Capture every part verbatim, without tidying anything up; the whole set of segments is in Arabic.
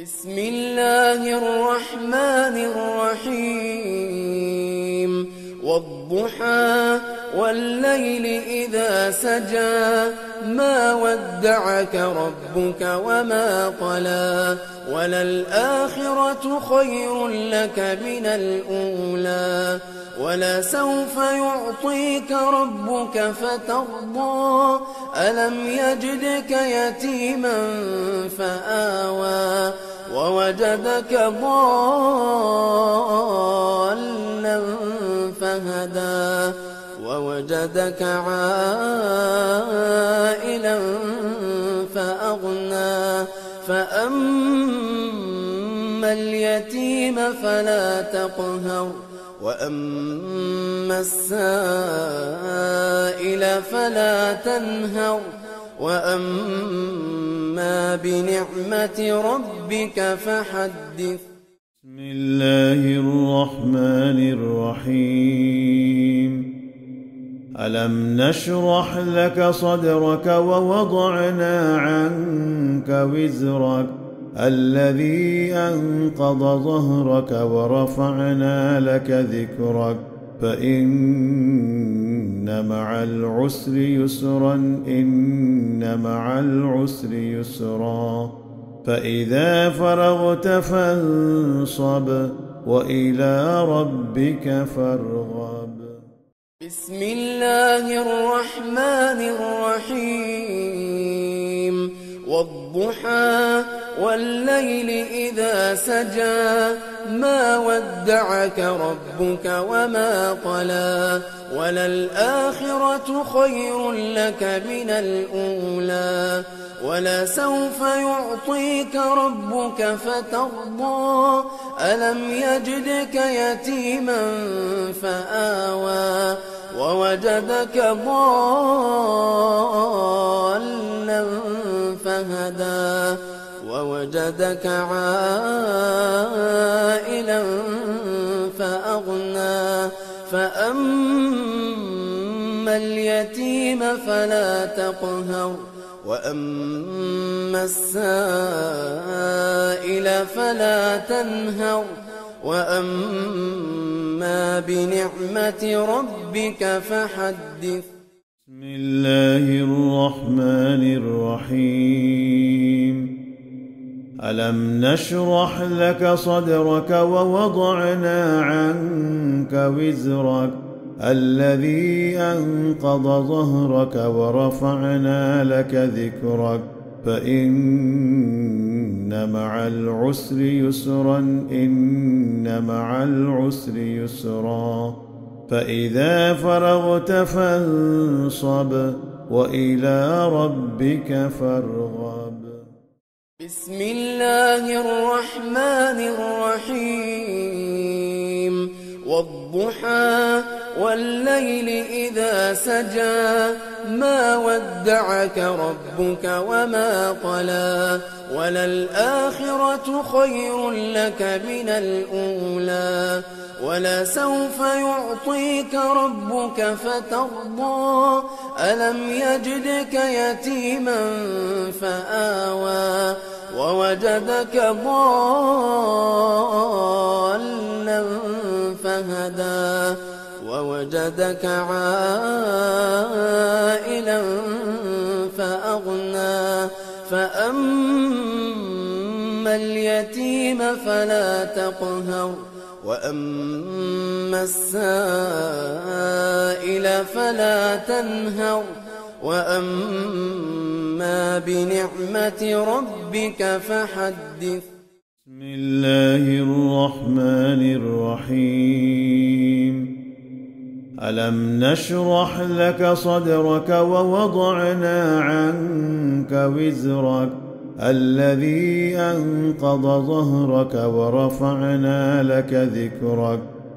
بسم الله الرحمن الرحيم والضحى والليل إذا سجى ما ودعك ربك وما قلى وللآخرة خير لك من الأولى ولسوف يعطيك ربك فترضى ألم يجدك يتيما فآوى ووجدك ضالا فهدى ووجدك عائلا فأغنى فأما اليتيم فلا تقهر وأما السائل فلا تنهر وأما بنعمة ربك فحدث. بسم الله الرحمن الرحيم. ألم نشرح لك صدرك ووضعنا عنك وزرك الذي أنقض ظهرك ورفعنا لك ذكرك فإن مع العسر يسرا إن مع العسر يسرا فإذا فرغت فانصب وإلى ربك فارغب. بسم الله الرحمن الرحيم والضحى والليل إذا سجى ما ودعك ربك وما قلى وللآخرة خير لك من الأولى ولسوف يعطيك ربك فترضى ألم يجدك يتيما فآوى ووجدك ضالا فهدى ووجدك عائلا فأغنى فأما اليتيم فلا تقهر وأما السائل فلا تنهر وأما بنعمة ربك فحدث. بسم الله الرحمن الرحيم. ألم نشرح لك صدرك ووضعنا عنك وزرك الذي أنقض ظهرك ورفعنا لك ذكرك فإن مع العسر يسرا إن مع العسر يسرا فإذا فرغت فانصب وإلى ربك فارغب. بسم الله الرحمن الرحيم والضحى والليل إذا سجى ما ودعك ربك وما قلى وللآخرة خير لك من الأولى ولسوف يعطيك ربك فترضى ألم يجدك يتيما فآوى ووجدك ضالا فهدى ووجدك عائلا فأغنى فأما اليتيم فلا تقهر وأما السائل فلا تنهر وأما بنعمة ربك فحدث. بسم الله الرحمن الرحيم. ألم نشرح لك صدرك ووضعنا عنك وزرك الذي أنقض ظهرك ورفعنا لك ذكرك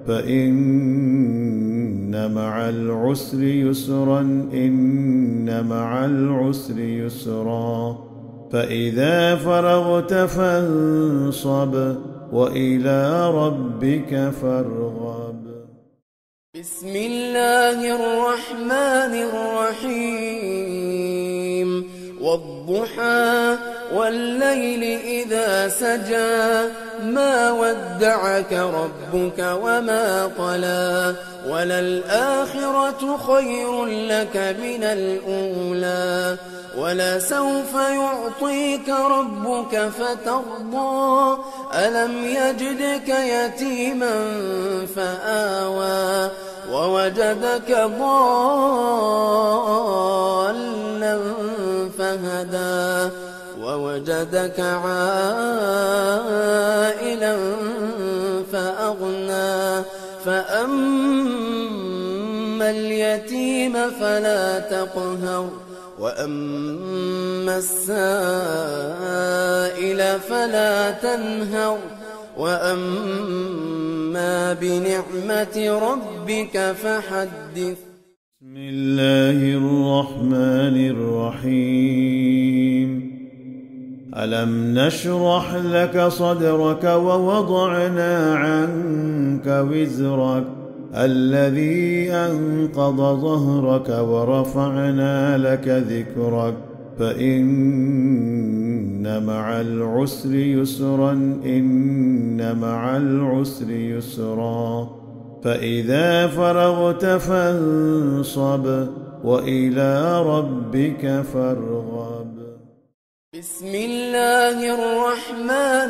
فإن مع العسر يسرا إن مع العسر يسرا فإذا فرغت فانصب وإلى ربك فارغب. بسم الله الرحمن الرحيم والضحى والليل إذا سجى ما ودعك ربك وما قلى وللآخرة خير لك من الأولى ولسوف يعطيك ربك فترضى ألم يجدك يتيما فآوى ووجدك ضالا فهدى ووجدك عائلا فأغنى فأما اليتيم فلا تقهر وأما السائل فلا تنهر وأما بنعمة ربك فحدث. بسم الله الرحمن الرحيم. ألم نشرح لك صدرك ووضعنا عنك وزرك الذي أنقض ظهرك ورفعنا لك ذكرك فإن مع العسر يسرا إن مع العسر يسرا فإذا فرغت فانصب وإلى ربك فارغب. بسم الله الرحمن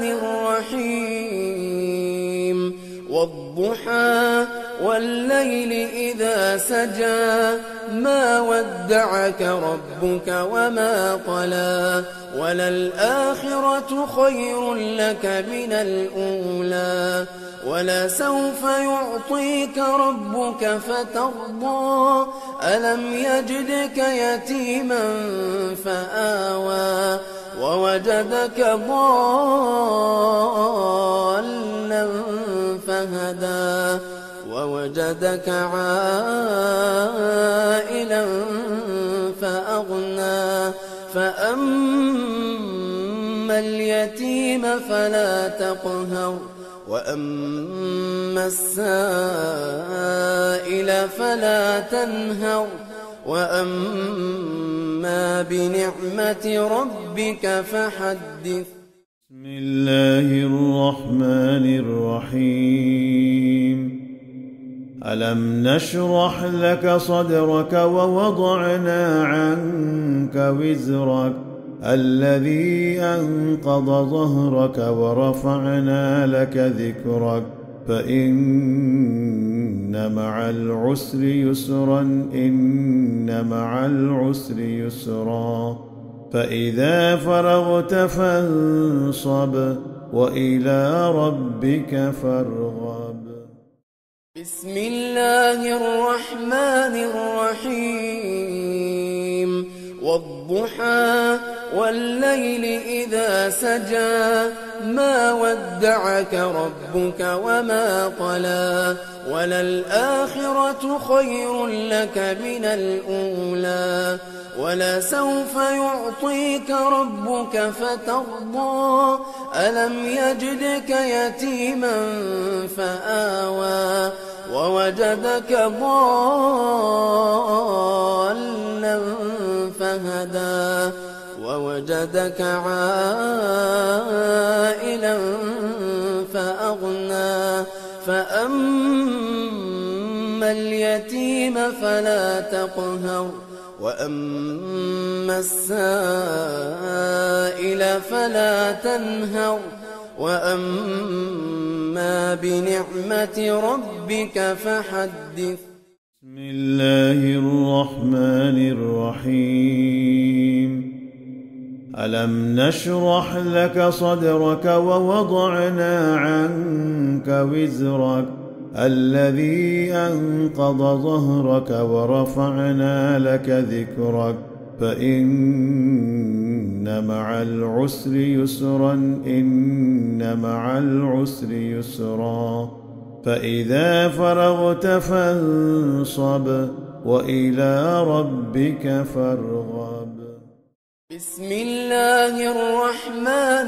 الرحيم. والضحى والليل إذا سجى ما ودعك ربك وما قلى وللآخرة خير لك من الأولى ولسوف يعطيك ربك فترضى ألم يجدك يتيما فآوى ووجدك ضالا فهدى ووجدك عائلا فأغنى فأما اليتيم فلا تقهر وأما السائل فلا تنهر وأما بنعمة ربك فحدث. بسم الله الرحمن الرحيم. ألم نشرح لك صدرك ووضعنا عنك وزرك الذي أنقض ظهرك ورفعنا لك ذكرك فإن مع العسر يسرا إن مع العسر يسرا فإذا فرغت فانصب وإلى ربك فارغب. بسم الله الرحمن الرحيم. والضحى والليل إذا سجى ما ودعك ربك وما قلى وللآخرة خير لك من الأولى ولسوف يعطيك ربك فترضى ألم يجدك يتيما فآوى ووجدك ضالا فهدى ووجدك عائلا فأغنى فأما اليتيم فلا تقهر وأما السائل فلا تنهر وأما بنعمة ربك فحدث. بسم الله الرحمن الرحيم. ألم نشرح لك صدرك ووضعنا عنك وزرك الذي أنقض ظهرك ورفعنا لك ذكرك فإن مع العسر يسرا إن مع العسر يسرا فإذا فرغت فانصب وإلى ربك فارغب. بسم الله الرحمن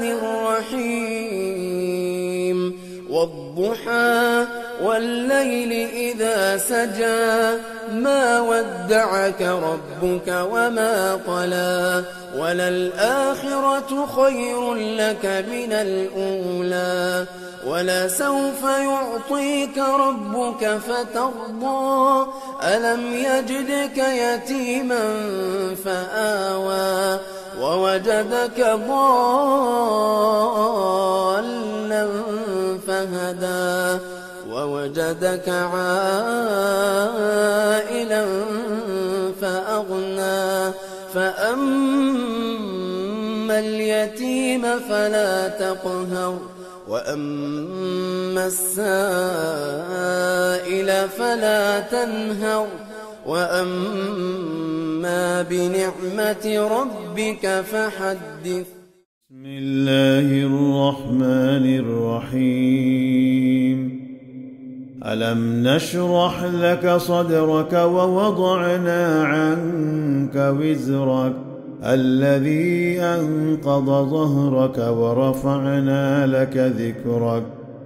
الرحيم. والضحى والليل إذا سجى ما ودعك ربك وما قلى وللآخرة خير لك من الأولى ولسوف يعطيك ربك فترضى ألم يجدك يتيما فآوى ووجدك ضالا فهدى ووجدك عائلا فأغنى فأما اليتيم فلا تقهر وأما السائل فلا تنهر وأما بنعمة ربك فحدث. بسم الله الرحمن الرحيم. ألم نشرح لك صدرك ووضعنا عنك وزرك الذي أنقض ظهرك ورفعنا لك ذكرك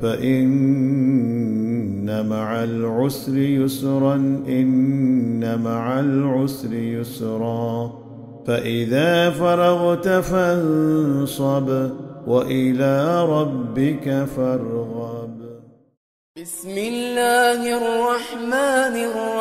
فإن مع العسر يسرا إن مع العسر يسرا فإذا فرغت فانصب وإلى ربك فارغب. بسم الله الرحمن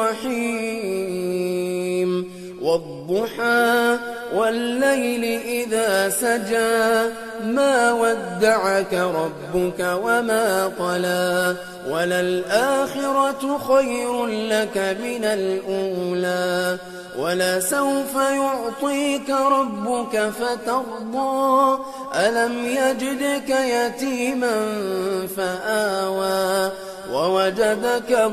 الرحيم. والضحى والليل إذا سجى ما ودعك ربك وما قلى وللآخرة خير لك من الأولى ولسوف يعطيك ربك فترضى ألم يجدك يتيما فآوى ووجدك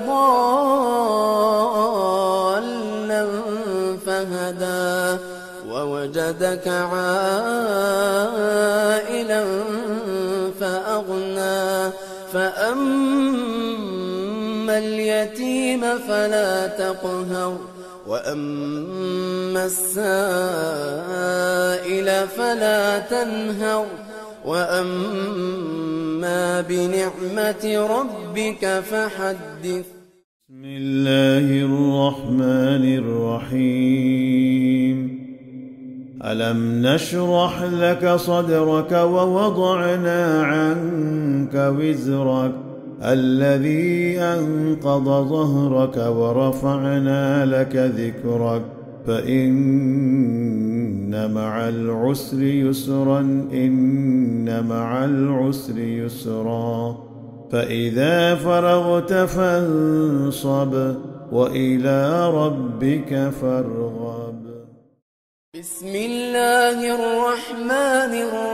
ضالا فهدى ووجدك عائلا فأغنى فأما اليتيم فلا تقهر وأما السائل فلا تنهر وأما بنعمة ربك فحدث. بسم الله الرحمن الرحيم. ألم نشرح لك صدرك ووضعنا عنك وزرك الذي أنقض ظهرك ورفعنا لك ذكرك فإن مع العسر يسرا إن مع العسر يسرا فإذا فرغت فانصب وإلى ربك فارغب. بسم الله الرحمن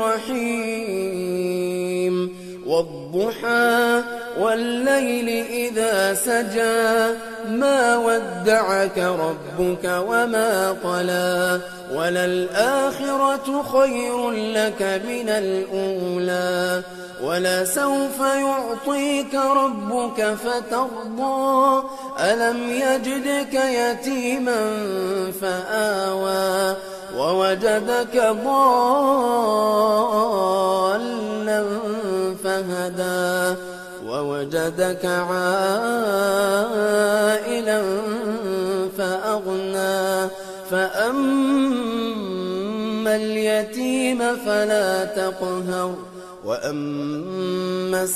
الرحيم. والضحى والليل إذا سجى ما ودعك ربك وما قلى وللآخرة خير لك من الأولى ولسوف يعطيك ربك فترضى ألم يجدك يتيما فآوى ووجدك ضالا فهدى ووجدك عائلا فأغنى فأما اليتيم فلا تقهر وأما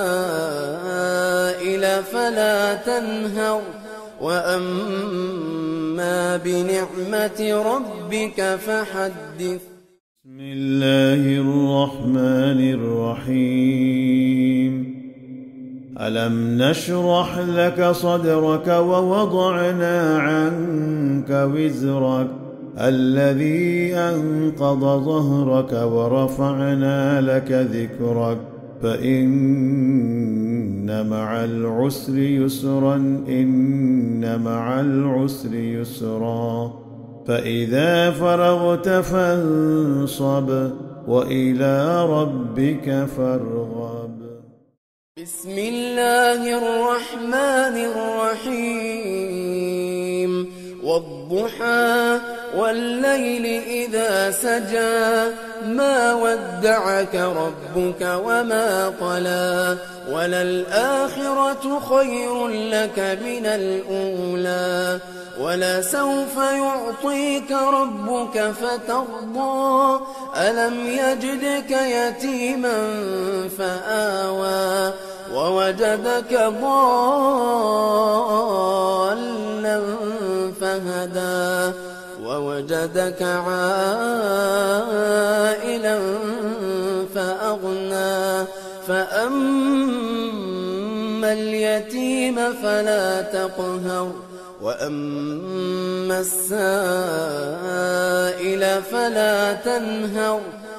السائل فلا تنهر وأما بنعمة ربك فحدث. بسم الله الرحمن الرحيم. ألم نشرح لك صدرك ووضعنا عنك وزرك الذي أنقض ظهرك ورفعنا لك ذكرك فإن مع العسر يسرا إن مع العسر يسرا فإذا فرغت فانصب وإلى ربك فارغب. بسم الله الرحمن الرحيم. والضحى والليل إذا سجى ما ودعك ربك وما قلى وللآخرة خير لك من الأولى ولسوف يعطيك ربك فترضى ألم يجدك يتيما فآوى ووجدك ضالا فهدى ووجدك عائلا فأغنى فأما اليتيم فلا تقهر وأما السائل فلا تنهر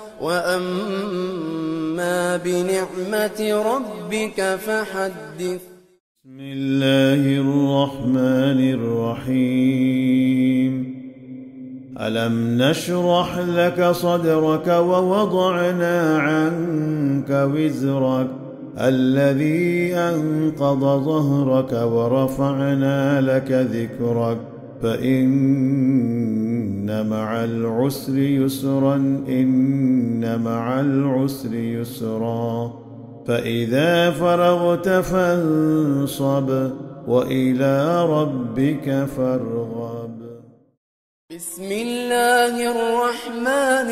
وأما بنعمة ربك فحدث. بسم الله الرحمن الرحيم. ألم نشرح لك صدرك ووضعنا عنك وزرك الذي أنقض ظهرك ورفعنا لك ذكرك فإن مع العسر يسرا إن مع العسر يسرا فإذا فرغت فانصب وإلى ربك فارغب. بسم الله الرحمن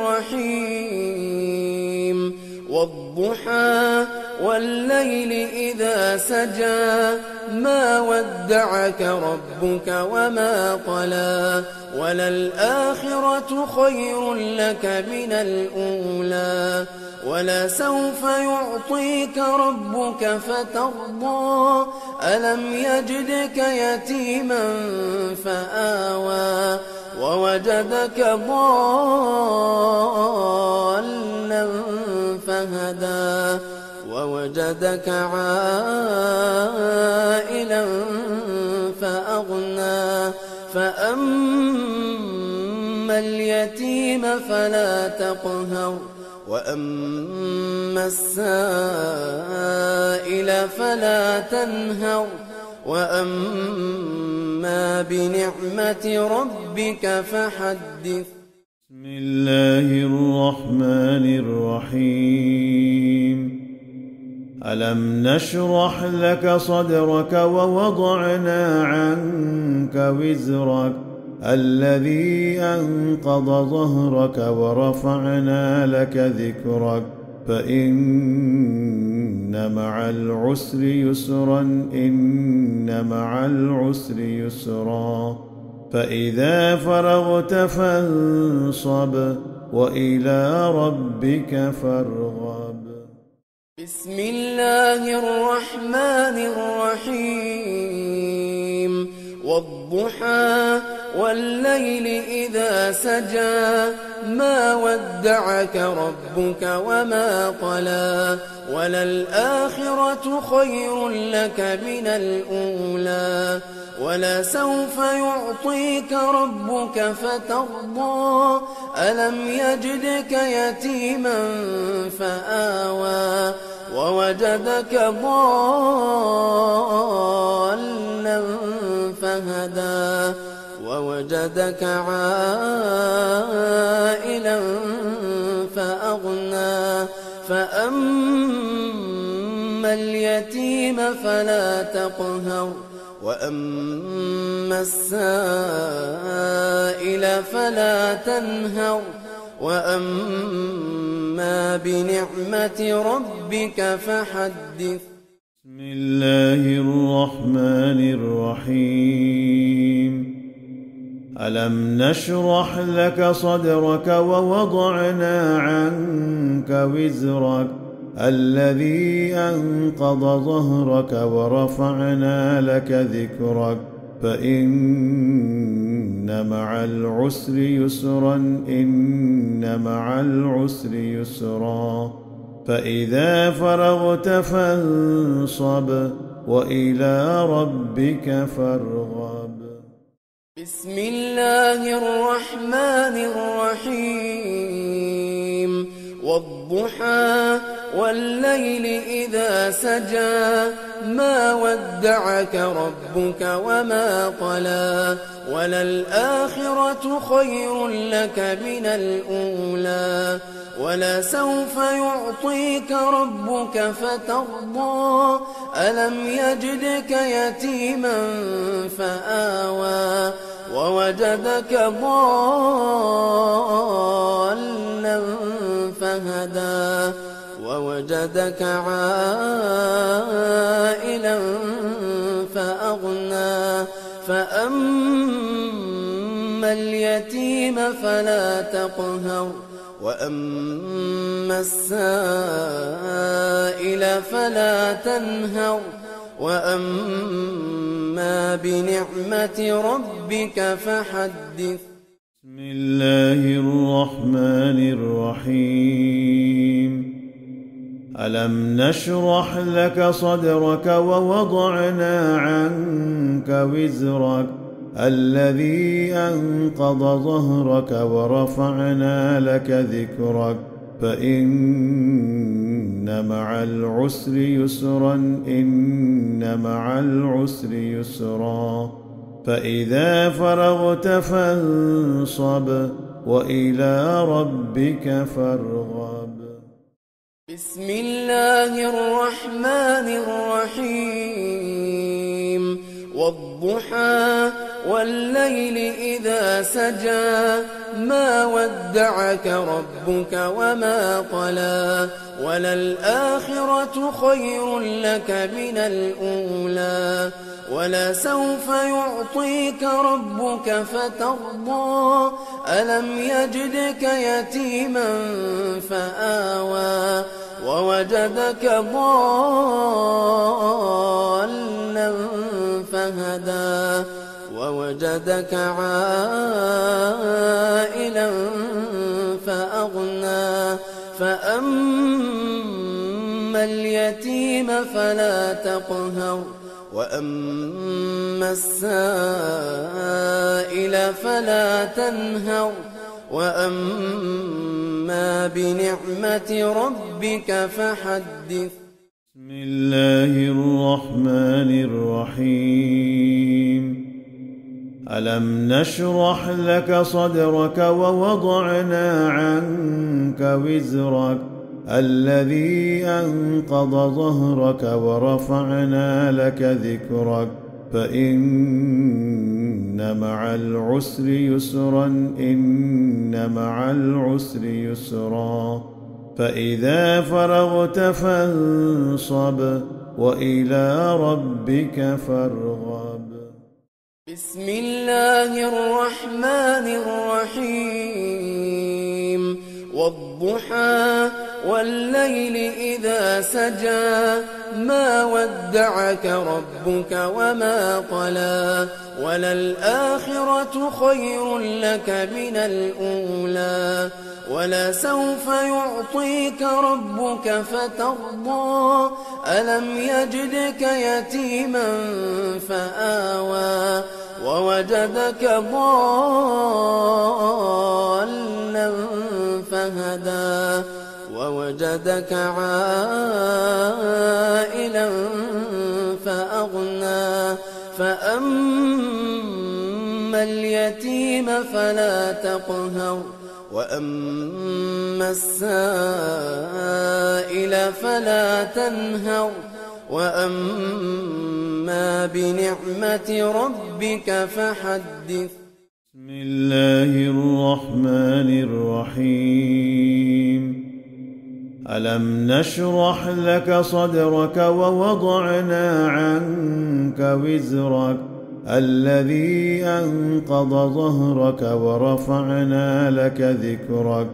الرحيم. والضحى والليل إذا سجى ما ودعك ربك وما قلى وللآخرة خير لك من الأولى ولسوف يعطيك ربك فترضى ألم يجدك يتيما فآوى ووجدك ضالا فهدى ووجدك عائلا فأغنى فأما اليتيم فلا تقهر وأما السائل فلا تنهر وأما بنعمة ربك فحدث. بسم الله الرحمن الرحيم. ألم نشرح لك صدرك ووضعنا عنك وزرك الذي أنقض ظهرك ورفعنا لك ذكرك فإن مع العسر يسرا إن مع العسر يسرا فإذا فرغت فانصب وإلى ربك فارغب. بسم الله الرحمن الرحيم. والضحى والليل إذا سجى ما ودعك ربك وما قلى وللآخرة خير لك من الأولى ولسوف يعطيك ربك فترضى ألم يجدك يتيما فآوى ووجدك ضالا فهدى ووجدك عائلا فأغنى فأما اليتيم فلا تقهر وأما السائل فلا تنهر وأما بنعمة ربك فحدث. بسم الله الرحمن الرحيم. ألم نشرح لك صدرك ووضعنا عنك وزرك الذي أنقض ظهرك ورفعنا لك ذكرك فإن مع العسر يسرا إن مع العسر يسرا فإذا فرغت فانصب وإلى ربك فارغب. بسم الله الرحمن الرحيم. والضحى والليل إذا سجى ما ودعك ربك وما قلى وللآخرة خير لك من الأولى ولسوف يعطيك ربك فترضى ألم يجدك يتيما فآوى ووجدك ضالا فهدى ووجدك عائلا فأغنى فأما اليتيم فلا تقهر وأما السائل فلا تنهر وأما بنعمة ربك فحدث. بسم الله الرحمن الرحيم. ألم نشرح لك صدرك ووضعنا عنك وزرك الذي أنقض ظهرك ورفعنا لك ذكرك فإن مع العسر يسرا إن مع العسر يسرا فإذا فرغت فانصب وإلى ربك فارغب. بسم الله الرحمن الرحيم. والضحى والليل إذا سجى ما ودعك ربك وما قلى وللآخرة خير لك من الأولى ولسوف يعطيك ربك فترضى ألم يجدك يتيما فآوى ووجدك ضالا فهدى ووجدك عائلا فأغنى فأما اليتيم فلا تقهر وأما السائل فلا تنهر وأما بنعمة ربك فحدث. بسم الله الرحمن الرحيم. ألم نشرح لك صدرك ووضعنا عنك وزرك الذي أنقض ظهرك ورفعنا لك ذكرك فإن مع العسر يسرا إن مع العسر يسرا فإذا فرغت فانصب وإلى ربك فارغب. بسم الله الرحمن الرحيم. والضحى والليل إذا سجى ما ودعك ربك وما قلى وللآخرة خير لك من الأولى ولسوف يعطيك ربك فترضى ألم يجدك يتيما فآوى ووجدك ضالا فهدى ووجدك عائلا فأغنى فأما اليتيم فلا تقهر وأما السائل فلا تنهر وأما بنعمة ربك فحدث. بسم الله الرحمن الرحيم. ألم نشرح لك صدرك ووضعنا عنك وزرك الذي أنقض ظهرك ورفعنا لك ذكرك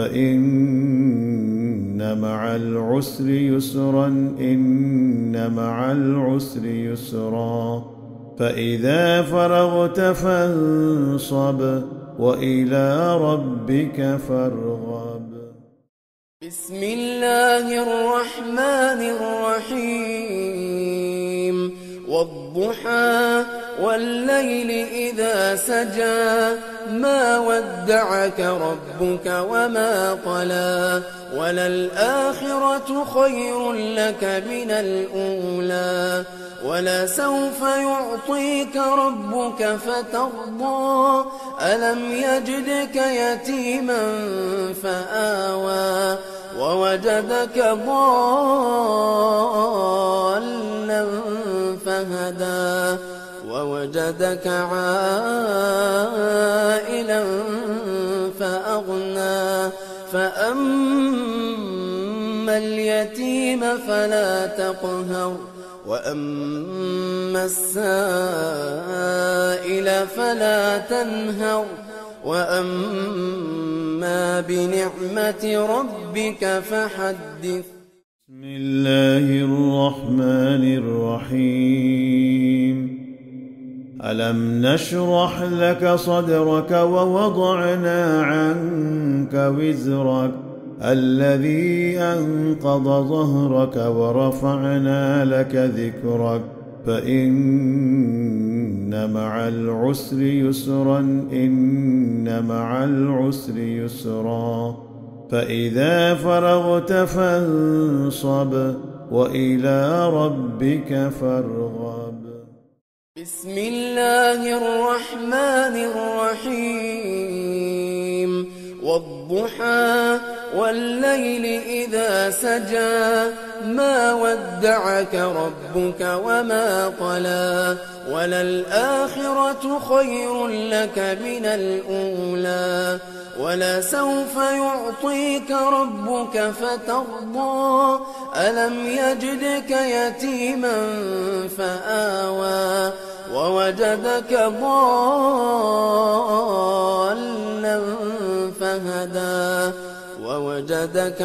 فإن مع العسر يسرا إن مع العسر يسرا فإذا فرغت فانصب وإلى ربك فارغب. بسم الله الرحمن الرحيم. والضحى والليل إذا سجى ما ودعك ربك وما قلى وللآخرة خير لك من الأولى ولسوف يعطيك ربك فترضى ألم يجدك يتيما فآوى ووجدك ضالا فهدى ووجدك عائلا فأغنى فأما اليتيم فلا تقهر وأما السائل فلا تنهر وأما بنعمة ربك فحدث. بسم الله الرحمن الرحيم. ألم نشرح لك صدرك ووضعنا عنك وزرك الذي أنقض ظهرك ورفعنا لك ذكرك فإن مع العسر يسرا إن مع العسر يسرا فإذا فرغت فانصب وإلى ربك فارغب. بسم الله الرحمن الرحيم. والضحى والليل إذا سجى ما ودعك ربك وما قلى وللآخرة خير لك من الأولى ولسوف يعطيك ربك فترضى ألم يجدك يتيما فآوى ووجدك ضالا فهدى ووجدك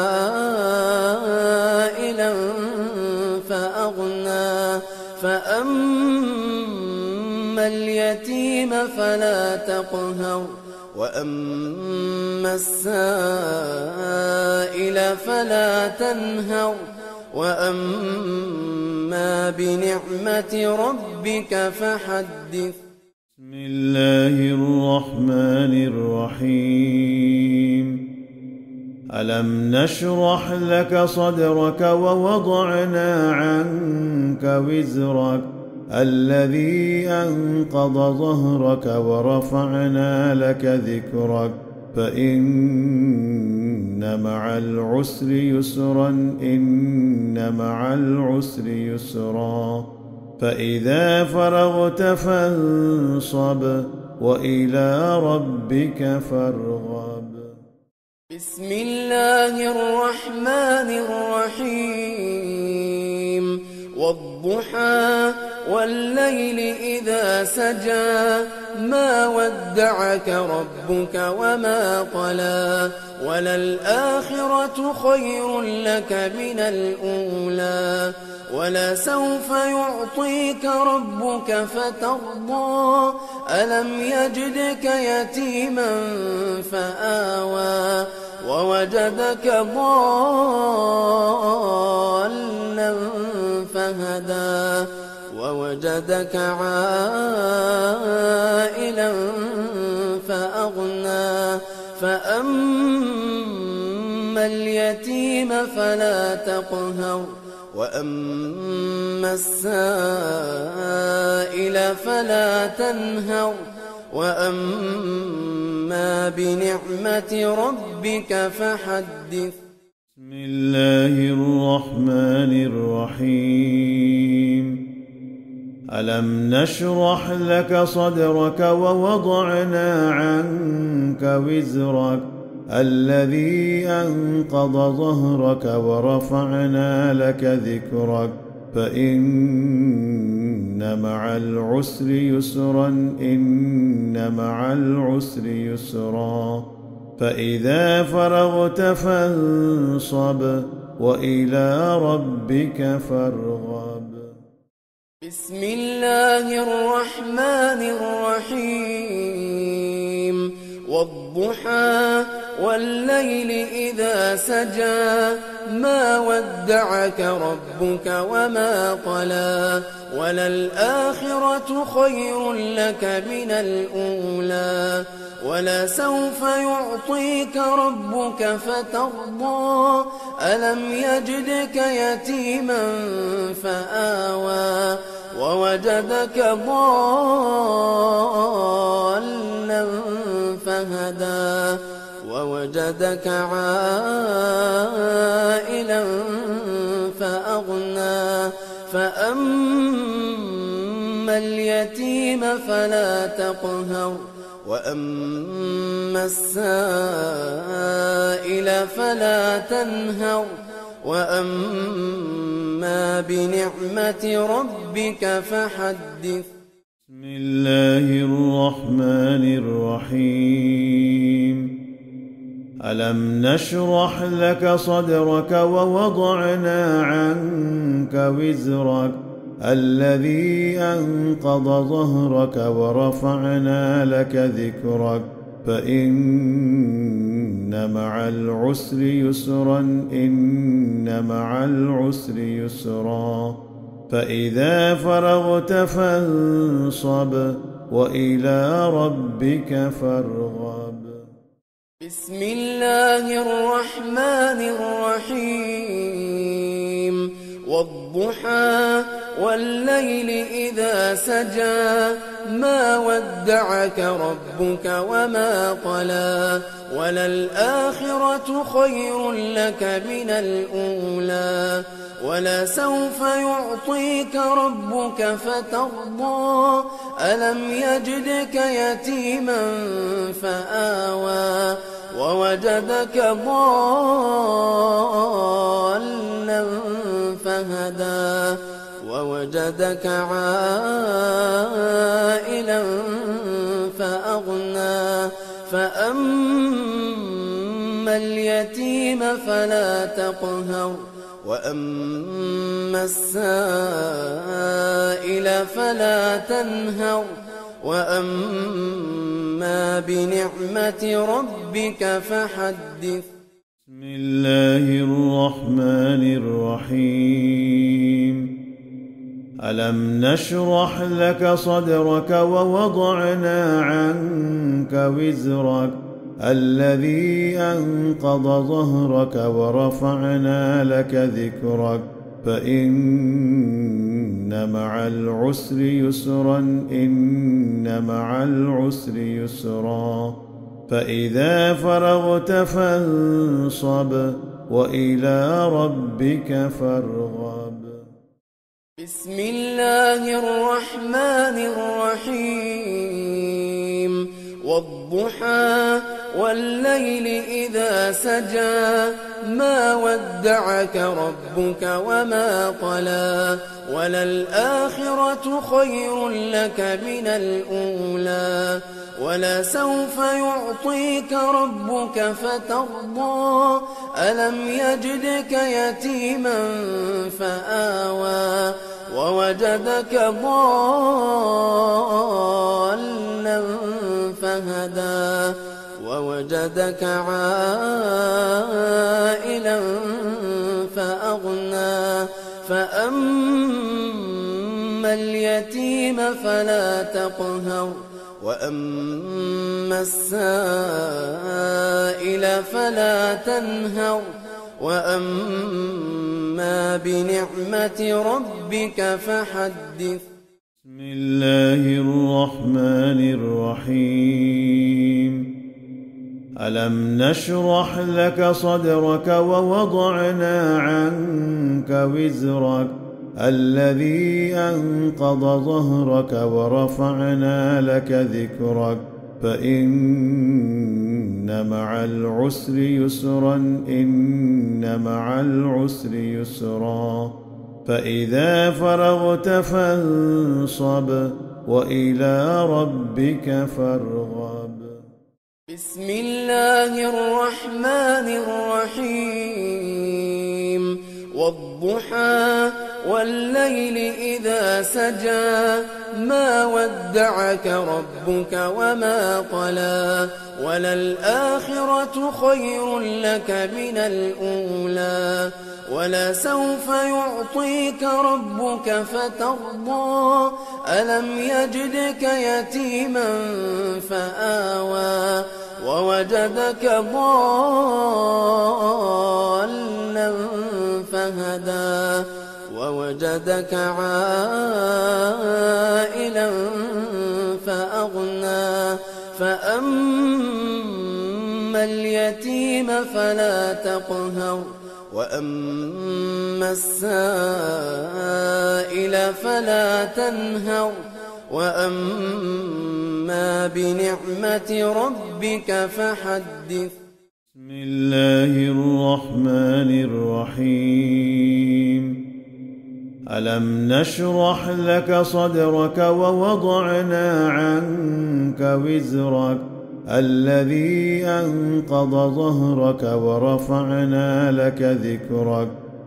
عائلا فأغنى فأما اليتيم فلا تقهر وأما السائل فلا تنهر وأما بنعمة ربك فحدث. بسم الله الرحمن الرحيم. ألم نشرح لك صدرك ووضعنا عنك وزرك الذي أنقض ظهرك ورفعنا لك ذكرك فإن مع العسر يسرا إن مع العسر يسرا فإذا فرغت فانصب وإلى ربك فارغب. بسم الله الرحمن الرحيم. والضحى والليل إذا سجى ما ودعك ربك وما قلى وللآخرة خير لك من الأولى ولسوف يعطيك ربك فترضى ألم يجدك يتيما فآوى ووجدك ضالا فهدى ووجدك عائلا فأغنى فأما اليتيم فلا تقهر وأما السائل فلا تنهر وأما بنعمة ربك فحدث. بسم الله الرحمن الرحيم. ألم نشرح لك صدرك ووضعنا عنك وزرك الذي أنقض ظهرك ورفعنا لك ذكرك فإن مع العسر يسرا إن مع العسر يسرا فإذا فرغت فانصب وإلى ربك فارغب. بسم الله الرحمن الرحيم. والضحى والليل إذا سجى ما ودعك ربك وما قلى وللآخرة خير لك من الأولى ولسوف يعطيك ربك فترضى ألم يجدك يتيما فآوى ووجدك ضالا فهدى ووجدك عائلا فأغنى فأما اليتيم فلا تقهر وأما السائل فلا تنهر وأما بنعمة ربك فحدث. بسم الله الرحمن الرحيم. ألم نشرح لك صدرك ووضعنا عنك وزرك الذي أنقض ظهرك ورفعنا لك ذكرك فإن مع العسر يسرا إن مع العسر يسرا فإذا فرغت فانصب وإلى ربك فارغب. بسم الله الرحمن الرحيم. والضحى والليل إذا سجى ما ودعك ربك وما قلى وللآخرة خير لك من الأولى ولسوف يعطيك ربك فترضى ألم يجدك يتيما فآوى ووجدك ضالا فهدى ووجدك عائلا فأغنى فأما اليتيم فلا تقهر وأما السائل فلا تنهر وأما بنعمة ربك فحدث. بسم الله الرحمن الرحيم. ألم نشرح لك صدرك ووضعنا عنك وزرك الذي أنقض ظهرك ورفعنا لك ذكرك فإن مع العسر يسرا إن مع العسر يسرا فإذا فرغت فانصب وإلى ربك فارغب. بسم الله الرحمن الرحيم. والضحى والليل إذا سجى ما ودعك ربك وما قلى وللآخرة خير لك من الأولى ولسوف يعطيك ربك فترضى ألم يجدك يتيما فآوى ووجدك ضالا فهدى ووجدك عائلا فأغنى فأما اليتيم فلا تقهر وأما السائل فلا تنهر وأما بنعمة ربك فحدث. بسم الله الرحمن الرحيم. ألم نشرح لك صدرك ووضعنا عنك وزرك الذي أنقض ظهرك ورفعنا لك ذكرك فإن مع العسر يسرا إن مع العسر يسرا فإذا فرغت فانصب وإلى ربك فارغب. بسم الله الرحمن الرحيم. والضحى والضحى والليل إذا سجى ما ودعك ربك وما قلى وللآخرة خير لك من الأولى ولسوف يعطيك ربك فترضى ألم يجدك يتيما فآوى ووجدك ضالا فهدى ووجدك عائلا فأغنى فأما اليتيم فلا تقهر وأما السائل فلا تنهر وأما بنعمة ربك فحدث. بسم الله الرحمن الرحيم. ألم نشرح لك صدرك ووضعنا عنك وزرك الذي أنقض ظهرك ورفعنا لك ذكرك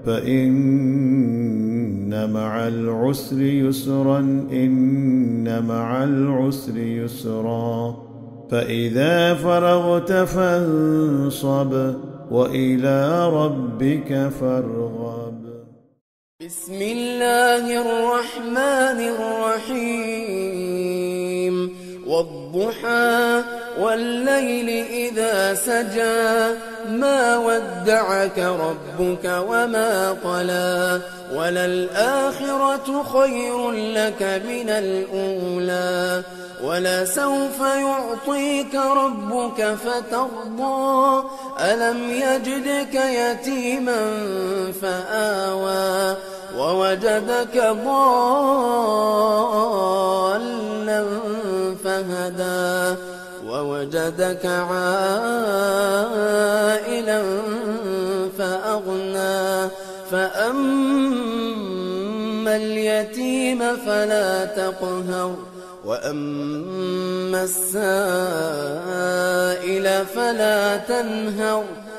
فإن مع العسر يسرا إن مع العسر يسرا فإذا فرغت فانصب وإلى ربك فارغب. بسم الله الرحمن الرحيم. والضحى والليل إذا سجى ما ودعك ربك وما قلى وللآخرة خير لك من الأولى ولسوف يعطيك ربك فترضى ألم يجدك يتيما فآوى ووجدك ضالا فهدى ووجدك عائلا فأغنى فأما اليتيم فلا تقهر وأما السائل فلا تنهر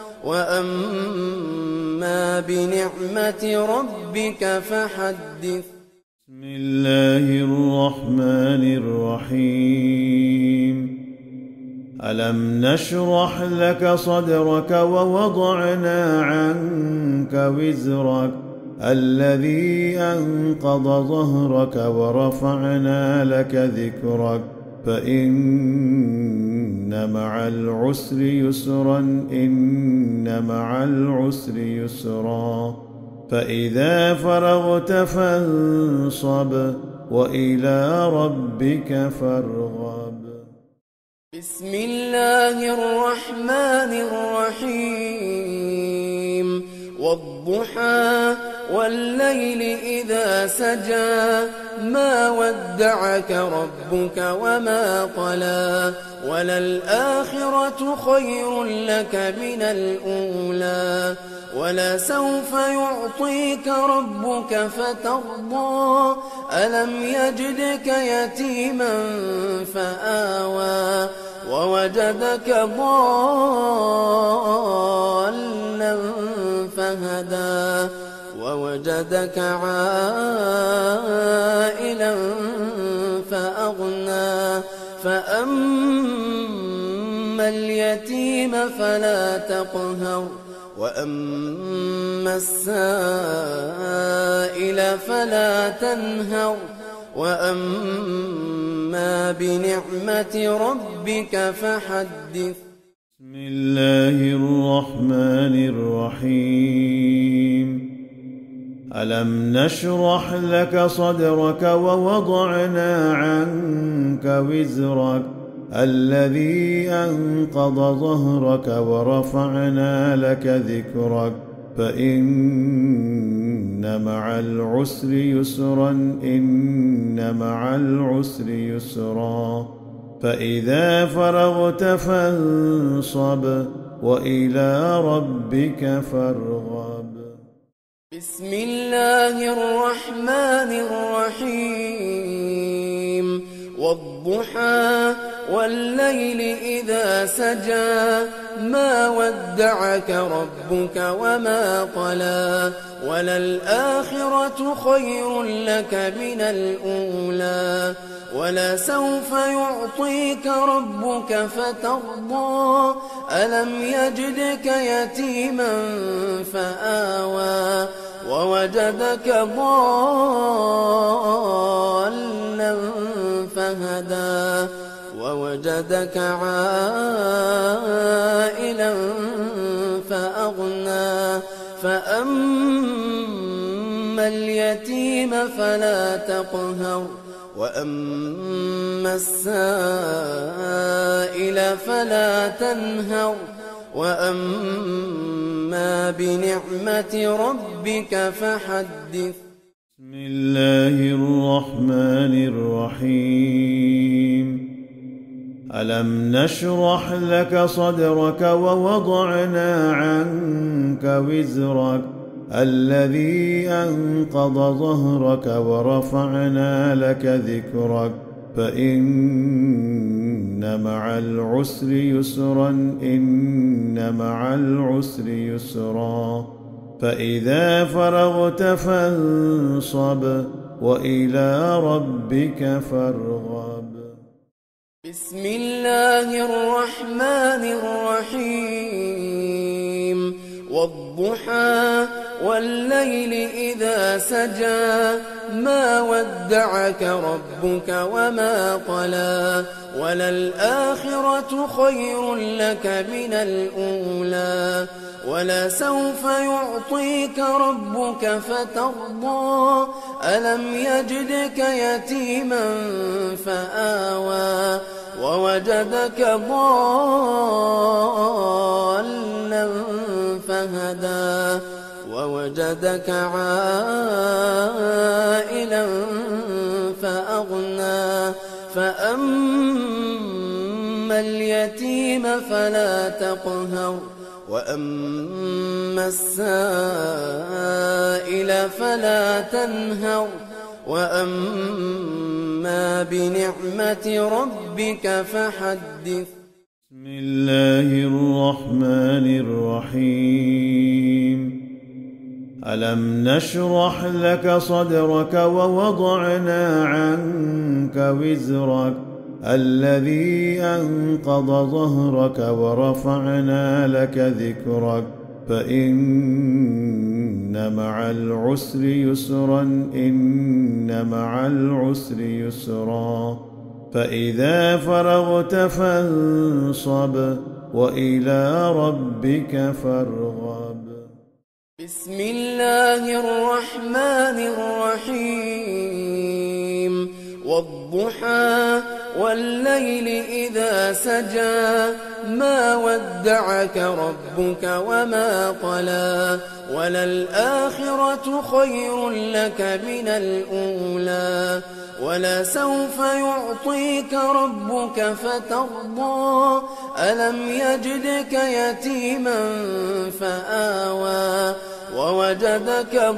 وأما بنعمة ربك فحدث. بسم الله الرحمن الرحيم. ألم نشرح لك صدرك ووضعنا عنك وزرك الذي أنقض ظهرك ورفعنا لك ذكرك فإن مع العسر يسرا إن مع العسر يسرا فإذا فرغت فانصب وإلى ربك فارغب. بسم الله الرحمن الرحيم. والضحى والليل إذا سجى ما ودعك ربك وما قلى وللآخرة خير لك من الأولى ولسوف يعطيك ربك فترضى ألم يجدك يتيما فآوى ووجدك ضالا فهدى ووجدك عائلا فأغنى فأما اليتيم فلا تقهر وأما السائل فلا تنهر وأما بنعمة ربك فحدث. بسم الله الرحمن الرحيم. ألم نشرح لك صدرك ووضعنا عنك وزرك الذي أنقض ظهرك ورفعنا لك ذكرك فإن مع العسر يسرا إن مع العسر يسرا فإذا فرغت فانصب وإلى ربك فارغب. بسم الله الرحمن الرحيم. والضحى والليل إذا سجى ما ودعك ربك وما قلى وللآخرة خير لك من الأولى ولسوف يعطيك ربك فترضى ألم يجدك يتيما فآوى ووجدك ضالا فهدى ووجدك عائلا فأغنى فأما اليتيم فلا تقهر وأما السائل فلا تنهر وأما بنعمة ربك فحدث. بسم الله الرحمن الرحيم. ألم نشرح لك صدرك ووضعنا عنك وزرك الذي أنقض ظهرك ورفعنا لك ذكرك فإن مع العسر يسرا إن مع العسر يسرا فإذا فرغت فانصب وإلى ربك فارغب. بسم الله الرحمن الرحيم. والضحى والليل إذا سجى ما ودعك ربك وما قلى وللآخرة خير لك من الأولى ولسوف يعطيك ربك فترضى ألم يجدك يتيما فآوى ووجدك ضالا فهدى ووجدك عائلا فأغنى فأما اليتيم فلا تقهر وأما السائل فلا تنهر وأما بنعمة ربك فحدث. بسم الله الرحمن الرحيم. ألم نشرح لك صدرك ووضعنا عنك وزرك الذي أنقض ظهرك ورفعنا لك ذكرك فإن مع العسر يسرا إن مع العسر يسرا فإذا فرغت فانصب وإلى ربك فارغب. بسم الله الرحمن الرحيم. والضحى والليل إذا سجى ما ودعك ربك وما قلى وللآخرة خير لك من الأولى ولسوف يعطيك ربك فترضى ألم يجدك يتيما فآوى ووجدك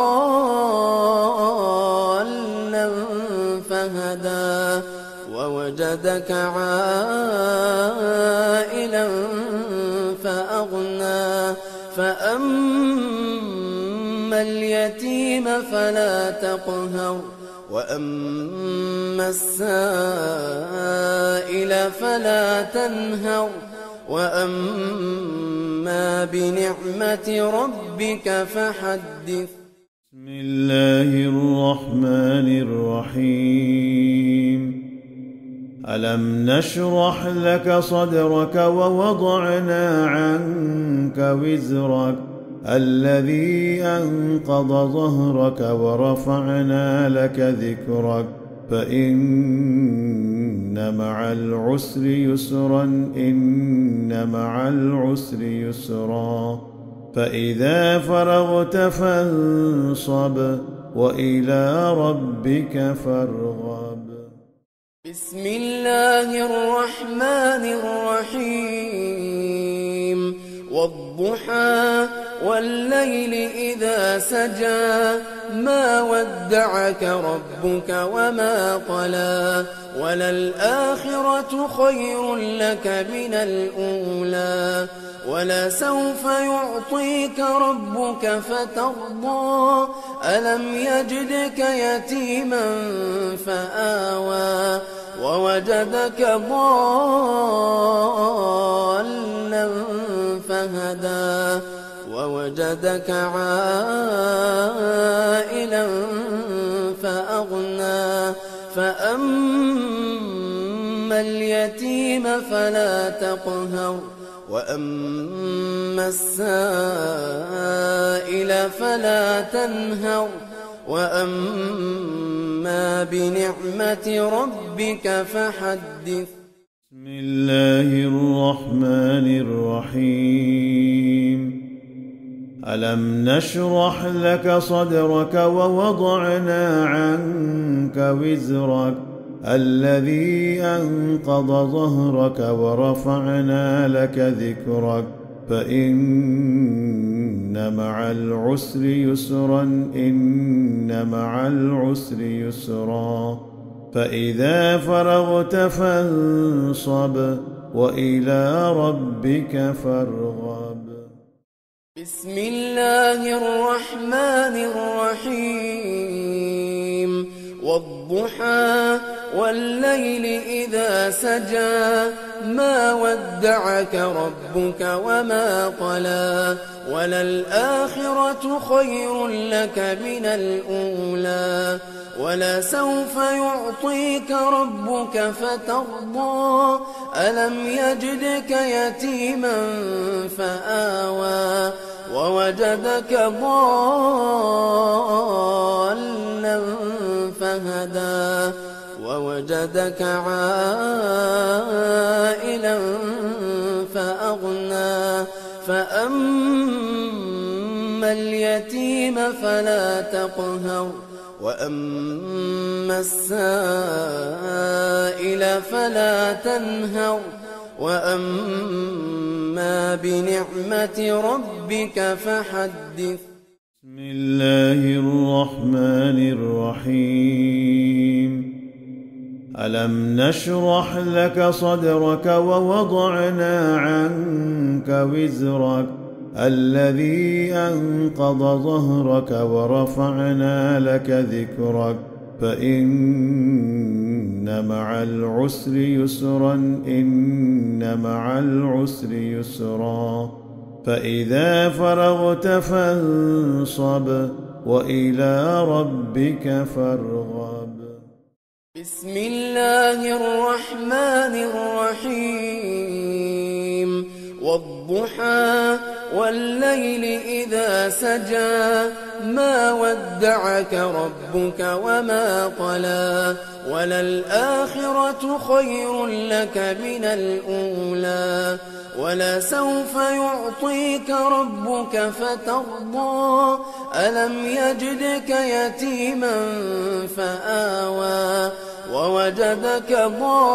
ضالا فهدى ووجدك عائلا فأغنى فأما اليتيم فلا تقهر وأما السائل فلا تنهر وأما بنعمة ربك فحدث. بسم الله الرحمن الرحيم. ألم نشرح لك صدرك ووضعنا عنك وزرك الذي أنقض ظهرك ورفعنا لك ذكرك فإن مع العسر يسرا إن مع العسر يسرا فإذا فرغت فانصب وإلى ربك فارغب. بسم الله الرحمن الرحيم. والضحى والليل إذا سجى ما ودعك ربك وما قلى وللآخرة خير لك من الأولى ولسوف يعطيك ربك فترضى ألم يجدك يتيما فآوى ووجدك ضالا فهدى ووجدك عائلا فأغنى فأما اليتيم فلا تقهر وأما السائل فلا تنهر وأما بنعمة ربك فحدث. بسم الله الرحمن الرحيم. ألم نشرح لك صدرك ووضعنا عنك وزرك الذي أنقض ظهرك ورفعنا لك ذكرك فإن مع العسر يسرا إن مع العسر يسرا فإذا فرغت فانصب وإلى ربك فارغب. بسم الله الرحمن الرحيم. والضحى والليل إذا سجى ما ودعك ربك وما قلى وللآخرة خير لك من الأولى ولسوف يعطيك ربك فترضى ألم يجدك يتيما فآوى ووجدك ضالا فهدى ووجدك عائلا فأغنى فأما اليتيم فلا تقهر وأما السائل فلا تنهر وأما بنعمة ربك فحدث. بسم الله الرحمن الرحيم. ألم نشرح لك صدرك ووضعنا عنك وزرك الذي أنقض ظهرك ورفعنا لك ذكرك فإن مع العسر يسرا إن مع العسر يسرا فإذا فرغت فانصب وإلى ربك فارغب. بسم الله الرحمن الرحيم. والضحى والليل إذا سجى ما ودعك ربك وما قلى وللآخرة خير لك من الأولى ولسوف يعطيك ربك فترضى ألم يجدك يتيما فآوى ووجدك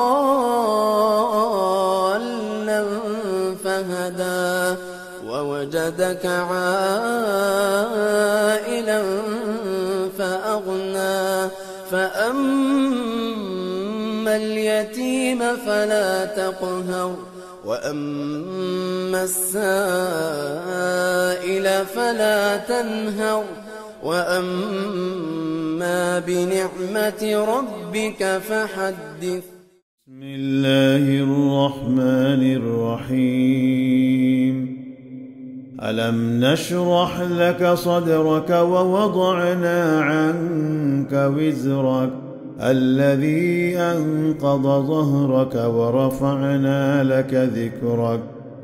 ضالا فهدى ووجدك عائلا فأغنى فأما اليتيم فلا تقهر وأما السائل فلا تنهر وأما بنعمة ربك فحدث. بسم الله الرحمن الرحيم. ألم نشرح لك صدرك ووضعنا عنك وزرك الذي أنقض ظهرك ورفعنا لك ذكرك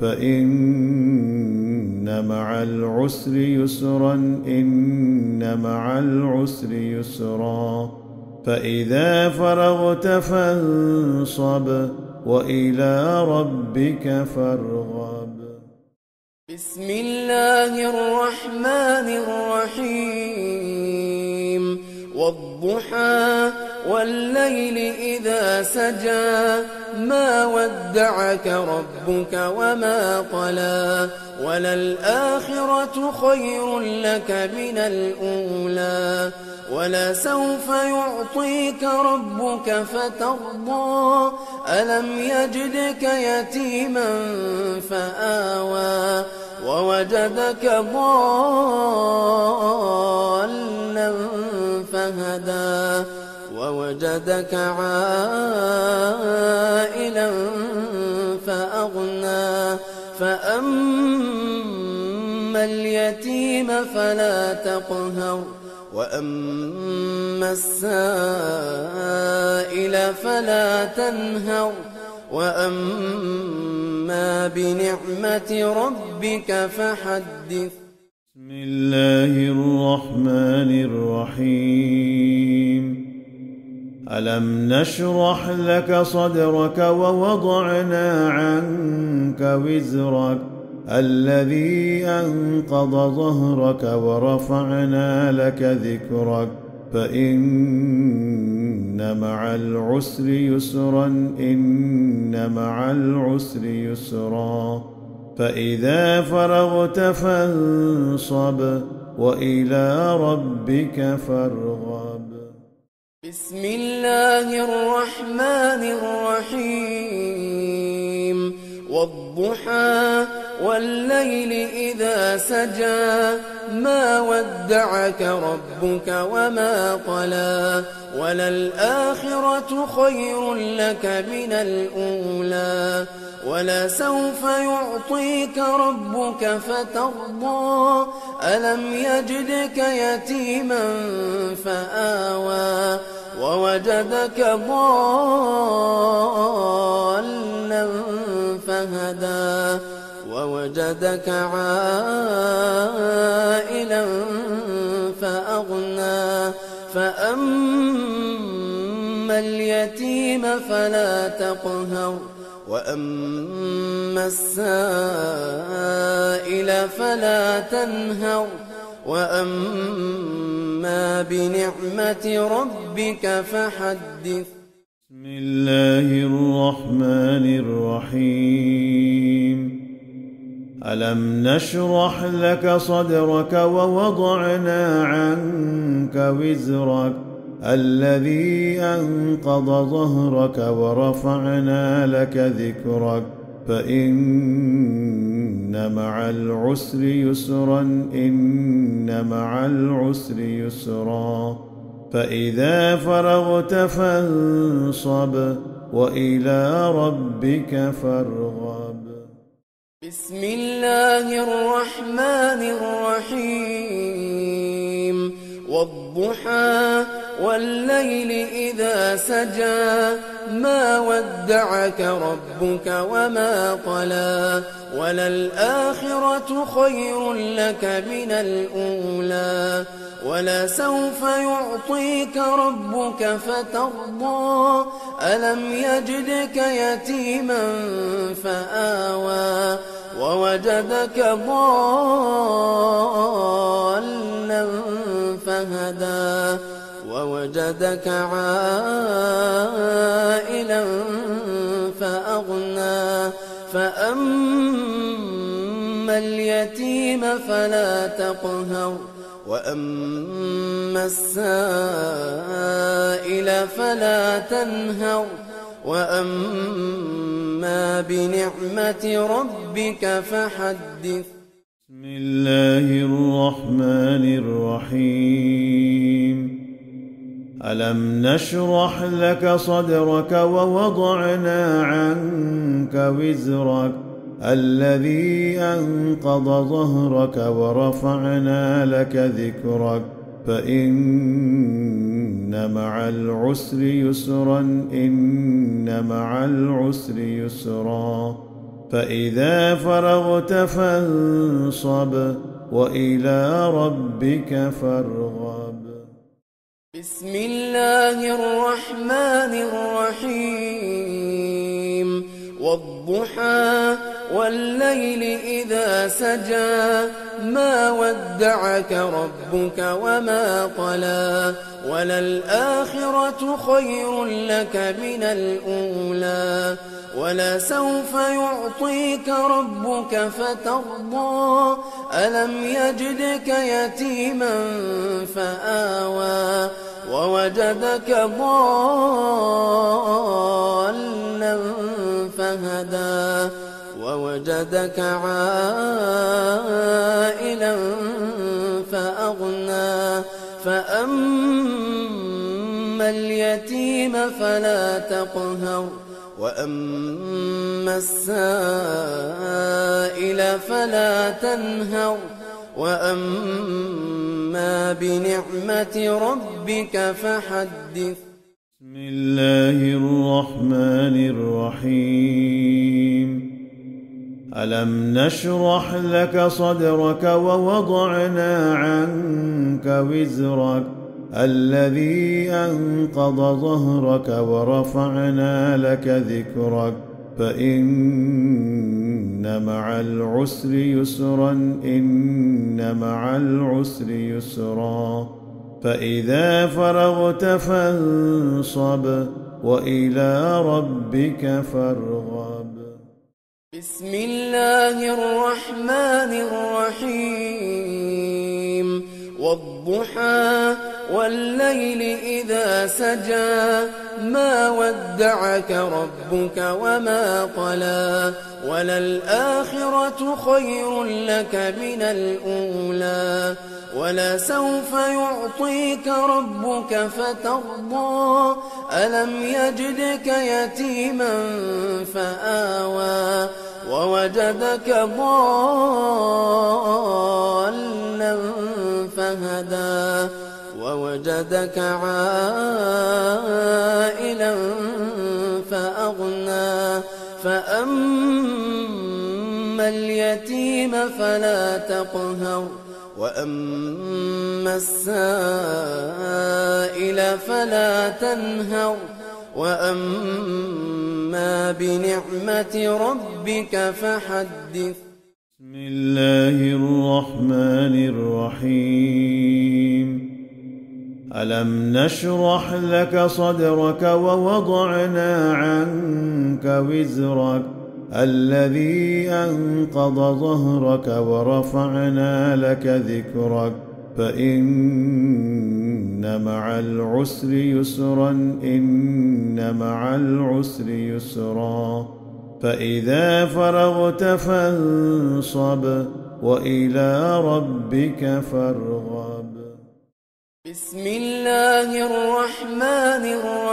فإن مع العسر يسرا إن مع العسر يسرا فإذا فرغت فانصب وإلى ربك فارغب. بسم الله الرحمن الرحيم. والضحى والليل إذا سجى ما ودعك ربك وما قلى وللآخرة خير لك من الأولى ولسوف يعطيك ربك فترضى ألم يجدك يتيما فآوى ووجدك ضالا فهدى ووجدك عائلا فأغنى فأما اليتيم فلا تقهر وأما السائل فلا تنهر وأما بنعمة ربك فحدث. بسم الله الرحمن الرحيم. ألم نشرح لك صدرك ووضعنا عنك وزرك الذي أنقض ظهرك ورفعنا لك ذكرك فإن مع العسر يسرا إن مع العسر يسرا فإذا فرغت فانصب وإلى ربك فارغب. بسم الله الرحمن الرحيم. والضحى والليل إذا سجى ما ودعك ربك وما قلى وللآخرة خير لك من الأولى ولسوف يعطيك ربك فترضى ألم يجدك يتيما فآوى ووجدك ضالا فهدى ووجدك عائلا فأغنى فأما اليتيم فلا تقهر وأما السائل فلا تنهر وأما بنعمة ربك فحدث. بسم الله الرحمن الرحيم. ألم نشرح لك صدرك ووضعنا عنك وزرك الذي أنقض ظهرك ورفعنا لك ذكرك فإن مع العسر يسرا إن مع العسر يسرا فإذا فرغت فانصب وإلى ربك فارغب. بسم الله الرحمن الرحيم. والضحى والليل إذا سجى ما ودعك ربك وما قلى وللآخرة خير لك من الأولى ولسوف يعطيك ربك فترضى ألم يجدك يتيما فآوى ووجدك ضالا فهدى ووجدك عائلا فأغنى فأما اليتيم فلا تقهر وأما السائل فلا تنهر وأما بنعمة ربك فحدث. بسم الله الرحمن الرحيم. ألم نشرح لك صدرك ووضعنا عنك وزرك الذي أنقض ظهرك ورفعنا لك ذكرك فإن مع العسر يسرا إن مع العسر يسرا فإذا فرغت فانصب وإلى ربك فارغب. بسم الله الرحمن الرحيم. والضحى والليل إذا سجى ما ودعك ربك وما قلى وللآخرة خير لك من الأولى ولسوف يعطيك ربك فترضى ألم يجدك يتيما فآوى ووجدك ضالا فهدى ووجدك عائلا فأغنى فأما اليتيم فلا تقهر وأما السائل فلا تنهر وأما بنعمة ربك فحدث. بسم الله الرحمن الرحيم. ألم نشرح لك صدرك ووضعنا عنك وزرك الذي أنقض ظهرك ورفعنا لك ذكرك فإن مع العسر يسرا إن مع العسر يسرا فإذا فرغت فانصب وإلى ربك فارغب. بسم الله الرحمن الرحيم. والضحى والليل إذا سجى ما ودعك ربك وما قلى وللآخرة خير لك من الأولى ولسوف يعطيك ربك فترضى ألم يجدك يتيما فآوى ووجدك ضالا فهدى ووجدك عائلا فأغنى فأما اليتيم فلا تقهر وأما السائل فلا تنهر وأما بنعمة ربك فحدث. بسم الله الرحمن الرحيم. ألم نشرح لك صدرك ووضعنا عنك وزرك الذي أنقض ظهرك ورفعنا لك ذكرك فإن مع العسر يسرا إن مع العسر يسرا فإذا فرغت فانصب وإلى ربك فارغب. بسم الله الرحمن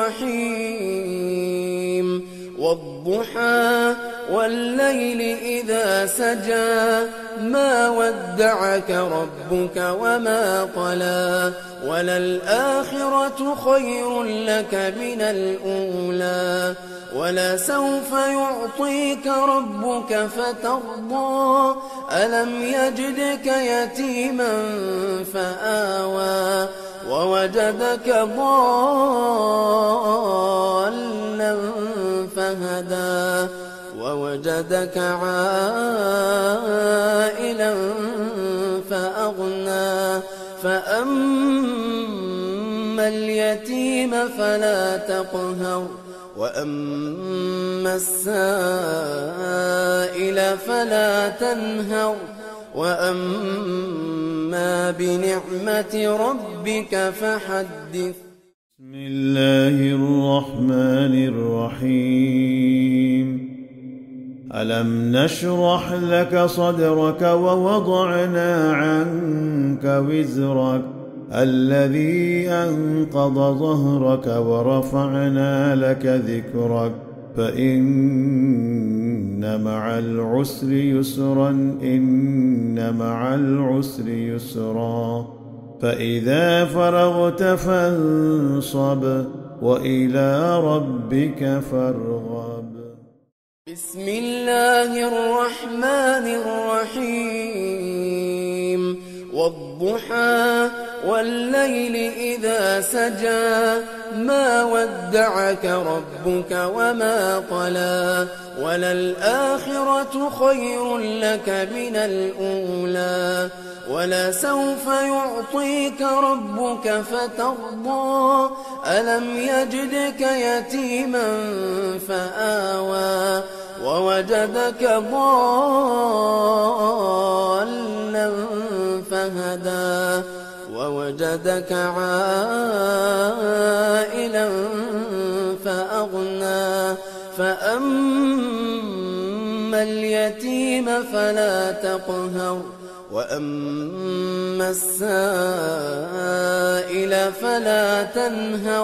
الرحيم. والضحى والليل إذا سجى ما ودعك ربك وما قلى وللآخرة خير لك من الأولى ولسوف يعطيك ربك فترضى ألم يجدك يتيما فآوى ووجدك ضالا فهدى ووجدك عائلا فأغنى فأما اليتيم فلا تقهر وأما السائل فلا تنهر وأما بنعمة ربك فحدث. بسم الله الرحمن الرحيم. ألم نشرح لك صدرك ووضعنا عنك وزرك الذي أنقض ظهرك ورفعنا لك ذكرك فإن مع العسر يسرا إن مع العسر يسرا فإذا فرغت فانصب وإلى ربك فارغب. بسم الله الرحمن الرحيم. والضحى والليل إذا سجى ما ودعك ربك وما قلى وللآخرة خير لك من الأولى ولسوف يعطيك ربك فترضى ألم يجدك يتيما فآوى ووجدك ضالا فهدى ووجدك عائلا فأغنى فأما اليتيم فلا تقهر وأما السائل فلا تنهر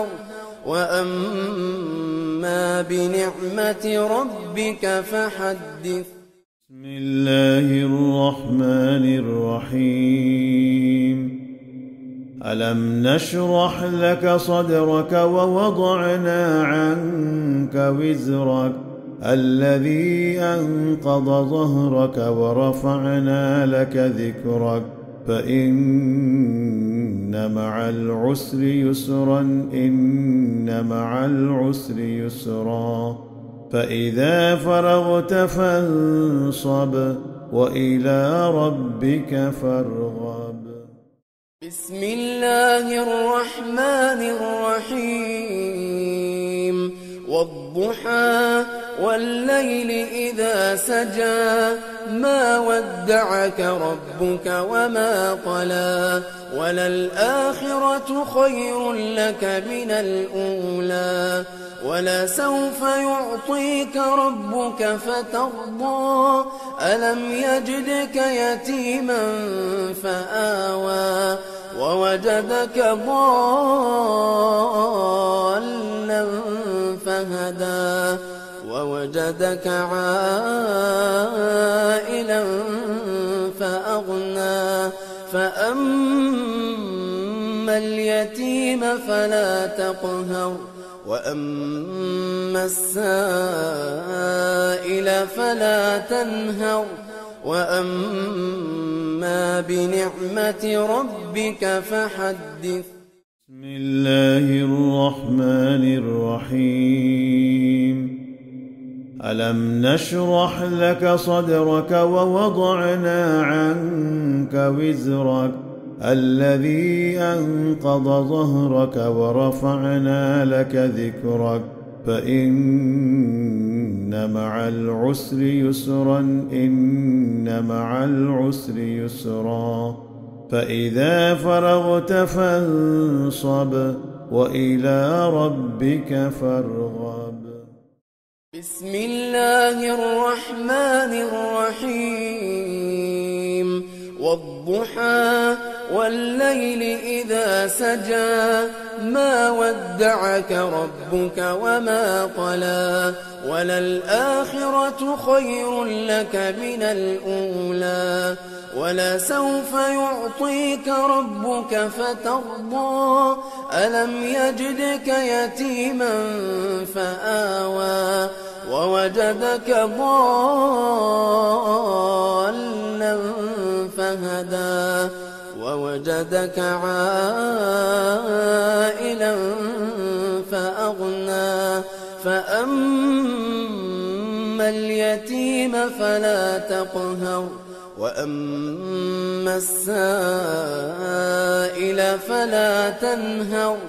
وأما بنعمة ربك فحدث. بسم الله الرحمن الرحيم. ألم نشرح لك صدرك ووضعنا عنك وزرك الذي أنقض ظهرك ورفعنا لك ذكرك فإن مع العسر يسرا إن مع العسر يسرا فإذا فرغت فانصب وإلى ربك فارغب. بسم الله الرحمن الرحيم. والضحى والليل إذا سجى ما ودعك ربك وما قلى وللآخرة خير لك من الأولى ولسوف يعطيك ربك فترضى ألم يجدك يتيما فآوى ووجدك ضالا فهدى ووجدك عائلا فأغنى فأما اليتيم فلا تقهر وأما السائل فلا تنهر وأما بنعمة ربك فحدث. بسم الله الرحمن الرحيم. ألم نشرح لك صدرك ووضعنا عنك وزرك الذي أنقض ظهرك ورفعنا لك ذكرك فإن مع العسر يسرا إن مع العسر يسرا فإذا فرغت فانصب وإلى ربك فارغب. بسم الله الرحمن الرحيم. والضحى والليل إذا سجى ما ودعك ربك وما قلى وللآخرة خير لك من الأولى ولسوف يعطيك ربك فترضى ألم يجدك يتيما فآوى ووجدك ضالا فهدى ووجدك عائلا فأغنى فأما اليتيم فلا تقهر وأما السائل فلا تنهر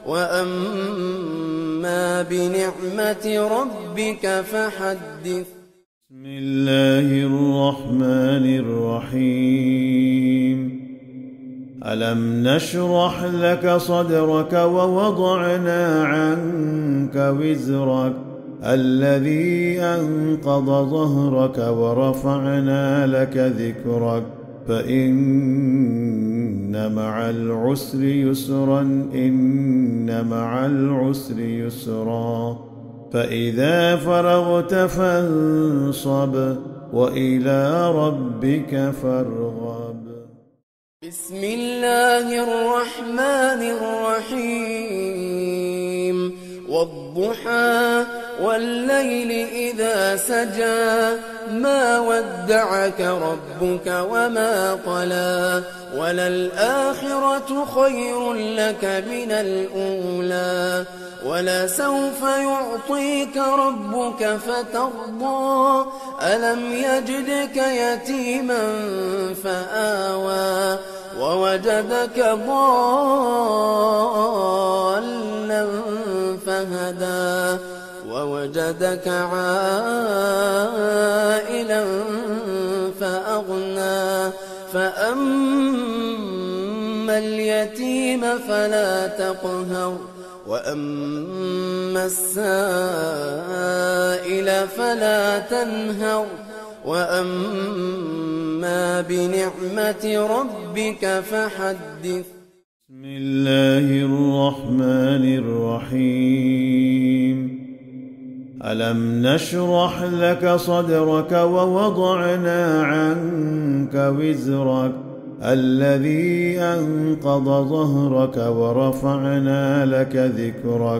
وأما بنعمة ربك فحدث. بسم الله الرحمن الرحيم. ألم نشرح لك صدرك ووضعنا عنك وزرك الذي أنقض ظهرك ورفعنا لك ذكرك فإن مع العسر يسرا إن مع العسر يسرا فإذا فرغت فانصب وإلى ربك فارغب. بسم الله الرحمن الرحيم. والضحى والليل إذا سجى ما ودعك ربك وما قلى وللآخرة خير لك من الأولى ولسوف يعطيك ربك فترضى ألم يجدك يتيما فآوى ووجدك ضالا فهدى ووجدك عائلا فأغنى فأما اليتيم فلا تقهر وأما السائل فلا تنهر وأما بنعمة ربك فحدث. بسم الله الرحمن الرحيم. ألم نشرح لك صدرك ووضعنا عنك وزرك الذي أنقض ظهرك ورفعنا لك ذكرك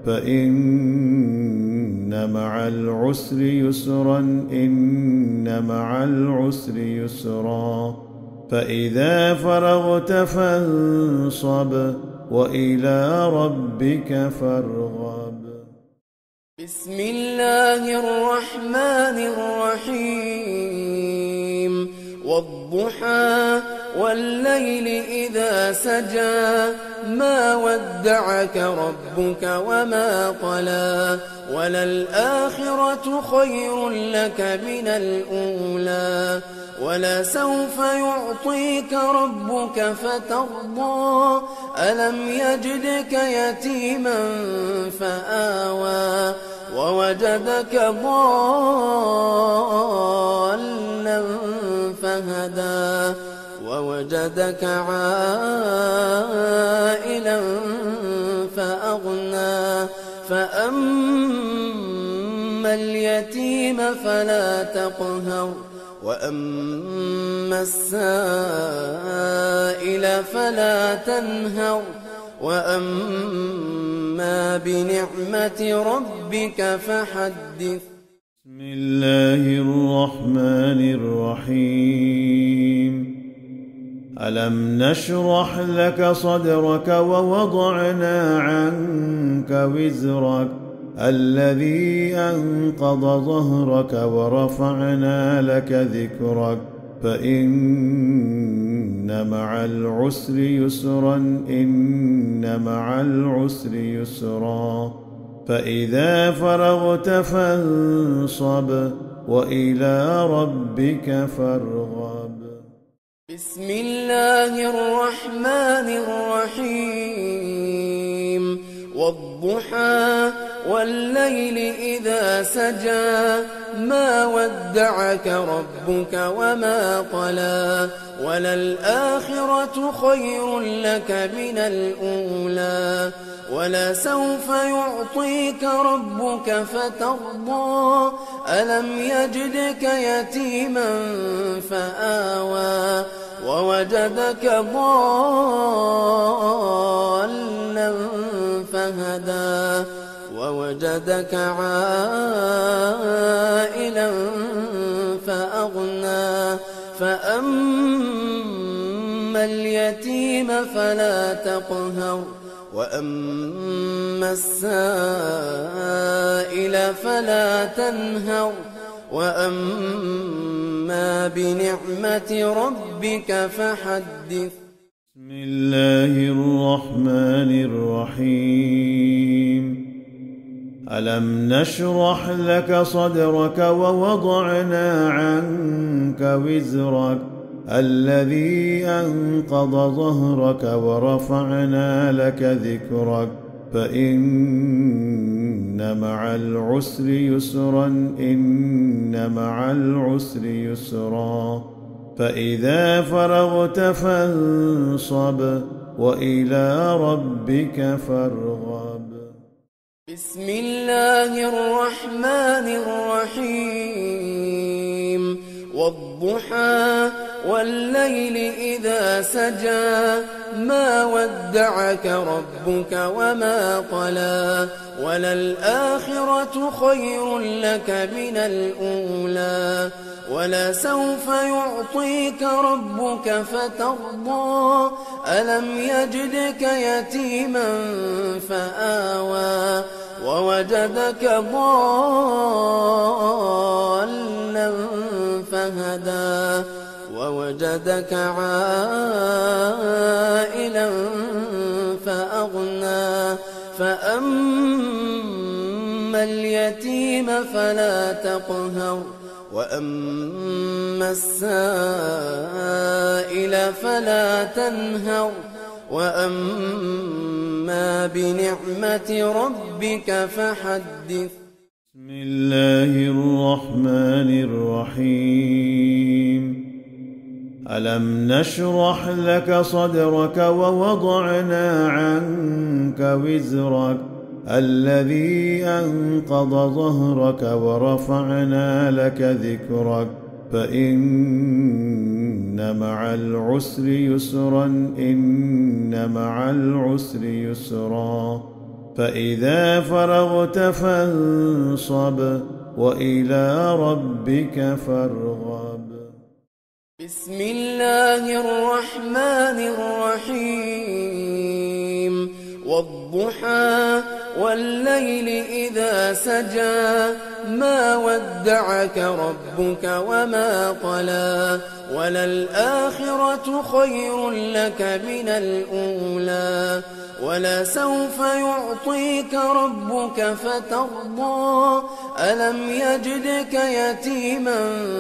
فإن مع العسر يسرا إن مع العسر يسرا فإذا فرغت فانصب وإلى ربك فارغب. بسم الله الرحمن الرحيم. والضحى والليل إذا سجى ما ودعك ربك وما قلى وللآخرة خير لك من الأولى ولسوف يعطيك ربك فترضى ألم يجدك يتيما فآوى ووجدك ضالا فهدى ووجدك عائلا فأغنى فأما اليتيم فلا تقهر وأما السائل فلا تنهر وأما بنعمة ربك فحدث. بسم الله الرحمن الرحيم. ألم نشرح لك صدرك ووضعنا عنك وزرك الذي أنقض ظهرك ورفعنا لك ذكرك فإن مع العسر يسرا إن مع العسر يسرا فإذا فرغت فانصب وإلى ربك فارغب. بسم الله الرحمن الرحيم. والضحى والليل إذا سجى ما ودعك ربك وما قلى وللآخرة خير لك من الأولى ولسوف يعطيك ربك فترضى ألم يجدك يتيما فآوى ووجدك ضالا فهدى ووجدك عائلا فأغنى فأما اليتيم فلا تقهر وأما السائل فلا تنهر وأما بنعمة ربك فحدث. بسم الله الرحمن الرحيم. ألم نشرح لك صدرك ووضعنا عنك وزرك الذي أنقض ظهرك ورفعنا لك ذكرك فإن مع العسر يسرا إن مع العسر يسرا فإذا فرغت فانصب وإلى ربك فارغب. بسم الله الرحمن الرحيم. والضحى والليل إذا سجى ما ودعك ربك وما قلى وللآخرة خير لك من الأولى ولسوف يعطيك ربك فترضى ألم يجدك يتيما فآوى ووجدك ضالا فهدى ووجدك عائلا فأغنى فأما اليتيم فلا تقهر وأما السائل فلا تنهر وأما بنعمة ربك فحدث. بسم الله الرحمن الرحيم. ألم نشرح لك صدرك ووضعنا عنك وزرك الذي أنقض ظهرك ورفعنا لك ذكرك فإن مع العسر يسرا إن مع العسر يسرا فإذا فرغت فانصب وإلى ربك فارغب. بسم الله الرحمن الرحيم. والضحى والليل إذا سجى ما ودعك ربك وما قلى وللآخرة خير لك من الأولى ولسوف يعطيك ربك فترضى ألم يجدك يتيما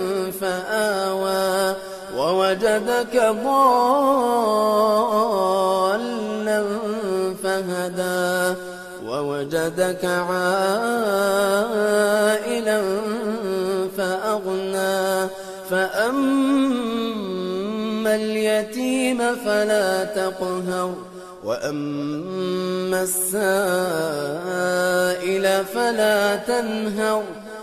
فآوى ووجدك ضالا فهدى ووجدك عائلا فأغنى فأما اليتيم فلا تقهر وأما السائل فلا تنهر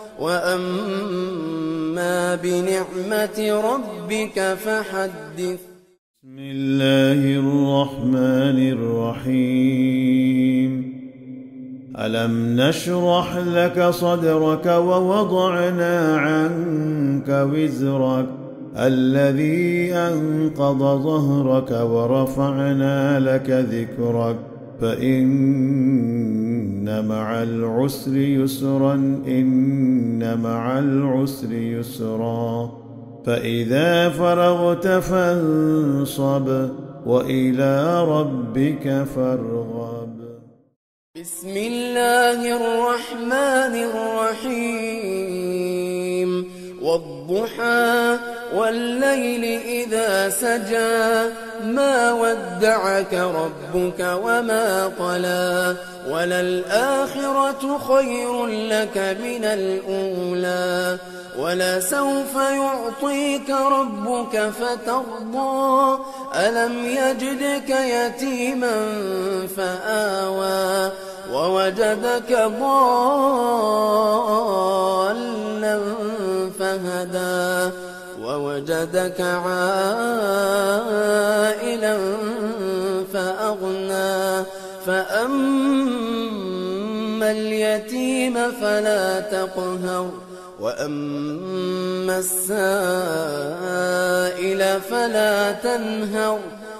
وأما بنعمة ربك فحدث. بسم الله الرحمن الرحيم. ألم نشرح لك صدرك ووضعنا عنك وزرك الذي أنقض ظهرك ورفعنا لك ذكرك فإن مع العسر يسرا إن مع العسر يسرا فإذا فرغت فانصب وإلى ربك فارغب. بسم الله الرحمن الرحيم. والضحى والليل إذا سجى ما ودعك ربك وما قلى وللآخرة خير لك من الأولى ولسوف يعطيك ربك فترضى ألم يجدك يتيما فآوى ووجدك ضالا فهدى ووجدك عائلا فأغنى فأما اليتيم فلا تقهر وأما السائل فلا تنهر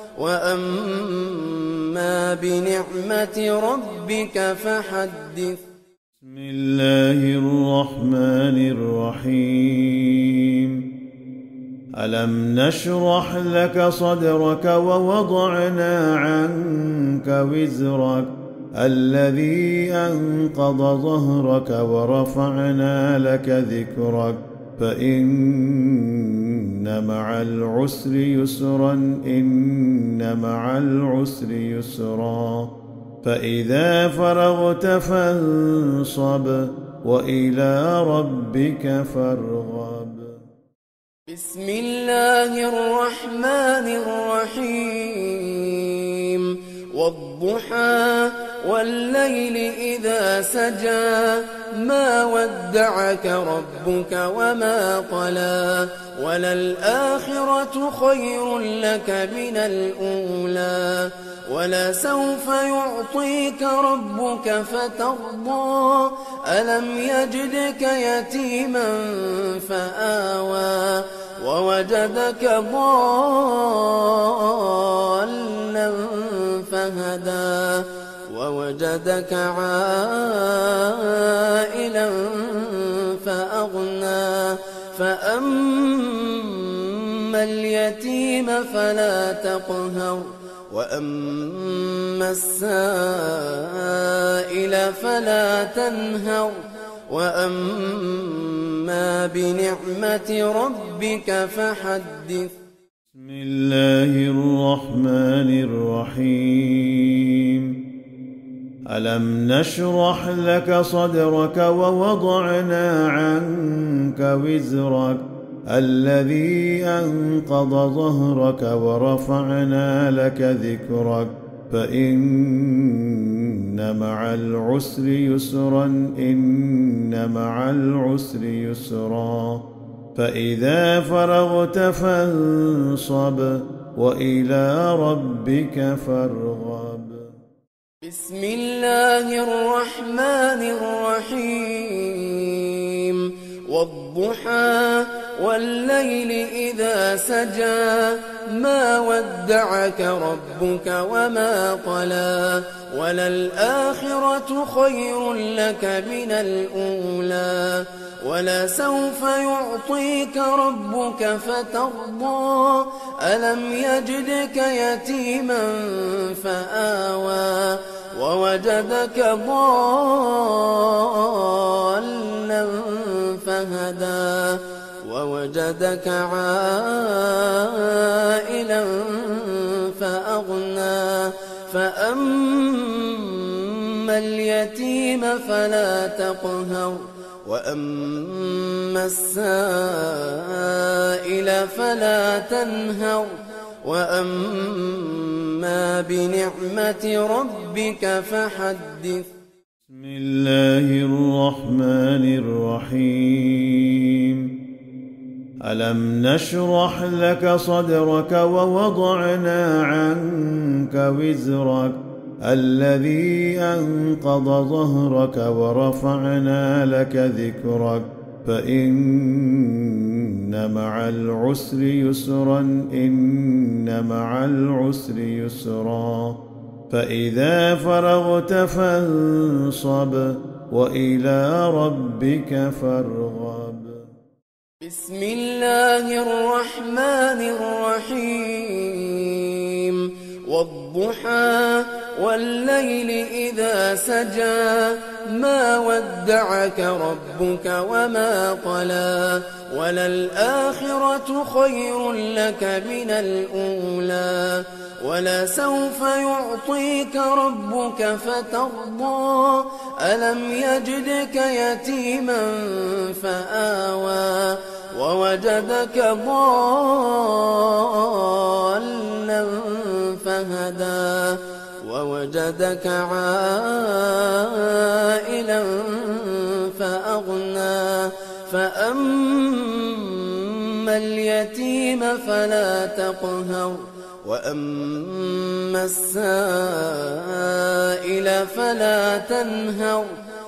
وأما بنعمة ربك فحدث. بسم الله الرحمن الرحيم. ألم نشرح لك صدرك ووضعنا عنك وزرك الذي أنقض ظهرك ورفعنا لك ذكرك فإن مع العسر يسرا إن مع العسر يسرا فإذا فرغت فانصب وإلى ربك فارغب. بسم الله الرحمن الرحيم. والضحى والليل إذا سجى ما ودعك ربك وما قلى وللآخرة خير لك من الأولى ولسوف يعطيك ربك فترضى ألم يجدك يتيما فآوى ووجدك ضالا فهدى ووجدك عائلا فأغنى فأما اليتيم فلا تقهر وأما السائل فلا تنهر وأما بنعمة ربك فحدث. بسم الله الرحمن الرحيم. ألم نشرح لك صدرك ووضعنا عنك وزرك الذي أنقض ظهرك ورفعنا لك ذكرك فإن مع العسر يسرا إن مع العسر يسرا فإذا فرغت فانصب وإلى ربك فارغب. بسم الله الرحمن الرحيم. والضحى والليل إذا سجى ما ودعك ربك وما قلى وللآخرة خير لك من الأولى ولسوف يعطيك ربك فترضى ألم يجدك يتيما فآوى ووجدك ضالا فهدى ووجدك عائلا فأغنى فأما اليتيم فلا تقهر وأما السائل فلا تنهر وأما بنعمة ربك فحدث. بسم الله الرحمن الرحيم. ألم نشرح لك صدرك ووضعنا عنك وزرك الذي أنقض ظهرك ورفعنا لك ذكرك فإن مع العسر يسرا إن مع العسر يسرا فإذا فرغت فانصب وإلى ربك فارغب. بسم الله الرحمن الرحيم. والضحى والليل إذا سجى ما ودعك ربك وما قلى وللآخرة خير لك من الأولى ولسوف يعطيك ربك فترضى ألم يجدك يتيما فآوى ووجدك ضالا فهدى ووجدك عائلا فأغنى فأما اليتيم فلا تقهر وأما السائل فلا تنهر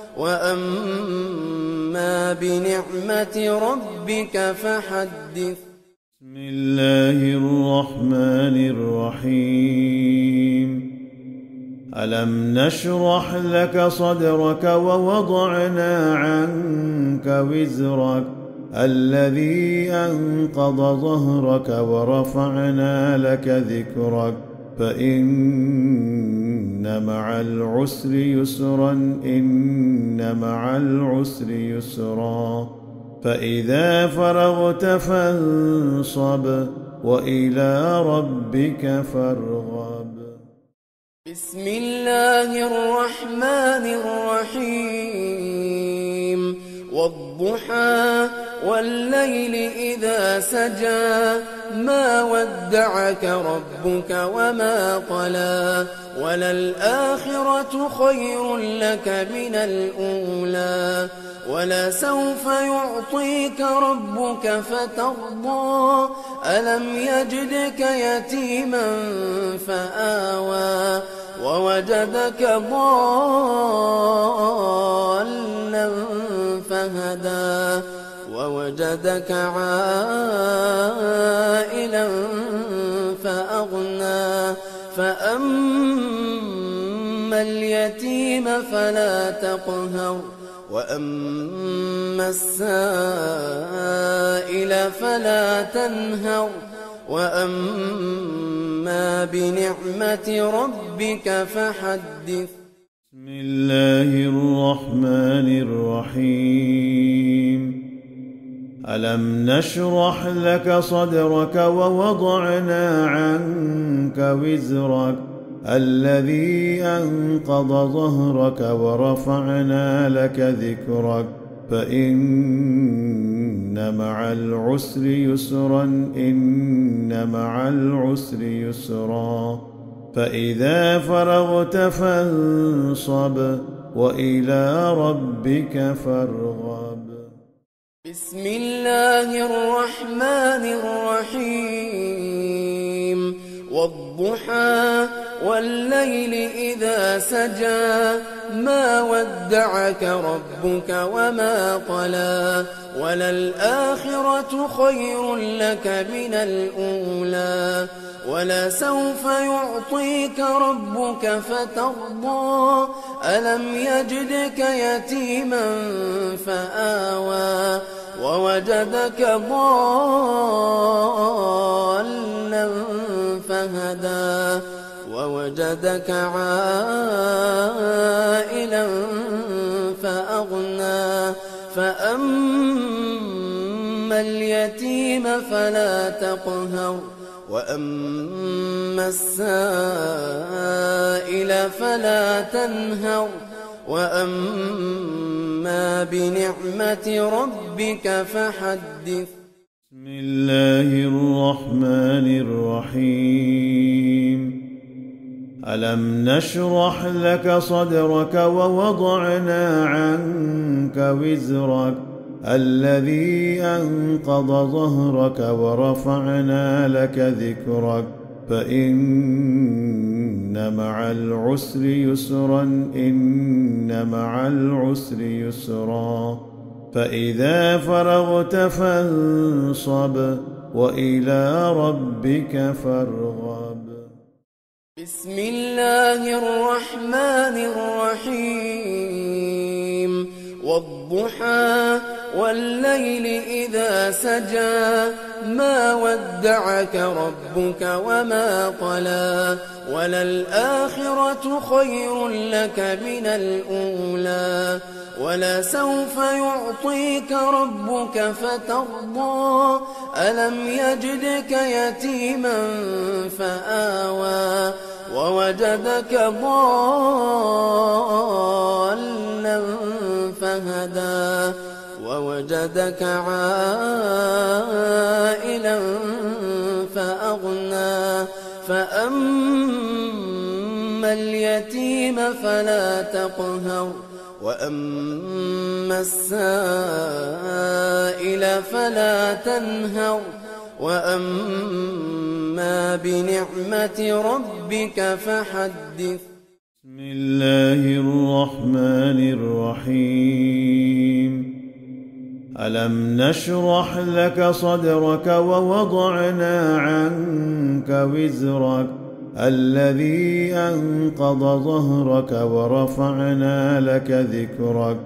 وأما بنعمة ربك فحدث. بسم الله الرحمن الرحيم. ألم نشرح لك صدرك ووضعنا عنك وزرك الذي أنقض ظهرك ورفعنا لك ذكرك فإن مع العسر يسرا إن مع العسر يسرا فإذا فرغت فانصب وإلى ربك فارغب. بسم الله الرحمن الرحيم. والضحى والليل إذا سجى ما ودعك ربك وما قلى وللآخرة خير لك من الأولى ولسوف يعطيك ربك فترضى ألم يجدك يتيما فآوى ووجدك ضالا فهدى ووجدك عائلا فأغنى فأما اليتيم فلا تقهر وأما السائل فلا تنهر وأما بنعمة ربك فحدث. بسم الله الرحمن الرحيم. ألم نشرح لك صدرك ووضعنا عنك وزرك الذي أنقض ظهرك ورفعنا لك ذكرك فإن مع العسر يسرا إن مع العسر يسرا فإذا فرغت فانصب وإلى ربك فارغب. بسم الله الرحمن الرحيم. والضحى والليل إذا سجى ما ودعك ربك وما قلى وللآخرة خير لك من الأولى ولسوف يعطيك ربك فترضى ألم يجدك يتيما فآوى ووجدك ضالا فهدى ووجدك عائلا فأغنى فأما اليتيم فلا تقهر وأما السائل فلا تنهر وأما بنعمة ربك فحدث. بسم الله الرحمن الرحيم. ألم نشرح لك صدرك ووضعنا عنك وزرك الذي أنقض ظهرك ورفعنا لك ذكرك فإن مع العسر يسرا إن مع العسر يسرا فإذا فرغت فانصب وإلى ربك فارغب. بسم الله الرحمن الرحيم. والضحى والليل إذا سجى ما ودعك ربك وما قلى وللآخرة خير لك من الأولى ولسوف يعطيك ربك فترضى ألم يجدك يتيما فآوى ووجدك ضالا فهدى ووجدك عائلا فأغنى فأما اليتيم فلا تقهر وأما السائل فلا تنهر وأما بنعمة ربك فحدث. بسم الله الرحمن الرحيم. ألم نشرح لك صدرك ووضعنا عنك وزرك الذي أنقض ظهرك ورفعنا لك ذكرك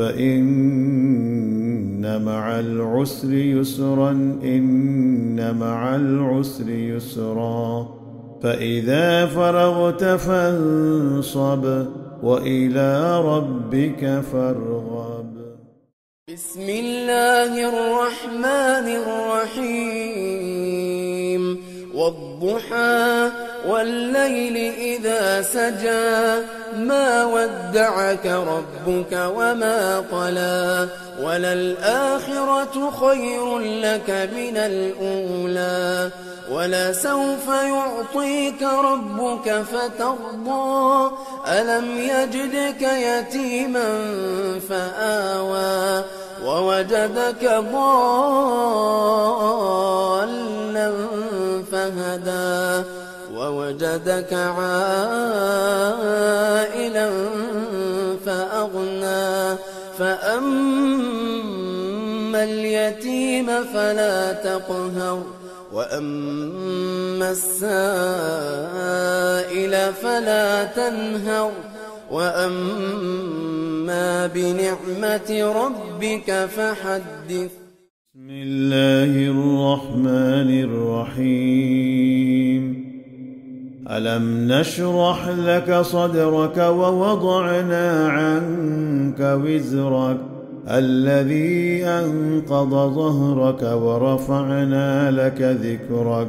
فإن مع العسر يسرا إن مع العسر يسرا فإذا فرغت فانصب وإلى ربك فارغب. بسم الله الرحمن الرحيم. والضحى والليل إذا سجى ما ودعك ربك وما قلى وللآخرة خير لك من الأولى ولسوف يعطيك ربك فترضى ألم يجدك يتيما فآوى ووجدك ضالا فهدى ووجدك عائلا فأغنى فأما اليتيم فلا تقهر وأما السائل فلا تنهر وأما بنعمة ربك فحدث. بسم الله الرحمن الرحيم. ألم نشرح لك صدرك ووضعنا عنك وزرك الذي أنقض ظهرك ورفعنا لك ذكرك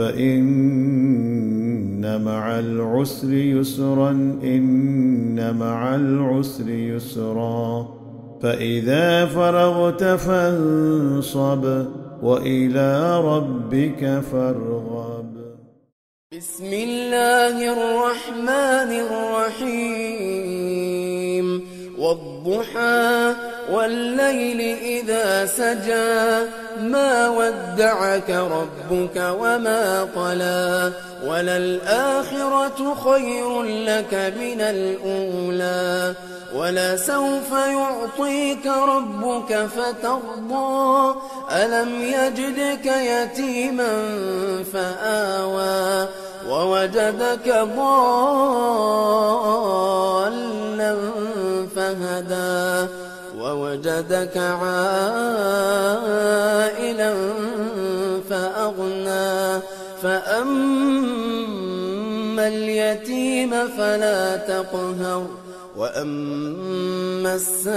فإن مع العسر يسرا إن مع العسر يسرا فإذا فرغت فانصب وإلى ربك فارغب. بسم الله الرحمن الرحيم. والضحى والليل إذا سجى ما ودعك ربك وما قلى وللآخرة خير لك من الأولى ولسوف يعطيك ربك فترضى ألم يجدك يتيما فآوى ووجدك ضالا فهدى ووجدك عائلا فأغنى فأما اليتيم فلا تقهر وأما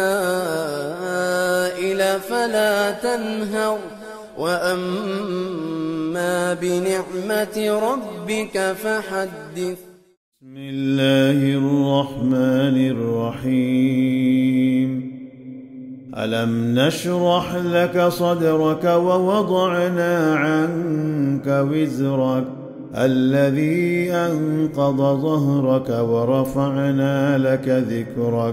السائل فلا تنهر وأما بنعمة ربك فحدث. بسم الله الرحمن الرحيم. ألم نشرح لك صدرك ووضعنا عنك وزرك الذي أنقض ظهرك ورفعنا لك ذكرك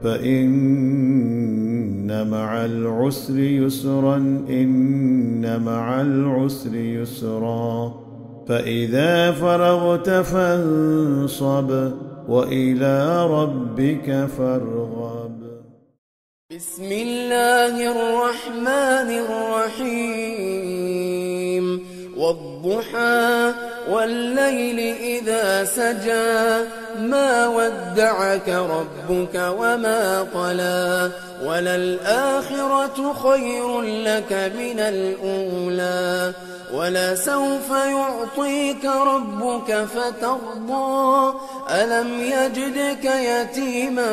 فإن مع العسر يسرا إن مع العسر يسرا فإذا فرغت فانصب وإلى ربك فارغب. بسم الله الرحمن الرحيم. والضحى والليل إذا سجى ما ودعك ربك وما قلى وللآخرة خير لك من الأولى ولسوف يعطيك ربك فترضى ألم يجدك يتيما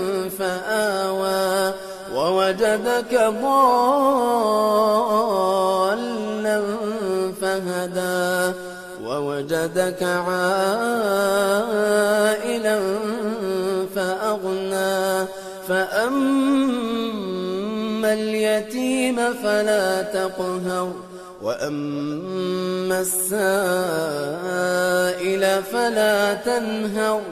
فآوى ووجدك ضالا فهدى ووجدك عائلا فأغنى فأما اليتيم فلا تقهر وأما السائل فلا تنهر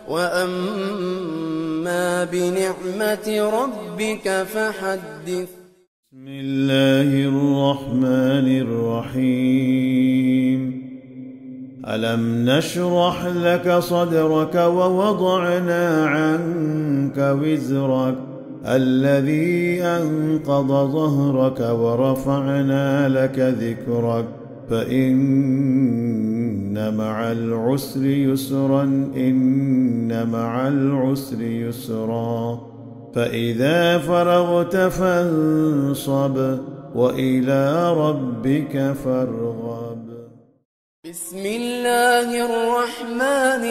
وأما بنعمة ربك فحدث. بسم الله الرحمن الرحيم. ألم نشرح لك صدرك ووضعنا عنك وزرك الذي أنقض ظهرك ورفعنا لك ذكرك فإن مع العسر يسرا إن مع العسر يسرا فإذا فرغت فانصب وإلى ربك فارغب. بسم الله الرحمن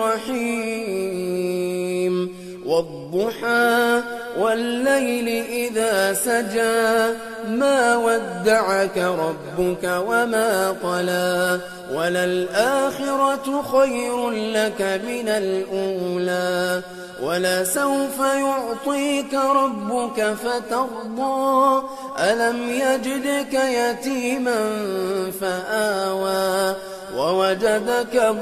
الرحيم. والضحى والليل إذا سجى ما ودعك ربك وما قلى وللآخرة خير لك من الأولى ولسوف يعطيك ربك فترضى ألم يجدك يتيما فآوى ووجدك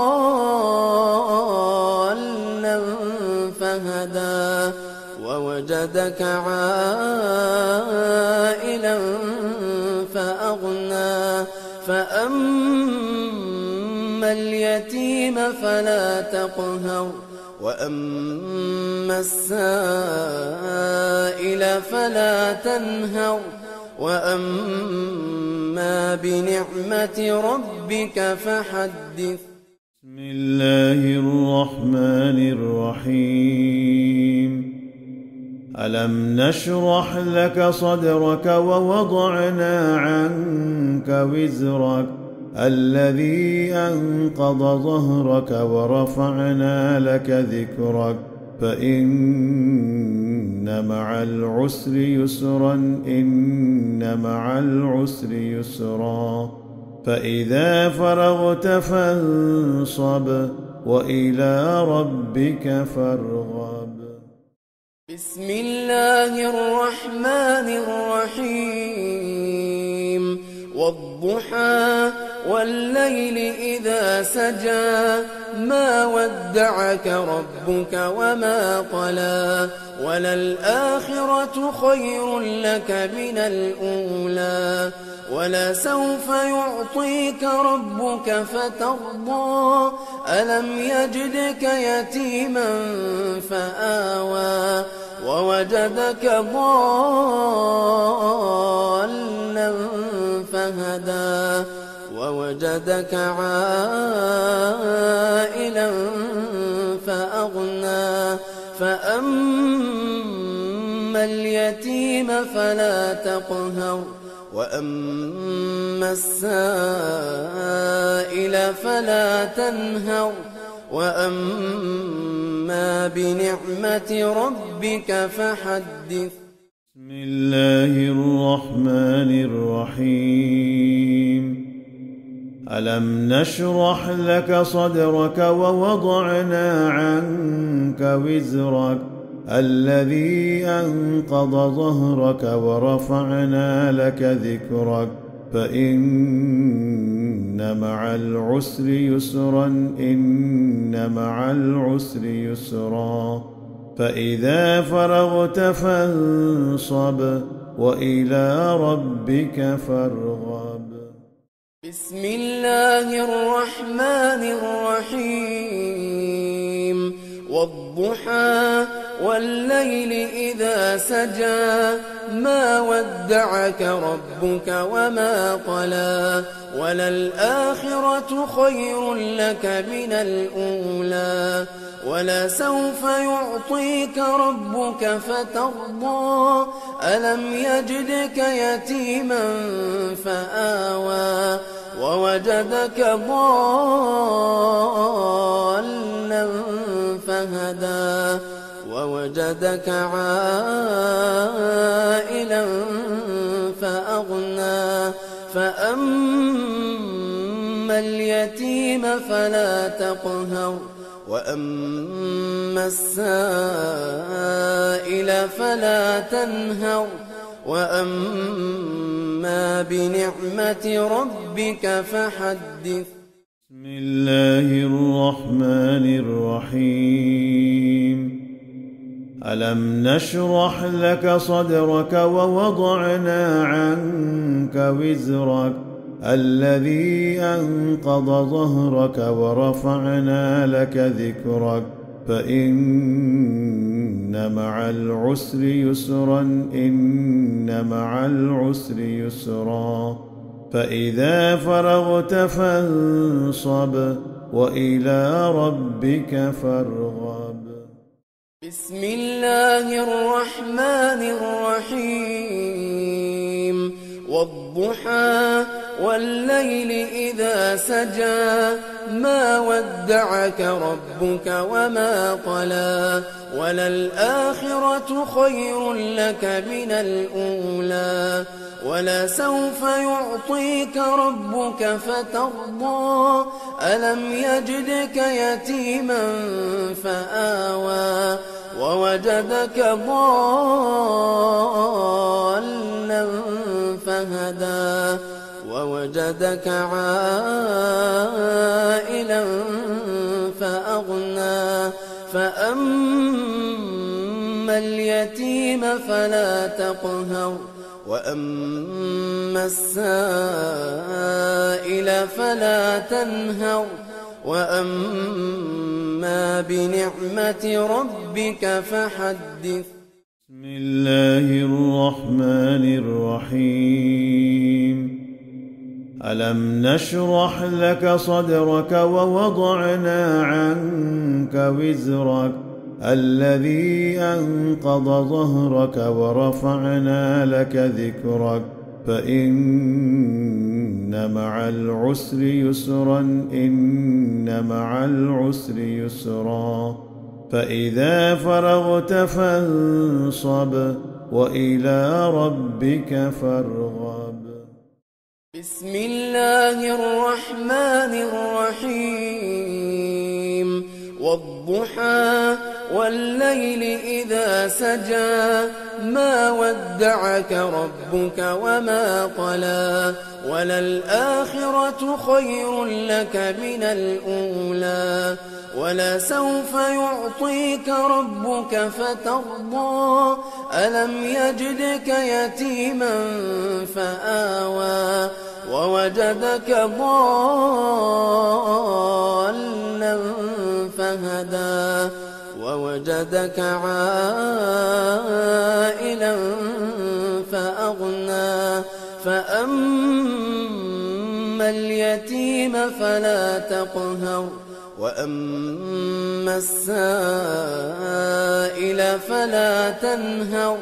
ضالا فهدى ووجدك عائلا فأغنى فأما اليتيم فلا تقهر وأما السائل فلا تنهر وأما بنعمة ربك فحدث. بسم الله الرحمن الرحيم. ألم نشرح لك صدرك ووضعنا عنك وزرك الذي أنقض ظهرك ورفعنا لك ذكرك فإن مع العسر يسرا إن مع العسر يسرا فإذا فرغت فانصب وإلى ربك فارغب. بسم الله الرحمن الرحيم. والضحى والليل إذا سجى ما ودعك ربك وما قلى وللآخرة خير لك من الأولى ولسوف يعطيك ربك فترضى ألم يجدك يتيما فآوى ووجدك ضالا فهدى ووجدك عائلا فأغنى فأما اليتيم فلا تقهر وأما السائل فلا تنهر وأما بنعمة ربك فحدث. بسم الله الرحمن الرحيم. ألم نشرح لك صدرك ووضعنا عنك وزرك الذي أنقض ظهرك ورفعنا لك ذكرك فإن مع العسر يسرا إن مع العسر يسرا فإذا فرغت فانصب وإلى ربك فارغب. بسم الله الرحمن الرحيم. والضحى والليل إذا سجى ما ودعك ربك وما قلى وللآخرة خير لك من الأولى ولسوف يعطيك ربك فترضى ألم يجدك يتيما فآوى ووجدك ضالا فهدى ووجدك عائلا فأغنى فأما اليتيم فلا تقهر وأما السائل فلا تنهر وأما بنعمة ربك فحدث. بسم الله الرحمن الرحيم. ألم نشرح لك صدرك ووضعنا عنك وزرك الذي أنقض ظهرك ورفعنا لك ذكرك فإن مع العسر يسرا إن مع العسر يسرا فإذا فرغت فانصب وإلى ربك فارغب. بسم الله الرحمن الرحيم. والضحى والليل إذا سجى ما ودعك ربك وما قلى وللآخرة خير لك من الأولى ولسوف يعطيك ربك فترضى ألم يجدك يتيما فآوى ووجدك ضالا فهدى ووجدك عائلا فأغنى فأما اليتيم فلا تقهر وأما السائل فلا تنهر وأما بنعمة ربك فحدث. بسم الله الرحمن الرحيم. ألم نشرح لك صدرك ووضعنا عنك وزرك الذي أنقض ظهرك ورفعنا لك ذكرك فإن مع العسر يسرا إن مع العسر يسرا فإذا فرغت فانصب وإلى ربك فارغب. بسم الله الرحمن الرحيم. والضحى والليل إذا سجى ما ودعك ربك وما قلى وللآخرة خير لك من الأولى ولسوف يعطيك ربك فترضى ألم يجدك يتيما فآوى ووجدك ضالا فهدى ووجدك عائلا فأغنى فأما اليتيم فلا تقهر وأما السائل فلا تنهر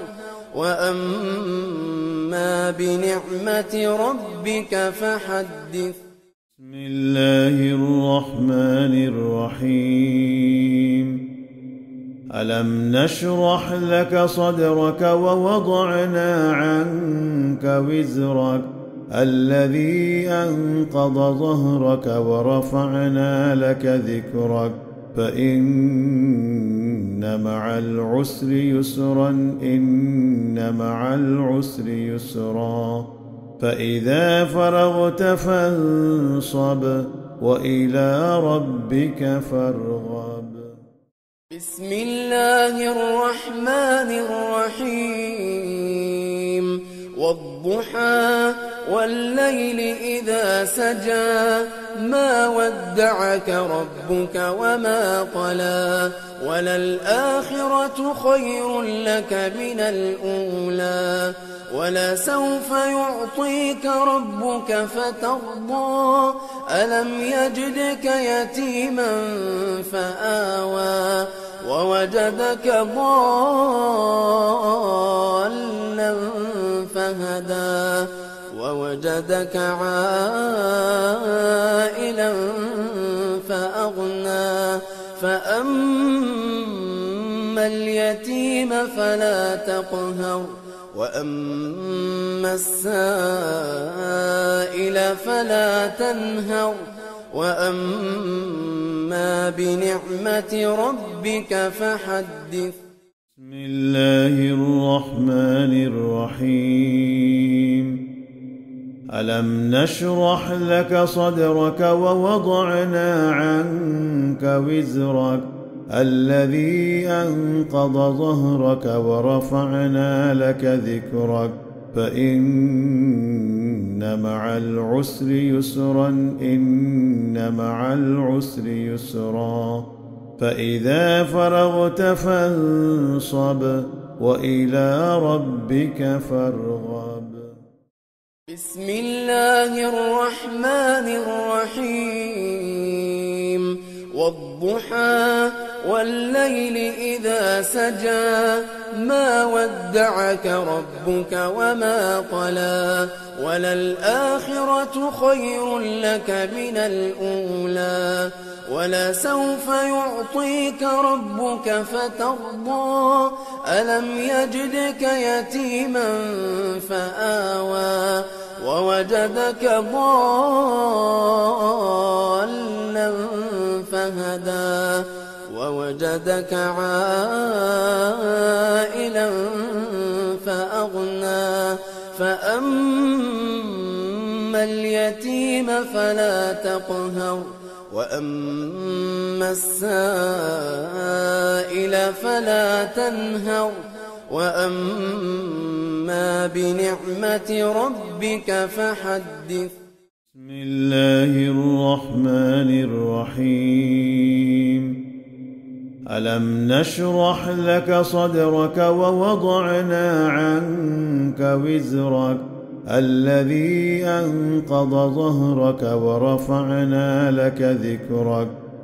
وأما بنعمة ربك فحدث. بسم الله الرحمن الرحيم. ألم نشرح لك صدرك ووضعنا عنك وزرك الذي أنقض ظهرك ورفعنا لك ذكرك فإن مع العسر يسرا إن مع العسر يسرا فإذا فرغت فانصب وإلى ربك فارغب. بسم الله الرحمن الرحيم. والضحى والليل إذا سجى ما ودعك ربك وما قلى وللآخرة خير لك من الأولى ولسوف يعطيك ربك فترضى ألم يجدك يتيما فآوى ووجدك ضالا فهدى ووجدك عائلا فأغنى فأما اليتيم فلا تقهر وأما السائل فلا تنهر وأما بنعمة ربك فحدث. بسم الله الرحمن الرحيم. ألم نشرح لك صدرك ووضعنا عنك وزرك الذي أنقض ظهرك ورفعنا لك ذكرك فإن مع العسر يسرا إن مع العسر يسرا فإذا فرغت فانصب وإلى ربك فارغب. بسم الله الرحمن الرحيم. والضحى والليل إذا سجى ما ودعك ربك وما قلى وللآخرة خير لك من الأولى ولسوف يعطيك ربك فترضى ألم يجدك يتيما فآوى ووجدك ضالا فهدى ووجدك عائلا فأغنى فأما اليتيم فلا تقهر وأما السائل فلا تنهر وأما بنعمة ربك فحدث. بسم الله الرحمن الرحيم. ألم نشرح لك صدرك ووضعنا عنك وزرك الذي أنقض ظهرك ورفعنا لك ذكرك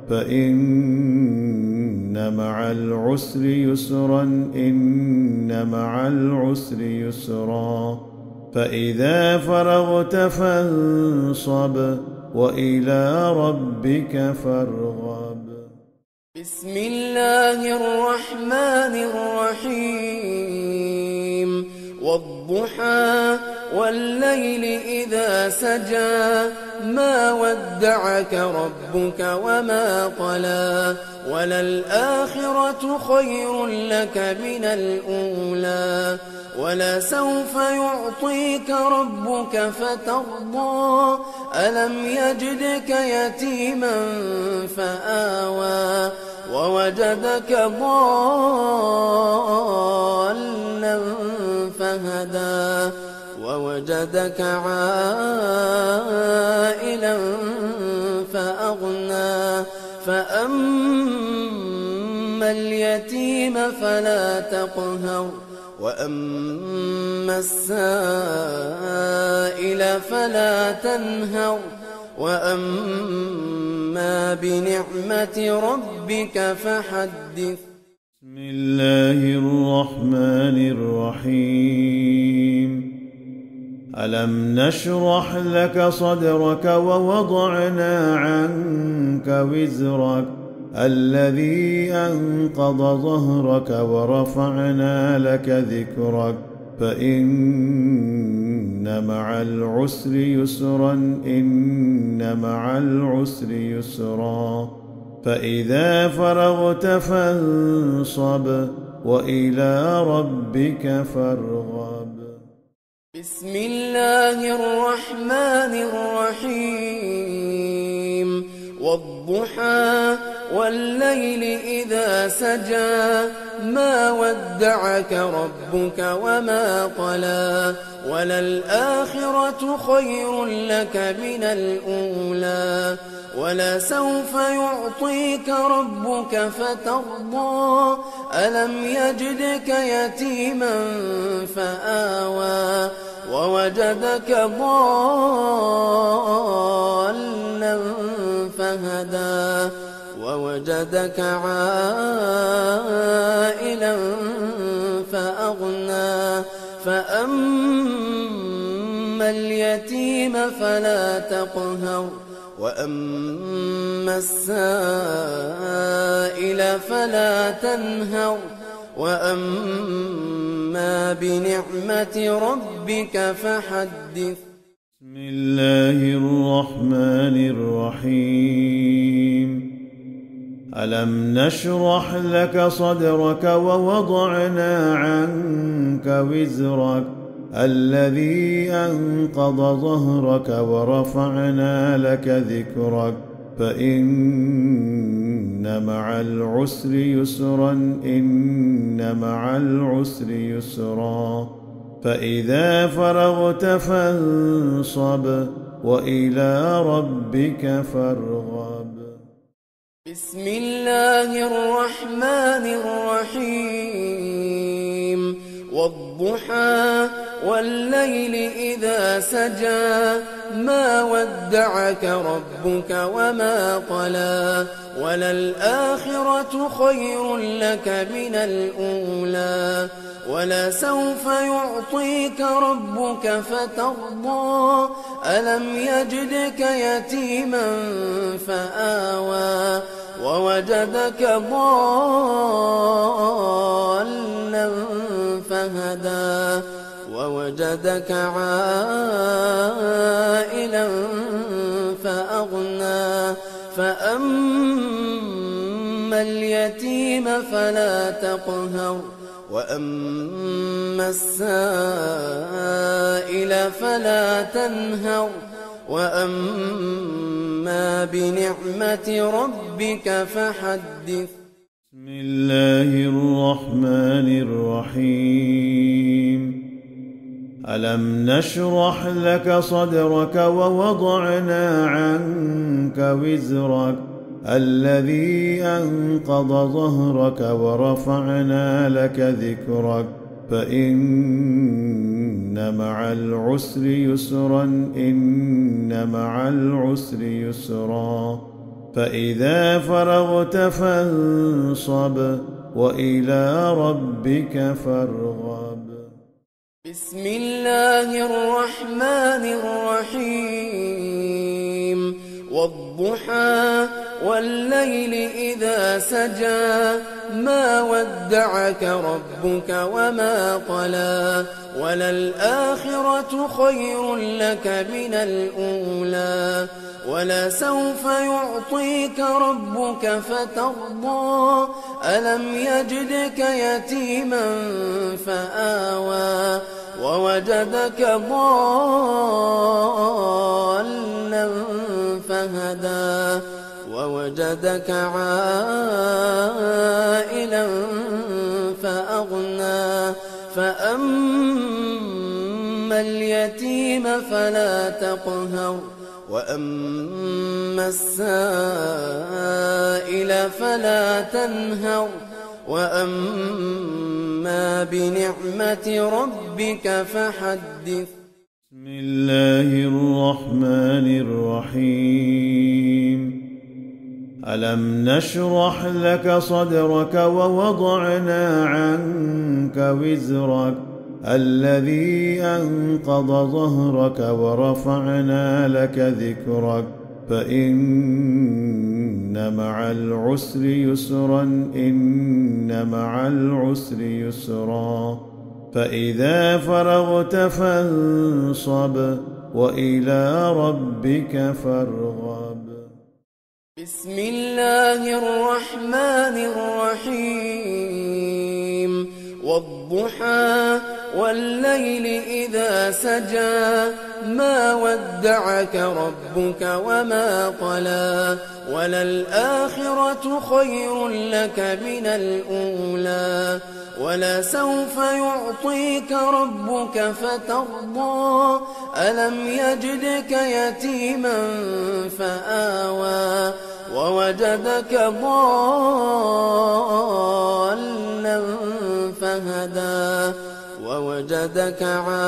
فإن مع العسر يسرا إن مع العسر يسرا فإذا فرغت فانصب وإلى ربك فارغب. بسم الله الرحمن الرحيم. والضحى والليل إذا سجى ما ودعك ربك وما قلى وللآخرة خير لك من الأولى ولسوف يعطيك ربك فترضى ألم يجدك يتيما فآوى ووجدك ضالا فهدى ووجدك عائلا فأغنى فأما اليتيم فلا تقهر وأما السائل فلا تنهر وأما بنعمة ربك فحدث. بسم الله الرحمن الرحيم. ألم نشرح لك صدرك ووضعنا عنك وزرك الذي أنقض ظهرك ورفعنا لك ذكرك فإن مع العسر يسرا إن مع العسر يسرا فإذا فرغت فانصب وإلى ربك فارغب. بسم الله الرحمن الرحيم. والضحى والليل إذا سجى ما ودعك ربك وما قلى وللآخرة خير لك من الأولى ولسوف يعطيك ربك فترضى ألم يجدك يتيما فآوى ووجدك ضالا فهدى ووجدك عائلا فأغنى فأما اليتيم فلا تقهر وأما السائل فلا تنهر وأما بنعمة ربك فحدث. بسم الله الرحمن الرحيم. ألم نشرح لك صدرك ووضعنا عنك وزرك الذي أنقض ظهرك ورفعنا لك ذكرك فإن مع العسر يسرا إن مع العسر يسرا فإذا فرغت فانصب وإلى ربك فارغب. بسم الله الرحمن الرحيم. والضحى والليل إذا سجى ما ودعك ربك وما قلى وللآخرة خير لك من الأولى ولسوف يعطيك ربك فترضى ألم يجدك يتيما فآوى ووجدك ضالا فهدى ووجدك عائلا فأغنى فأما اليتيم فلا تقهر وأما السائل فلا تنهر وأما بنعمة ربك فحدث. بسم الله الرحمن الرحيم. ألم نشرح لك صدرك ووضعنا عنك وزرك الذي أنقض ظهرك ورفعنا لك ذكرك فإن مع العسر يسرا إن مع العسر يسرا فإذا فرغت فانصب وإلى ربك فارغب. بسم الله الرحمن الرحيم. والضحى والليل إذا سجى ما ودعك ربك وما قلى وللآخرة خير لك من الأولى ولسوف يعطيك ربك فترضى ألم يجدك يتيما فآوى ووجدك ضالا فهدى ووجدك عائلا فأغنى فأما اليتيم فلا تقهر وأما السائل فلا تنهر وأما بنعمة ربك فحدث. بسم الله الرحمن الرحيم. ألم نشرح لك صدرك ووضعنا عنك وزرك الذي أنقض ظهرك ورفعنا لك ذكرك فإن مع العسر يسرا إن مع العسر يسرا فإذا فرغت فانصب وإلى ربك فارغب. بسم الله الرحمن الرحيم. والضحى والليل إذا سجى ما ودعك ربك وما قلى وللآخرة خير لك من الأولى ولسوف يعطيك ربك فترضى ألم يجدك يتيما فآوى ووجدك ضالا فهدى ووجدك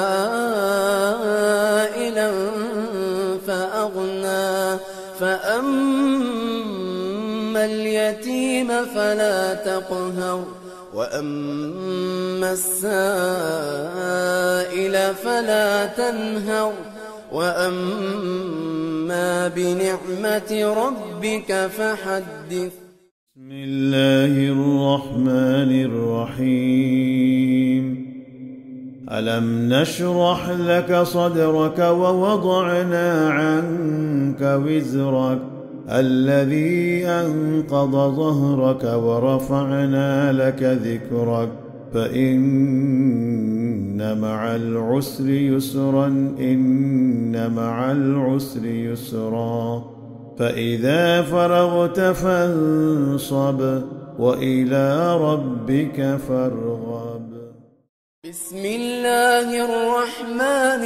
عائلا فأغنى فأما اليتيم فلا تقهر وأما السائل فلا تنهر وأما بنعمة ربك فحدث. بسم الله الرحمن الرحيم. ألم نشرح لك صدرك ووضعنا عنك وزرك الذي أنقض ظهرك ورفعنا لك ذكرك فإن مع العسر يسرا إن مع العسر يسرا فإذا فرغت فانصب وإلى ربك فارغب. بسم الله الرحمن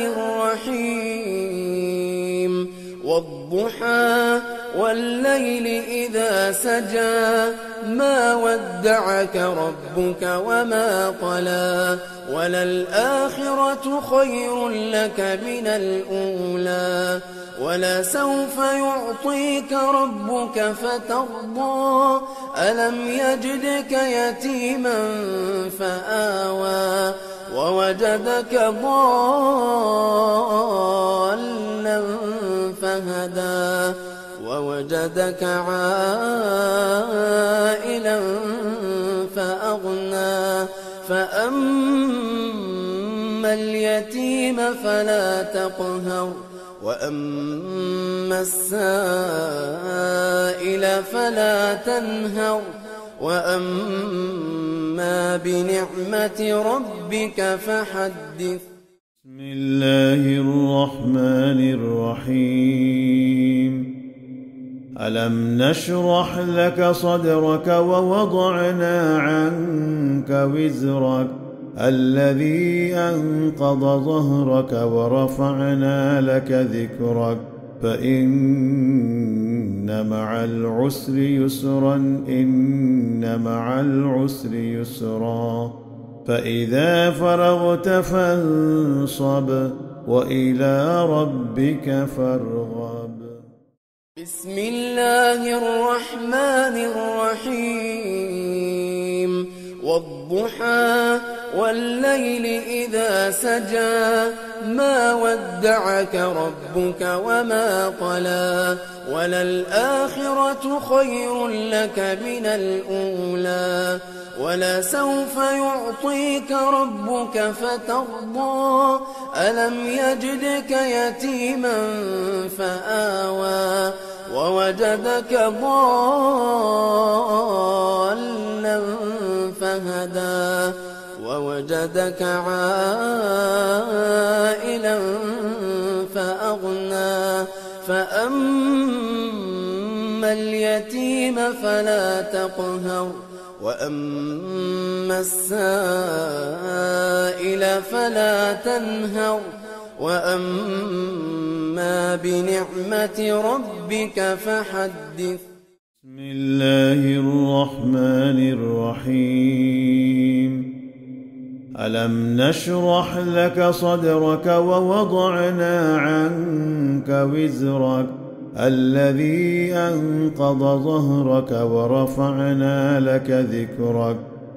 الرحيم. والضحى والليل إذا سجى ما ودعك ربك وما قلى وللآخرة خير لك من الأولى ولسوف يعطيك ربك فترضى ألم يجدك يتيما فآوى ووجدك ضالا فهدى ووجدك عائلا فأغنى فأما اليتيم فلا تقهر وأما السائل فلا تنهر وأما بنعمة ربك فحدث. بسم الله الرحمن الرحيم. ألم نشرح لك صدرك ووضعنا عنك وزرك الذي أنقض ظهرك ورفعنا لك ذكرك فإن مع العسر يسرا إن مع العسر يسرا فإذا فرغت فانصب وإلى ربك فارغب. بسم الله الرحمن الرحيم. والضحى والليل إذا سجى ما ودعك ربك وما قلى وللآخرة خير لك من الأولى ولسوف يعطيك ربك فترضى ألم يجدك يتيما فآوى ووجدك ضالا فهدى ووجدك عائلا فأغنى فأما اليتيم فلا تقهر وأما السائل فلا تنهر وأما بنعمة ربك فحدث. بسم الله الرحمن الرحيم. ألم نشرح لك صدرك ووضعنا عنك وزرك الذي أنقض ظهرك ورفعنا لك ذكرك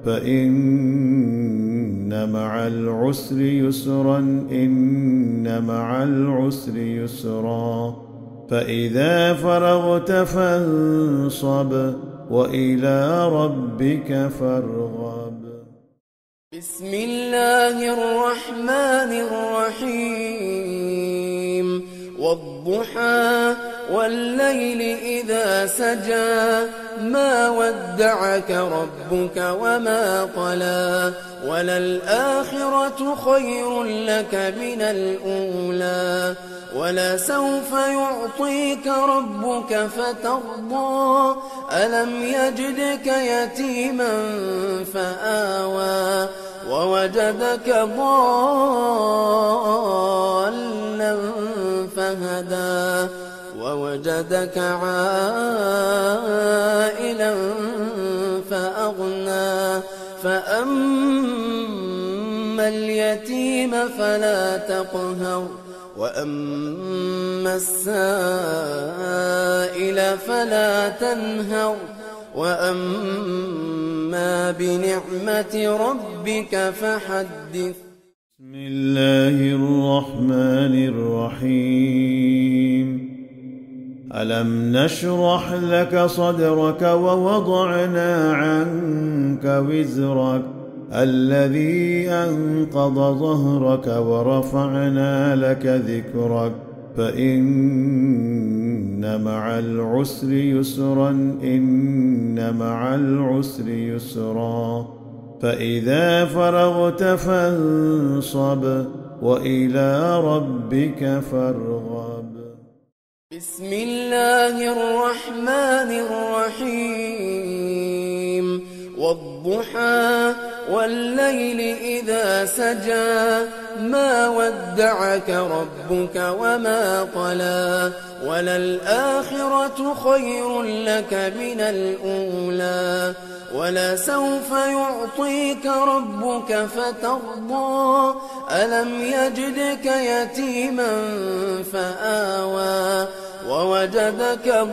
فإن مع العسر يسرا إن مع العسر يسرا فإذا فرغت فانصب وإلى ربك فارغب. بسم الله الرحمن الرحيم. الرحمن الرحيم. والضحى والليل إذا سجى ما ودعك ربك وما قلى وللآخرة خير لك من الأولى ولسوف يعطيك ربك فترضى ألم يجدك يتيما فآوى ووجدك ضالا فهدى ووجدك عائلا فأغنى فأما اليتيم فلا تقهر وأما السائل فلا تنهر وأما بنعمة ربك فحدث. بسم الله الرحمن الرحيم. والليل إذا سجى ما ودعك ربك وما قلى وللآخرة خير لك من الأولى ولسوف يعطيك ربك فترضى ألم يجدك يتيما فآوى ووجدك ضالا فهدى ووجدك عائلا فأغنى فأما اليتيم فلا تقهر وأما السائل فلا تنهر وأما بنعمة ربك فحدث. بسم الله الرحمن الرحيم. ألم نشرح لك صدرك ووضعنا عنك وزرك الذي أنقض ظهرك ورفعنا لك ذكرك فإن مع العسر يسرا إن مع العسر يسرا فإذا فرغت فانصب وإلى ربك فارغب. بسم الله الرحمن الرحيم. والضحى والليل إذا سجى ما ودعك ربك وما قلى وللآخرة خير لك من الأولى ولسوف يعطيك ربك فترضى ألم يجدك يتيما فآوى ووجدك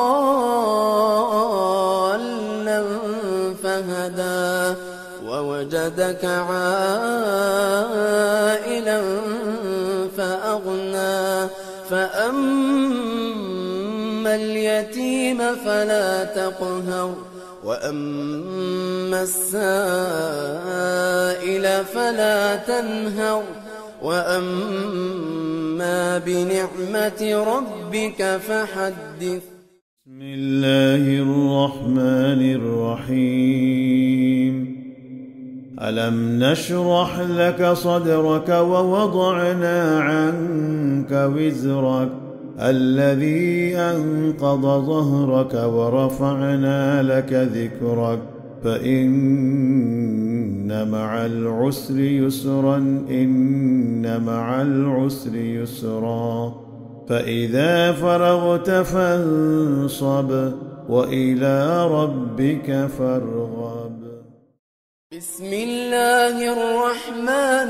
ضالا فهدى ووجدك عائلا فأغنى فأما اليتيم فلا تقهر وأما السائل فلا تنهر وأما بنعمة ربك فحدث. بسم الله الرحمن الرحيم. ألم نشرح لك صدرك ووضعنا عنك وزرك الذي أنقض ظهرك ورفعنا لك ذكرك فإن مع العسر يسرا إن مع العسر يسرا فإذا فرغت فانصب وإلى ربك فارغب. بسم الله الرحمن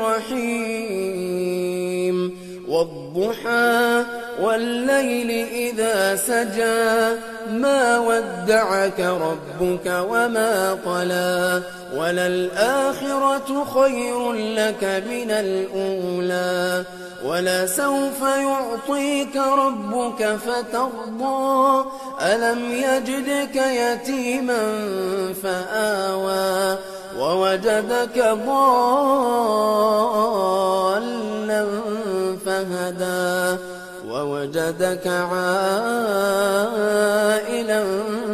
الرحيم. والضحى والليل إذا سجى ما ودعك ربك وما قلى وللآخرة خير لك من الأولى ولسوف يعطيك ربك فترضى ألم يجدك يتيما فآوى ووجدك ضالا فهدى ووجدك عائلا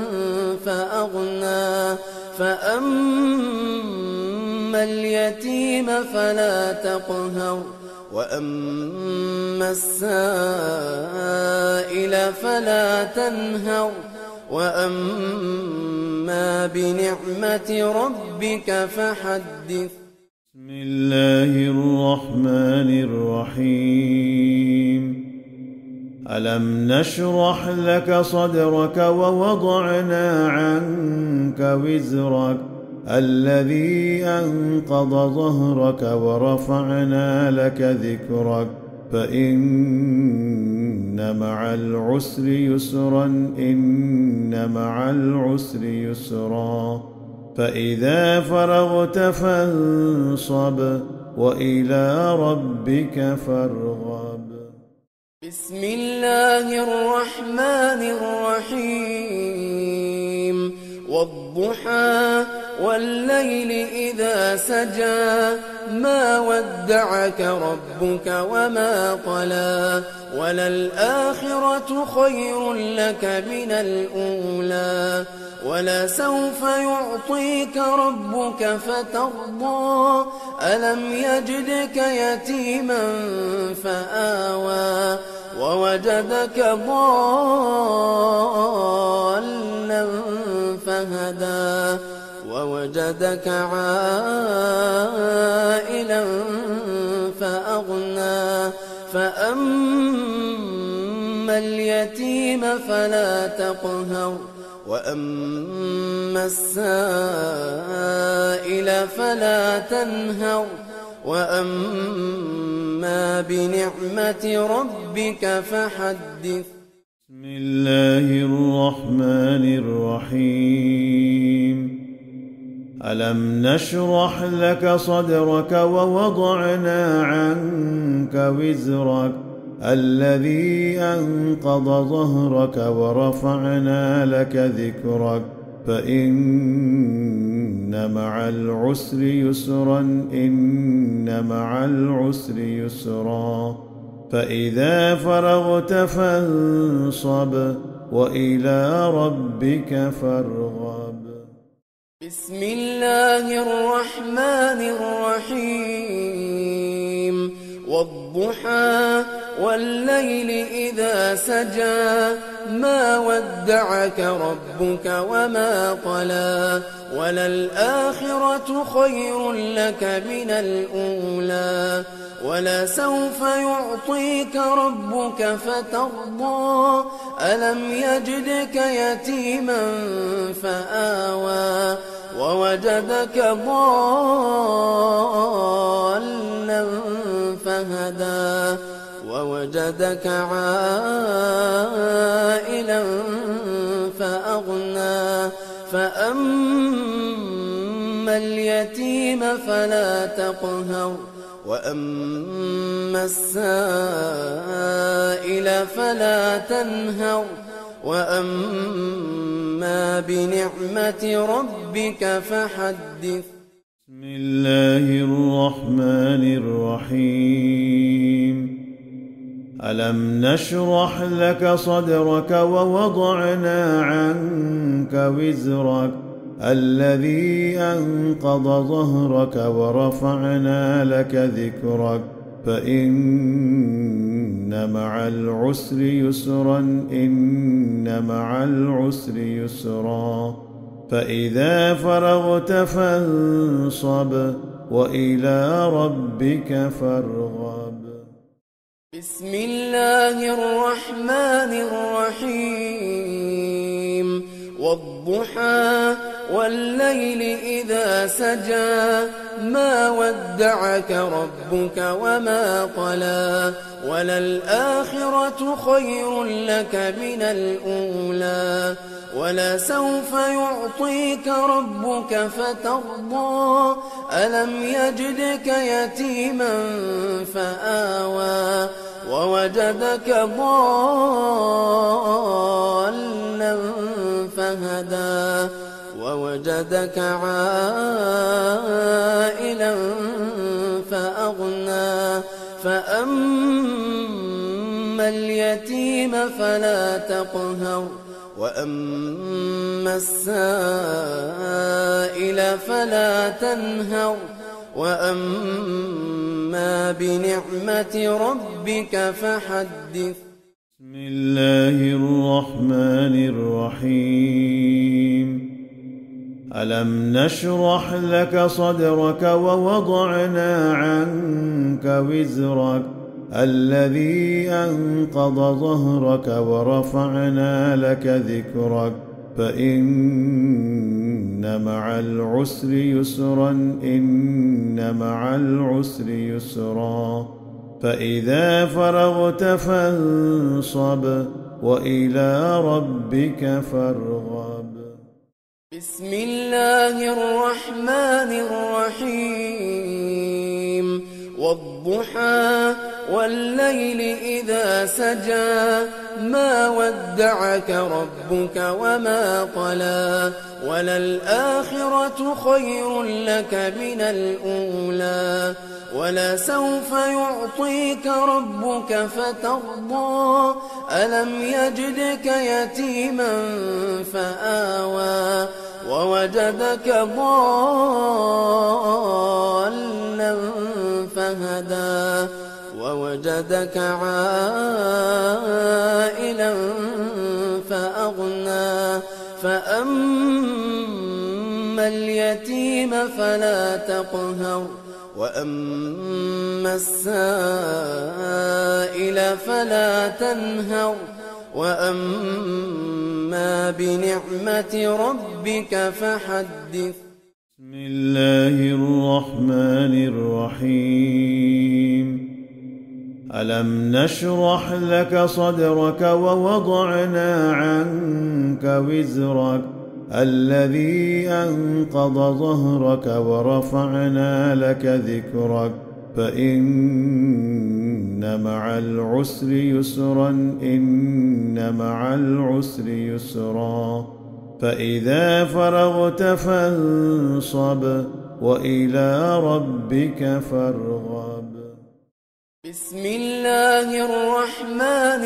فأغنى فأما اليتيم فلا تقهر وأما السائل فلا تنهر وأما بنعمة ربك فحدث. بسم الله الرحمن الرحيم. ألم نشرح لك صدرك ووضعنا عنك وزرك الذي أنقض ظهرك ورفعنا لك ذكرك فإن مع العسر يسرا إن مع العسر يسرا فإذا فرغت فانصب وإلى ربك فارغب. بسم الله الرحمن الرحيم. والضحى والليل إذا سجى ما ودعك ربك وما قلى وللآخرة خير لك من الأولى ولسوف يعطيك ربك فترضى ألم يجدك يتيما فآوى ووجدك ضالا فهدى ووجدك عائلا فأغنى فأما اليتيم فلا تقهر وأما السائل فلا تنهر وأما بنعمة ربك فحدث. بسم الله الرحمن الرحيم. ألم نشرح لك صدرك ووضعنا عنك وزرك الذي أنقض ظهرك ورفعنا لك ذكرك فإن مع العسر يسرا إن مع العسر يسرا فإذا فرغت فانصب وإلى ربك فارغب. بسم الله الرحمن الرحيم. والضحى والليل إذا سجى ما ودعك ربك وما قلى وللآخرة خير لك من الأولى ولسوف يعطيك ربك فترضى ألم يجدك يتيما فآوى ووجدك ضالا فهدى ووجدك عائلا فأغنى فأما اليتيم فلا تقهر وأما السائل فلا تنهر وأما بنعمة ربك فحدث. بسم الله الرحمن الرحيم. ألم نشرح لك صدرك ووضعنا عنك وزرك الذي أنقض ظهرك ورفعنا لك ذكرك فإن مع العسر يسرا إن مع العسر يسرا فإذا فرغت فانصب وإلى ربك فارغب. بسم الله الرحمن الرحيم. والضحى والليل إذا سجى ما ودعك ربك وما قلى وللآخرة خير لك من الأولى ولسوف يعطيك ربك فترضى ألم يجدك يتيما فآوى ووجدك ضالا فهدى ووجدك عائلا فأغنى فأما اليتيم فلا تقهر وأما السائل فلا تنهر وأما بنعمة ربك فحدث. بسم الله الرحمن الرحيم. ألم نشرح لك صدرك ووضعنا عنك وزرك الذي أنقض ظهرك ورفعنا لك ذكرك فإن مع العسر يسرا إن مع العسر يسرا فإذا فرغت فانصب وإلى ربك فارغب. بسم الله الرحمن الرحيم. والضحى والليل إذا سجى ما ودعك ربك وما قلى وللآخرة خير لك من الأولى ولسوف يعطيك ربك فترضى ألم يجدك يتيما فآوى ووجدك ضالا فهدى ووجدك عائلا فأغنى فأما اليتيم فلا تقهر وأما السائل فلا تنهر وأما بنعمة ربك فحدث. بسم الله الرحمن الرحيم. ألم نشرح لك صدرك ووضعنا عنك وزرك الذي أنقض ظهرك ورفعنا لك ذكرك فإن مع العسر يسرا إن مع العسر يسرا فإذا فرغت فانصب وإلى ربك فارغب. بسم الله الرحمن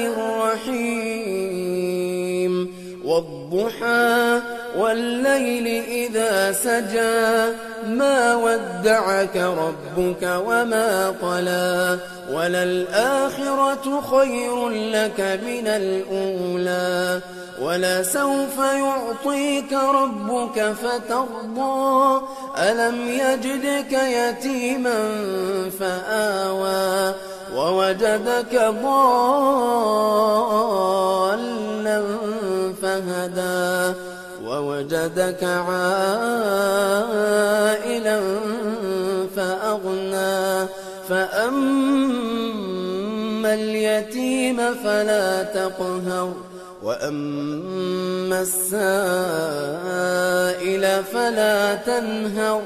الرحيم. والضحى والليل إذا سجى ما ودعك ربك وما قلى وللآخرة خير لك من الأولى ولسوف يعطيك ربك فترضى ألم يجدك يتيما فآوى ووجدك ضالا فهدى ووجدك عائلا فأغنى فأما اليتيم فلا تقهر وأما السائل فلا تنهر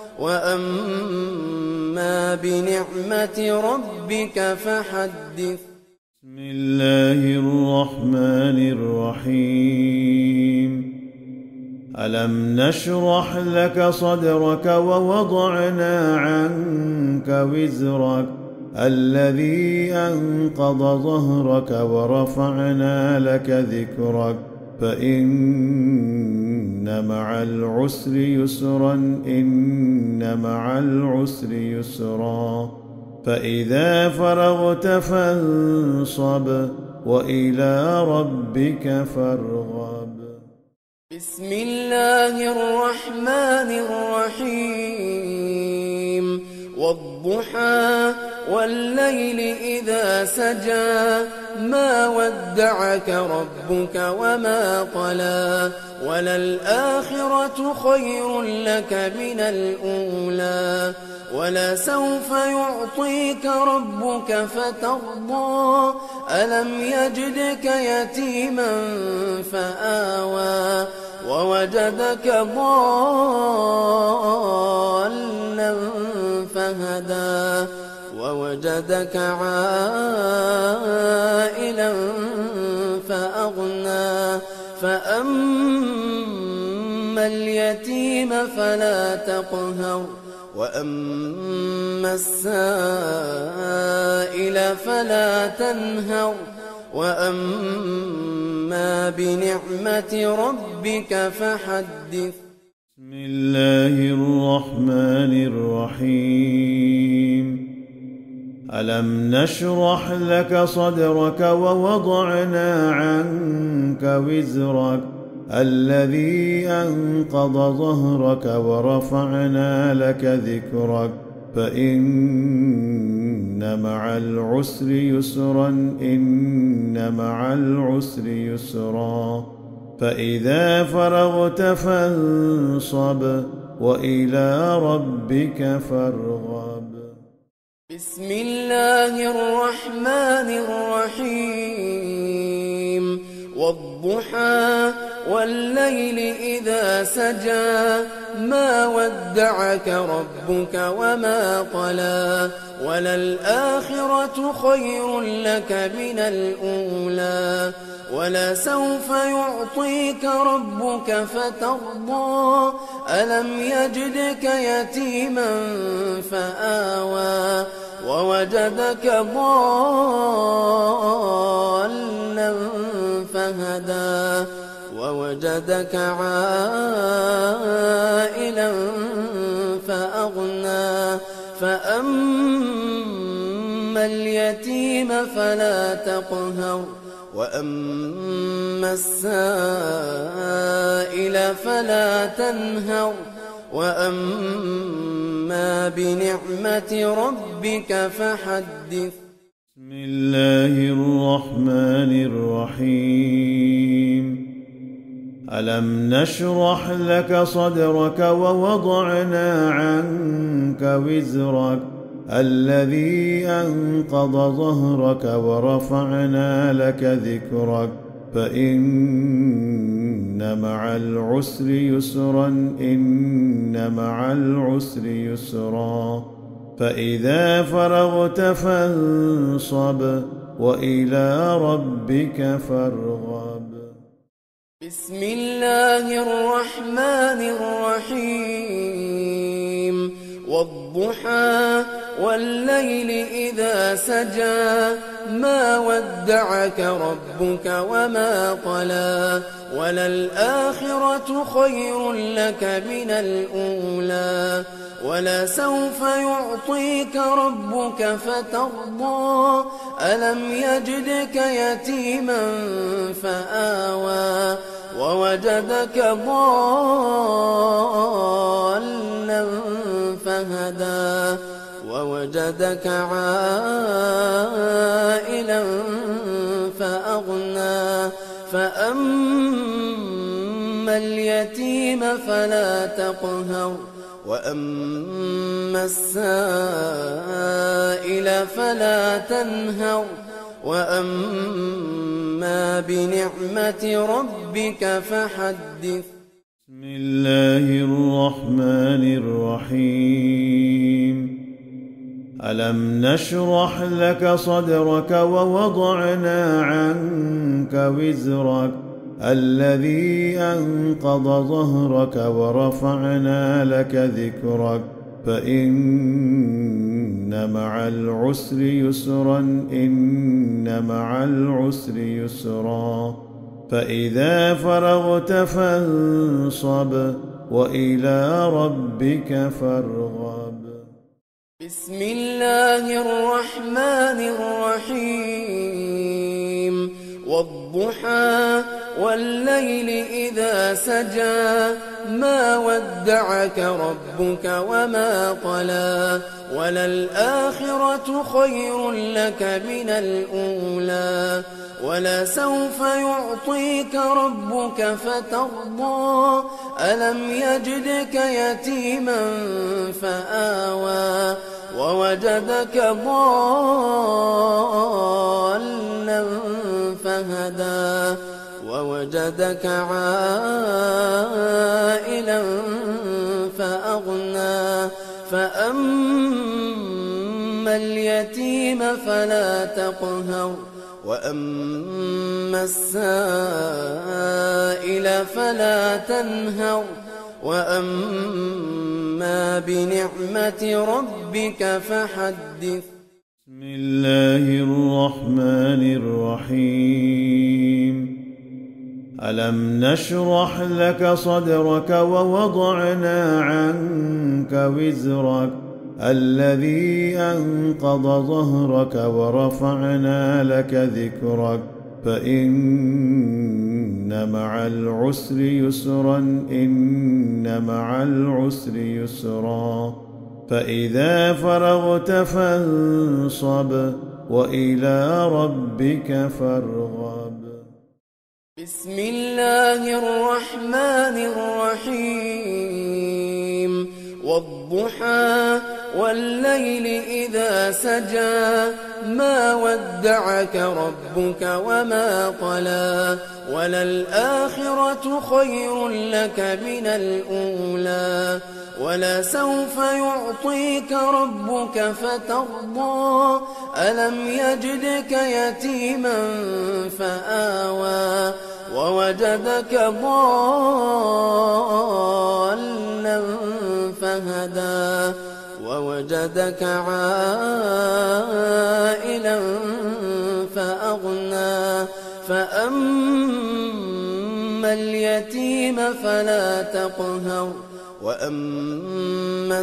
وأما بنعمة ربك فحدث. بسم الله الرحمن الرحيم. ألم نشرح لك صدرك ووضعنا عنك وزرك الذي أنقض ظهرك ورفعنا لك ذكرك فإن مع العسر يسرا إن مع العسر يسرا فإذا فرغت فانصب وإلى ربك فارغب. بسم الله الرحمن الرحيم. والضحى والليل إذا سجى ما ودعك ربك وما قلى وللآخرة خير لك من الأولى ولسوف يعطيك ربك فترضى ألم يجدك يتيما فآوى ووجدك ضالا فهدى ووجدك عائلا فأغنى فأما اليتيم فلا تقهر وأما السائل فلا تنهر وأما بنعمة ربك فحدث. بسم الله الرحمن الرحيم. ألم نشرح لك صدرك ووضعنا عنك وزرك الذي أنقض ظهرك ورفعنا لك ذكرك فإن مع العسر يسرا إن مع العسر يسرا فإذا فرغت فانصب وإلى ربك فارغب. بسم الله الرحمن الرحيم. والضحى والليل إذا سجى ما ودعك ربك وما قلى وللآخرة خير لك من الأولى ولسوف يعطيك ربك فترضى ألم يجدك يتيما فآوى ووجدك ضالا فهدى ووجدك عائلا فأغنى فأما اليتيم فلا تقهر وأما السائل فلا تنهر وأما بنعمة ربك فحدث. بسم الله الرحمن الرحيم. ألم نشرح لك صدرك ووضعنا عنك وزرك الذي أنقض ظهرك ورفعنا لك ذكرك فإن مع العسر يسرا إن مع العسر يسرا فإذا فرغت فانصب وإلى ربك فارغب. بسم الله الرحمن الرحيم. والضحى والليل إذا سجى ما ودعك ربك وما قلى وللآخرة خير لك من الأولى ولسوف يعطيك ربك فترضى ألم يجدك يتيما فآوى ووجدك ضالا فهدى ووجدك عائلا فأغنى فأما اليتيم فلا تقهر وأما السائل فلا تنهر وأما بنعمة ربك فحدث. بسم الله الرحمن الرحيم. ألم نشرح لك صدرك ووضعنا عنك وزرك الذي أنقض ظهرك ورفعنا لك ذكرك فإن مع العسر يسرا إن مع العسر يسرا فإذا فرغت فانصب وإلى ربك فارغب. بسم الله الرحمن الرحيم. والضحى والليل إذا سجى ما ودعك ربك وما قلى وللآخرة خير لك من الأولى ولسوف يعطيك ربك فترضى ألم يجدك يتيما فآوى ووجدك ضالا فهدى ووجدك عائلا فأغنى فأما اليتيم فلا تقهر وأما السائل فلا تنهر وأما بنعمة ربك فحدث. بسم الله الرحمن الرحيم. ألم نشرح لك صدرك ووضعنا عنك وزرك الذي أنقض ظهرك ورفعنا لك ذكرك فإن مع العسر يسرا إن مع العسر يسرا فإذا فرغت فانصب وإلى ربك فارغب. بسم الله الرحمن الرحيم. والضحى والليل إذا سجى ما ودعك ربك وما قلى وللآخرة خير لك من الأولى ولسوف يعطيك ربك فترضى ألم يجدك يتيما فآوى ووجدك ضالا فهدى ووجدك عائلا فأغنى فأما اليتيم فلا تقهر وأما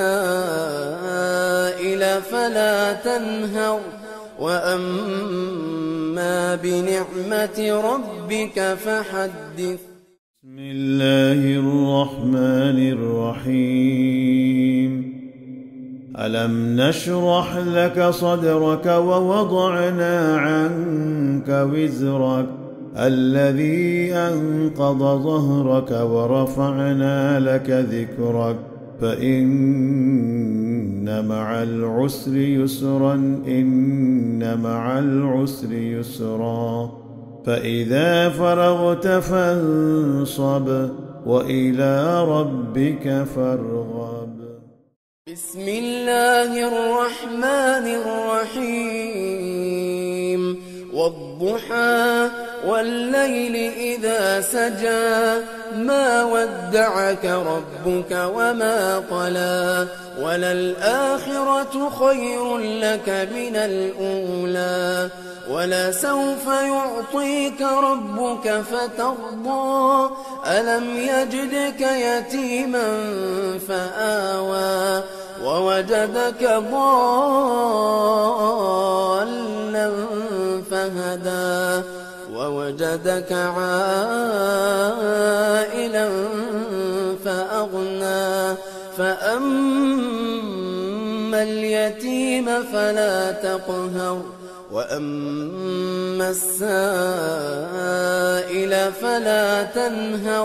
السائل فلا تنهر وأما بنعمة ربك فحدث. بسم الله الرحمن الرحيم. ألم نشرح لك صدرك ووضعنا عنك وزرك الذي أنقض ظهرك ورفعنا لك ذكرك فإن مع العسر يسرا إن مع العسر يسرا فإذا فرغت فانصب وإلى ربك فارغب. بسم الله الرحمن الرحيم. والضحى والليل إذا سجى ما ودعك ربك وما قلى وللآخرة خير لك من الأولى ولسوف يعطيك ربك فترضى ألم يجدك يتيما فآوى ووجدك ضالا فهدى ووجدك عائلا فأغنى فأما اليتيم فلا تقهر وأما السائل فلا تنهر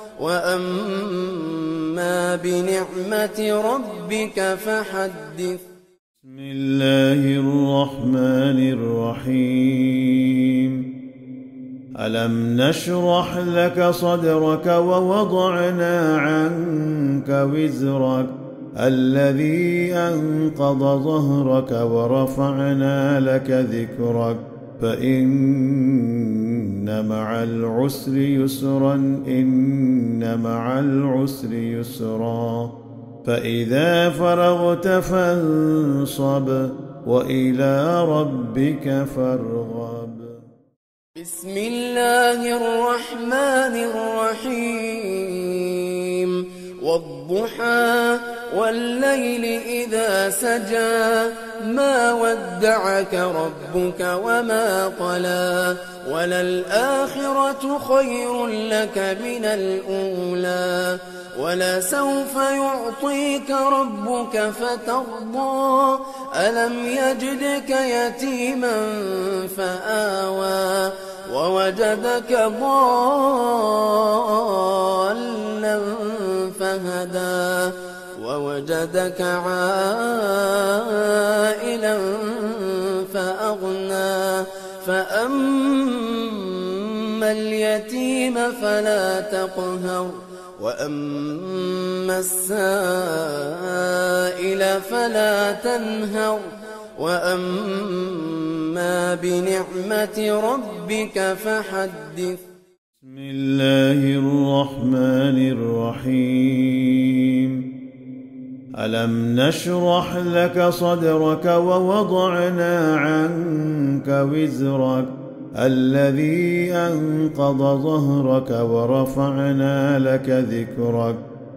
وأما بنعمة ربك فحدث. بسم الله الرحمن الرحيم. ألم نشرح لك صدرك ووضعنا عنك وزرك الذي أنقض ظهرك ورفعنا لك ذكرك فإن مع العسر يسرا إن مع العسر يسرا فإذا فرغت فانصب وإلى ربك فارغب. بسم الله الرحمن الرحيم. والضحى والليل إذا سجى ما ودعك ربك وما قلى وللآخرة خير لك من الأولى ولسوف يعطيك ربك فترضى ألم يجدك يتيما فآوى ووجدك ضالا فهدى ووجدك عائلا فأغنى فأما اليتيم فلا تقهر وأما السائل فلا تنهر وأما بنعمة ربك فحدث. بسم الله الرحمن الرحيم. ألم نشرح لك صدرك ووضعنا عنك وزرك الذي أنقض ظهرك ورفعنا لك ذكرك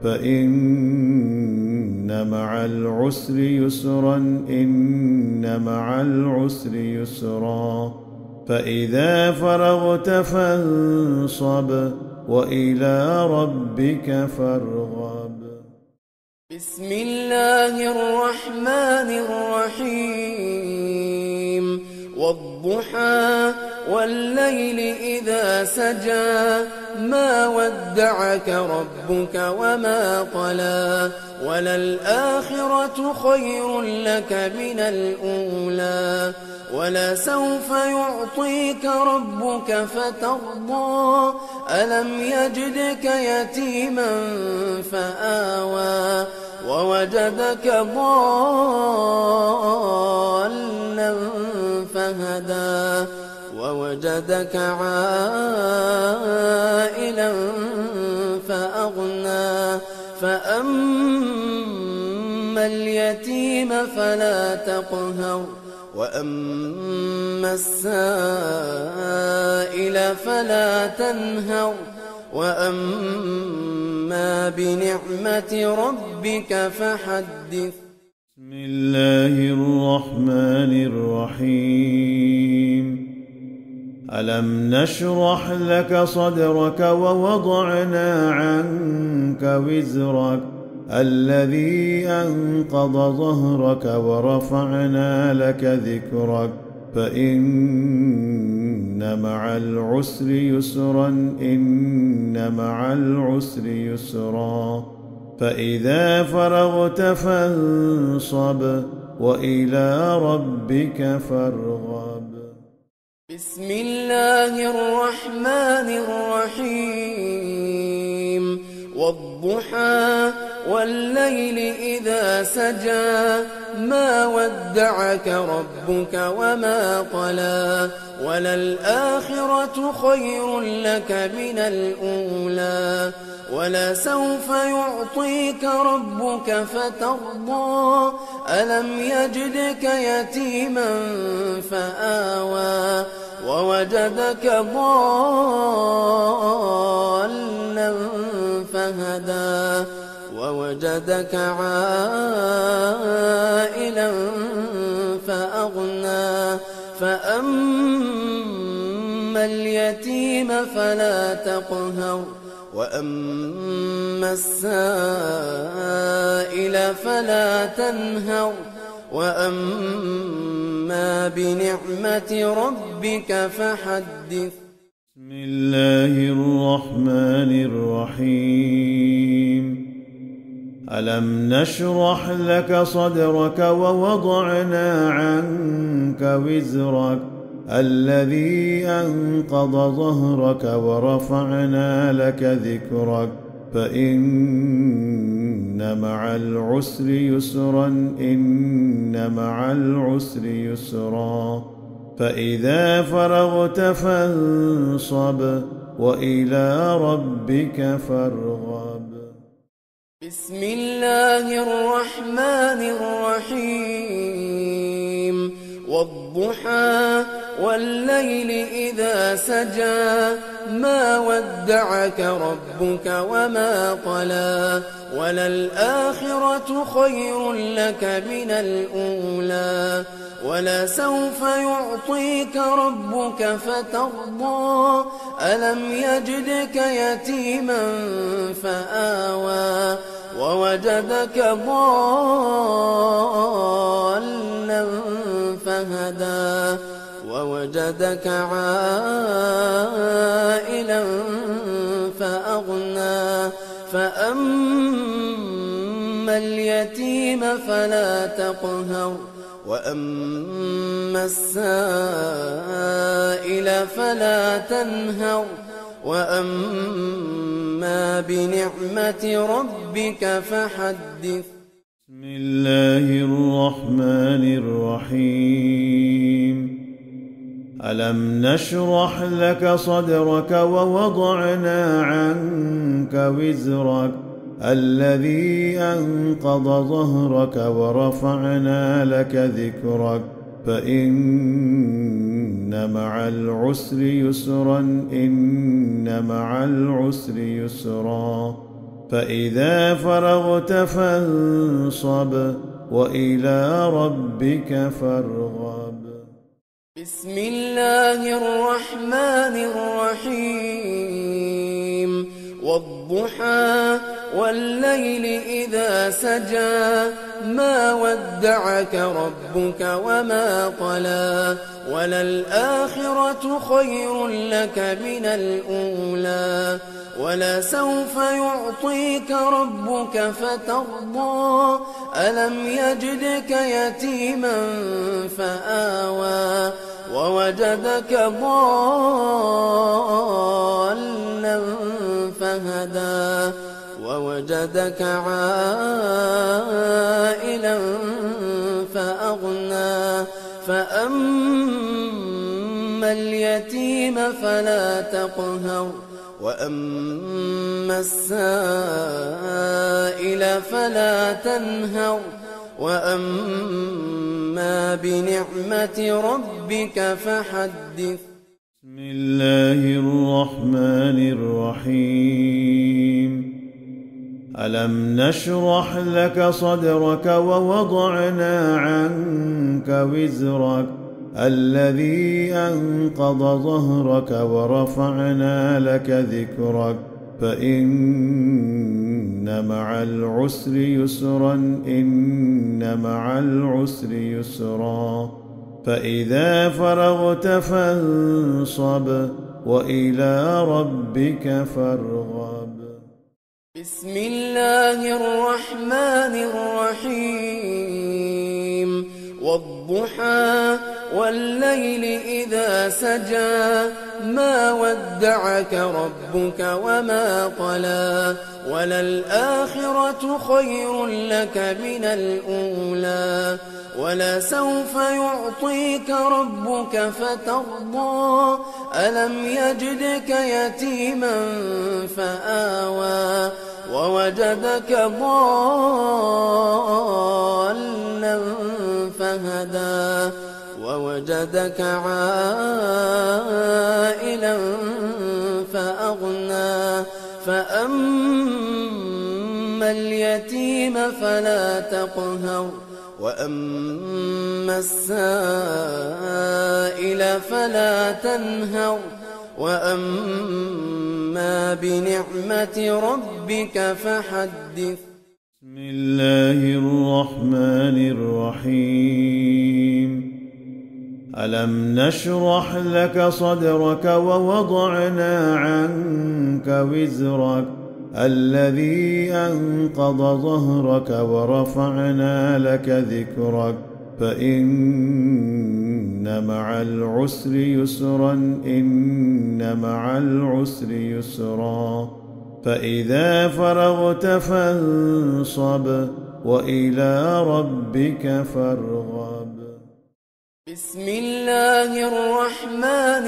فإن مع العسر يسرا إن مع العسر يسرا فإذا فرغت فانصب وإلى ربك فارغب. بسم الله الرحمن الرحيم. والضحى والليل إذا سجى ما ودعك ربك وما قلى وللآخرة خير لك من الأولى ولسوف يعطيك ربك فترضى ألم يجدك يتيما فآوى ووجدك ضالا فهدى ووجدك عائلا فأغنى فأما اليتيم فلا تقهر وأما السائل فلا تنهر وأما بنعمة ربك فحدث. بسم الله الرحمن الرحيم. ألم نشرح لك صدرك ووضعنا عنك وزرك الذي أنقض ظهرك ورفعنا لك ذكرك فإن مع العسر يسرا إن مع العسر يسرا فإذا فرغت فانصب وإلى ربك فارغب. بسم الله الرحمن الرحيم. والضحى والليل إذا سجى ما ودعك ربك وما قلى وللآخرة خير لك من الأولى ولسوف يعطيك ربك فترضى ألم يجدك يتيما فآوى ووجدك ضالا فهدى ووجدك عائلا فأغنى فأما اليتيم فلا تقهر وأما السائل فلا تنهر وأما بنعمة ربك فحدث. بسم الله الرحمن الرحيم. ألم نشرح لك صدرك ووضعنا عنك وزرك الذي أنقض ظهرك ورفعنا لك ذكرك فإن مع العسر يسرا إن مع العسر يسرا فإذا فرغت فانصب وإلى ربك فارغب. بسم الله الرحمن الرحيم. والضحى والليل إذا سجى ما ودعك ربك وما قلى وللآخرة خير لك من الأولى ولسوف يعطيك ربك فترضى ألم يجدك يتيما فآوى ووجدك ضالا فهدى ووجدك عائلا فأغنى فأما اليتيم فلا تقهر وأما السائل فلا تنهر وأما بنعمة ربك فحدث. بسم الله الرحمن الرحيم. ألم نشرح لك صدرك ووضعنا عنك وزرك الذي أنقض ظهرك ورفعنا لك ذكرك فإن مع العسر يسرا إن مع العسر يسرا فإذا فرغت فانصب وإلى ربك فارغب. بسم الله الرحمن الرحيم. والضحى والليل إذا سجى ما ودعك ربك وما قلى وللآخرة خير لك من الأولى ولسوف يعطيك ربك فترضى ألم يجدك يتيما فآوى ووجدك ضالا فهدى ووجدك عائلا فأغنى فأما اليتيم فلا تقهر وأما السائل فلا تنهر وأما بنعمة ربك فحدث. بسم الله الرحمن الرحيم. ألم نشرح لك صدرك ووضعنا عنك وزرك الذي أنقض ظهرك ورفعنا لك ذكرك فإن مع العسر يسرا إن مع العسر يسرا فإذا فرغت فانصب وإلى ربك فارغب. بسم الله الرحمن الرحيم. والضحى والليل إذا سجى ما ودعك ربك وما قلى وللآخرة خير لك من الأولى ولسوف يعطيك ربك فترضى ألم يجدك يتيما فآوى ووجدك ضالا فهدى ووجدك عائلا فأغنى فأما اليتيم فلا تقهر وأما السائل فلا تنهر وأما بنعمة ربك فحدث. بسم الله الرحمن الرحيم. ألم نشرح لك صدرك ووضعنا عنك وزرك الذي أنقض ظهرك ورفعنا لك ذكرك فإن مع العسر يسرا إن مع العسر يسرا فإذا فرغت فانصب وإلى ربك فارغب. بسم الله الرحمن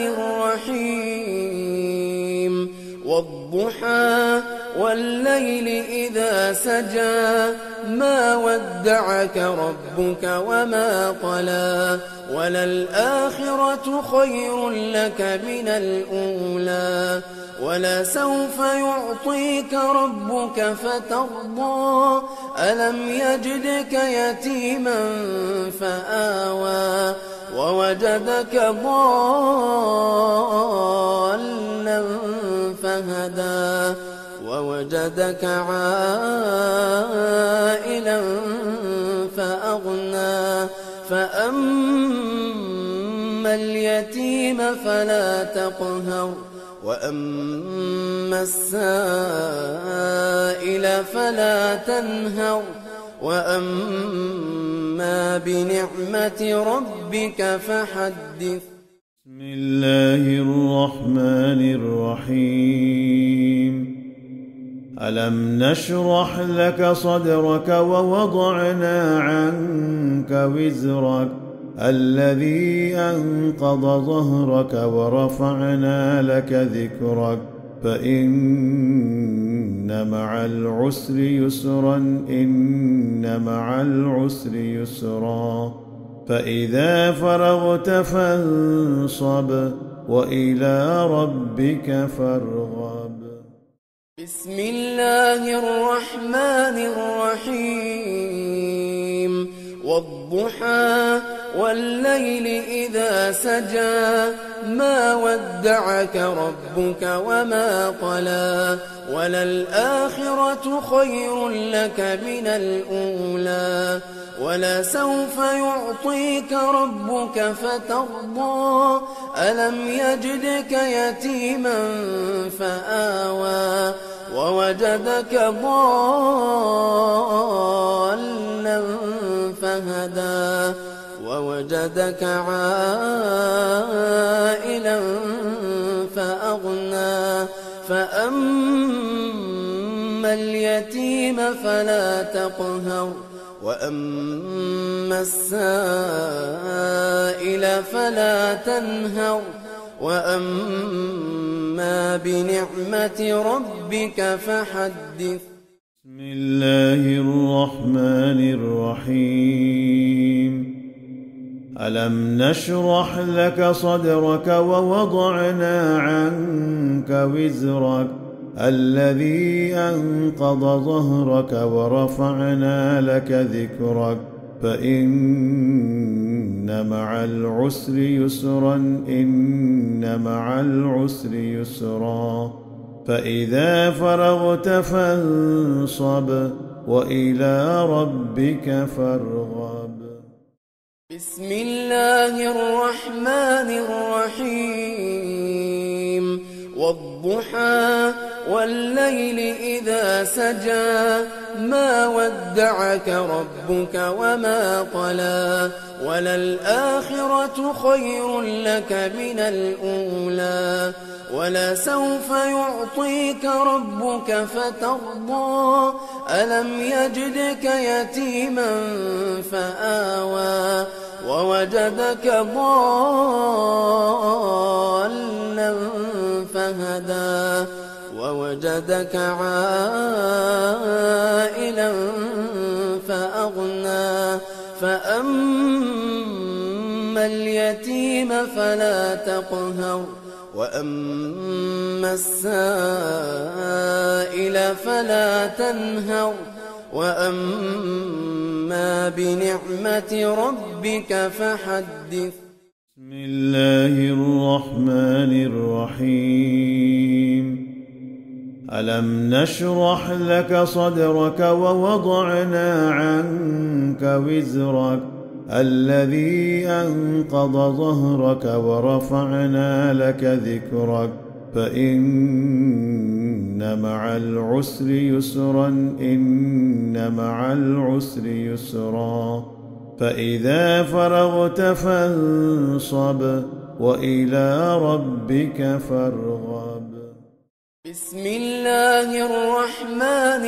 الرحيم. والضحى والليل إذا سجى ما ودعك ربك وما قلى وللآخرة خير لك من الأولى ولسوف يعطيك ربك فترضى ألم يجدك يتيما فآوى ووجدك ضالا فهدى ووجدك عائلا فأغنى فأما اليتيم فلا تقهر وأما السائل فلا تنهر وأما بنعمة ربك فحدث. بسم الله الرحمن الرحيم. ألم نشرح لك صدرك ووضعنا عنك وزرك الذي أنقض ظهرك ورفعنا لك ذكرك فإن مع العسر يسرا إن مع العسر يسرا فإذا فرغت فانصب وإلى ربك فارغب. بسم الله الرحمن الرحيم. والضحى والليل إذا سجى ما ودعك ربك وما قلى وللآخرة خير لك من الأولى ولسوف يعطيك ربك فترضى ألم يجدك يتيما فآوى ووجدك ضالا فهدى ووجدك عائلا فأغنى فأما اليتيم فلا تقهر وأما السائل فلا تنهر وأما بنعمة ربك فحدث. بسم الله الرحمن الرحيم. ألم نشرح لك صدرك ووضعنا عنك وزرك الذي أنقض ظهرك ورفعنا لك ذكرك فإن مع العسر يسرا إن مع العسر يسرا فإذا فرغت فانصب وإلى ربك فارغب. بسم الله الرحمن الرحيم. والضحى والليل إذا سجى ما ودعك ربك وما قلى وللآخرة خير لك من الأولى ولسوف يعطيك ربك فترضى ألم يجدك يتيما فآوى ووجدك ضالا فهدى ووجدك عائلا فأغنى فأما اليتيم فلا تقهر وأما السائل فلا تنهر وأما بنعمة ربك فحدث. بسم الله الرحمن الرحيم. ألم نشرح لك صدرك ووضعنا عنك وزرك الذي أنقض ظهرك ورفعنا لك ذكرك فإن مع العسر يسرا إن مع العسر يسرا فإذا فرغت فانصب وإلى ربك فارغب. بسم الله الرحمن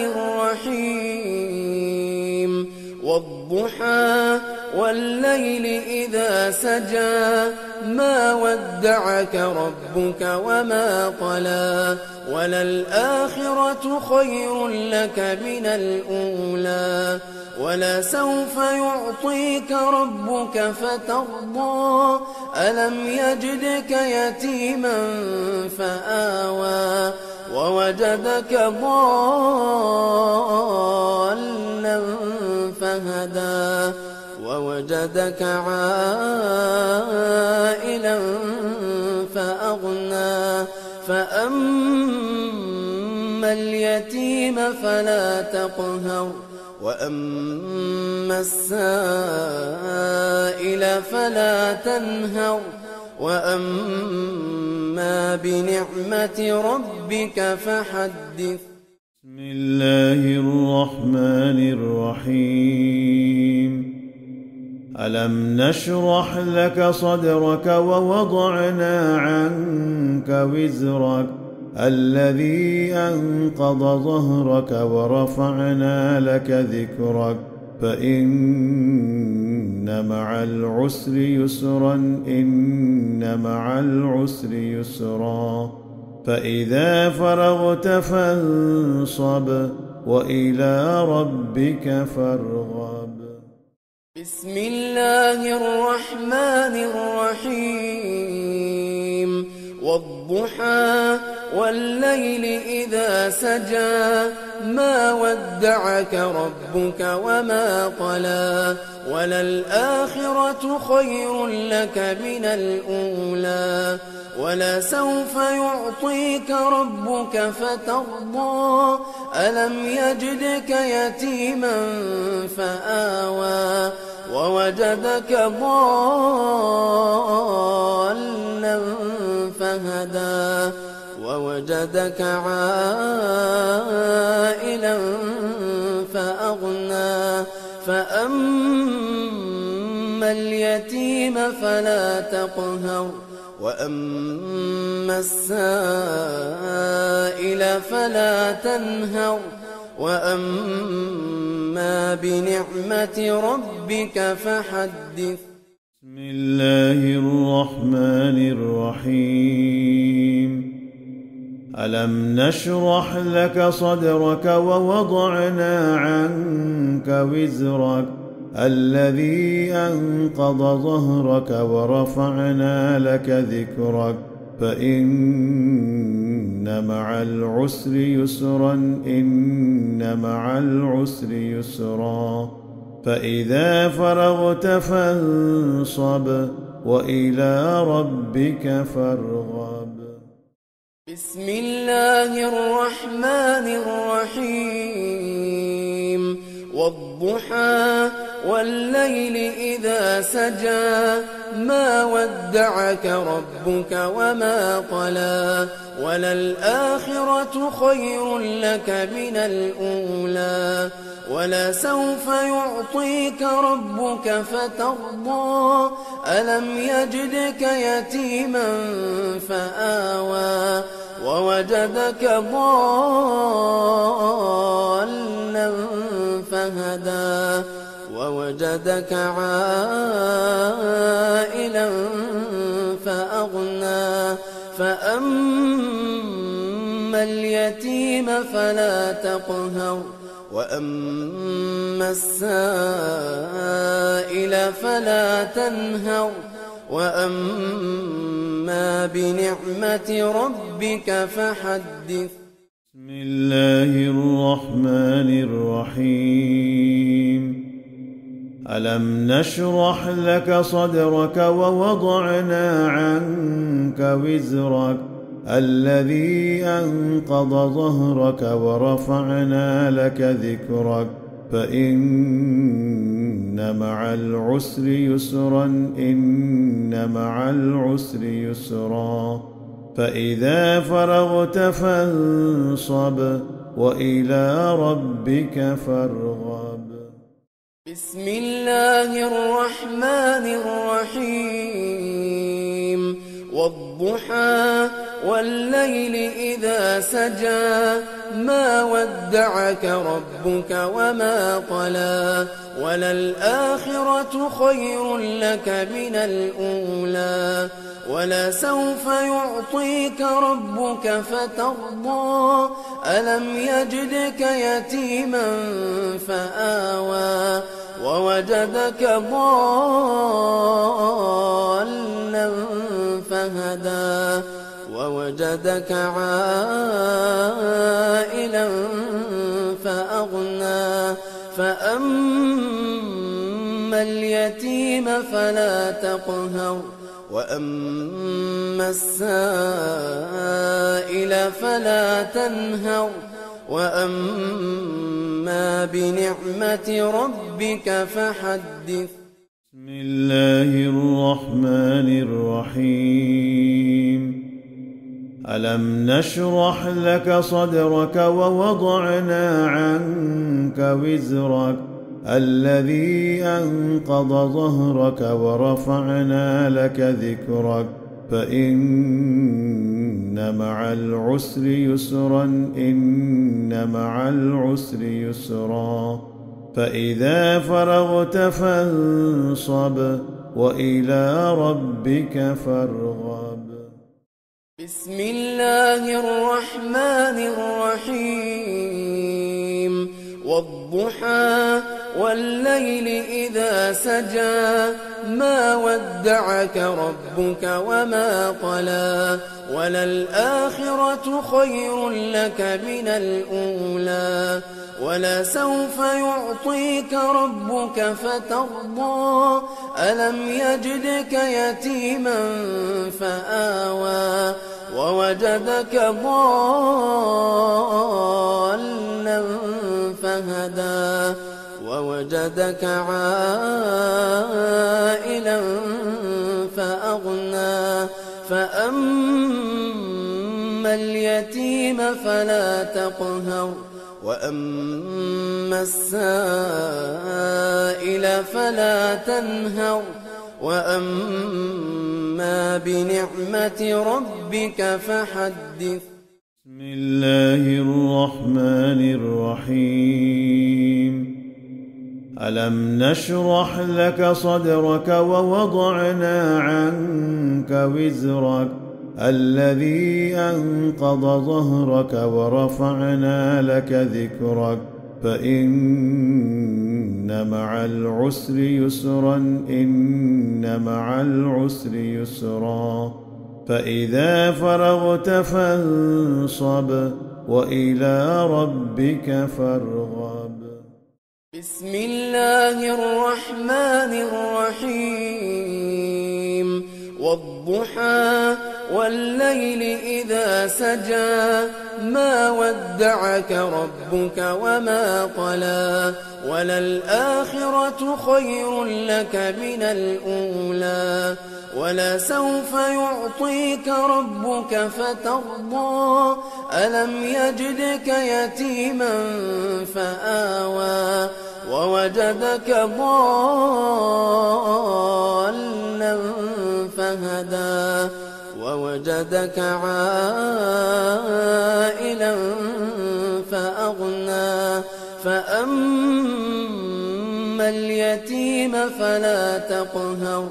الرحيم. والضحى والليل إذا سجى ما ودعك ربك وما قلى وللآخرة خير لك من الأولى ولسوف يعطيك ربك فترضى ألم يجدك يتيما فآوى ووجدك ضالا فهدى ووجدك عائلا فأغنى فأما اليتيم فلا تقهر وأما السائل فلا تنهر وأما بنعمة ربك فحدث. بسم الله الرحمن الرحيم. ألم نشرح لك صدرك ووضعنا عنك وزرك الذي أنقض ظهرك ورفعنا لك ذكرك فإن مع العسر يسرا إن مع العسر يسرا فإذا فرغت فانصب وإلى ربك فارغب. بسم الله الرحمن الرحيم. والضحى والليل إذا سجى ما ودعك ربك وما قلى وللآخرة خير لك من الأولى ولسوف يعطيك ربك فترضى ألم يجدك يتيما فآوى ووجدك ضالا فهدى ووجدك عائلا فأغنى فأما اليتيم فلا تقهر وأما السائل فلا تنهر وأما بنعمة ربك فحدث. بسم الله الرحمن الرحيم. ألم نشرح لك صدرك ووضعنا عنك وزرك الذي أنقض ظهرك ورفعنا لك ذكرك فإن مع العسر يسرا إن مع العسر يسرا فإذا فرغت فانصب وإلى ربك فارغب. بسم الله الرحمن الرحيم. والضحى والليل إذا سجى ما ودعك ربك وما قلى وللآخرة خير لك من الأولى ولسوف يعطيك ربك فترضى ألم يجدك يتيما فآوى ووجدك ضالا فهدى ووجدك عائلا فلا تقهر وأما السائل فلا تنهر وأما بنعمة ربك فحدث. بسم الله الرحمن الرحيم. ألم نشرح لك صدرك ووضعنا عنك وزرك الذي أنقض ظهرك ورفعنا لك ذكرك فإن مع العسر يسرا إن مع العسر يسرا فإذا فرغت فانصب وإلى ربك فارغب. بسم الله الرحمن الرحيم. والضحى والليل إذا سجى ما ودعك ربك وما قلى وللآخرة خير لك من الأولى ولسوف يعطيك ربك فترضى ألم يجدك يتيما فآوى ووجدك ضالا فهدى ووجدك عائلا فأغنى فأما اليتيم فلا تقهر وأما السائل فلا تنهر وأما بنعمة ربك فحدث. بسم الله الرحمن الرحيم. ألم نشرح لك صدرك ووضعنا عنك وزرك الذي أنقض ظهرك ورفعنا لك ذكرك فإن مع العسر يسرا إن مع العسر يسرا فإذا فرغت فانصب وإلى ربك فارغب. بسم الله الرحمن الرحيم. والضحى والليل إذا سجى ما ودعك ربك وما قلى وللآخرة خير لك من الأولى ولسوف يعطيك ربك فترضى ألم يجدك يتيما فآوى ووجدك ضالا فهدى ووجدك عائلا فأغنى فأما اليتيم فلا تقهر وأما السائل فلا تنهر وأما بنعمة ربك فحدث. بسم الله الرحمن الرحيم. ألم نشرح لك صدرك ووضعنا عنك وزرك الذي أنقض ظهرك ورفعنا لك ذكرك فإن مع العسر يسرا إن مع العسر يسرا فإذا فرغت فانصب وإلى ربك فارغب. بسم الله الرحمن الرحيم. والضحى والليل إذا سجى ما ودعك ربك وما قلى وللآخرة خير لك من الأولى ولسوف يعطيك ربك فترضى ألم يجدك يتيما فآوى ووجدك ضالا فهدى ووجدك عائلا فأغنى فأما اليتيم فلا تقهر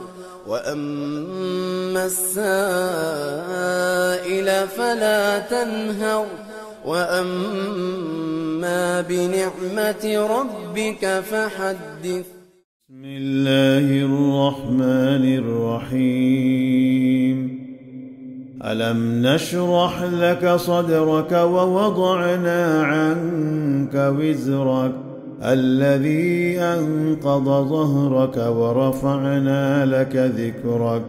وأما السائل فلا تنهر وأما بنعمة ربك فحدث. بسم الله الرحمن الرحيم. ألم نشرح لك صدرك ووضعنا عنك وزرك الذي أنقض ظهرك ورفعنا لك ذكرك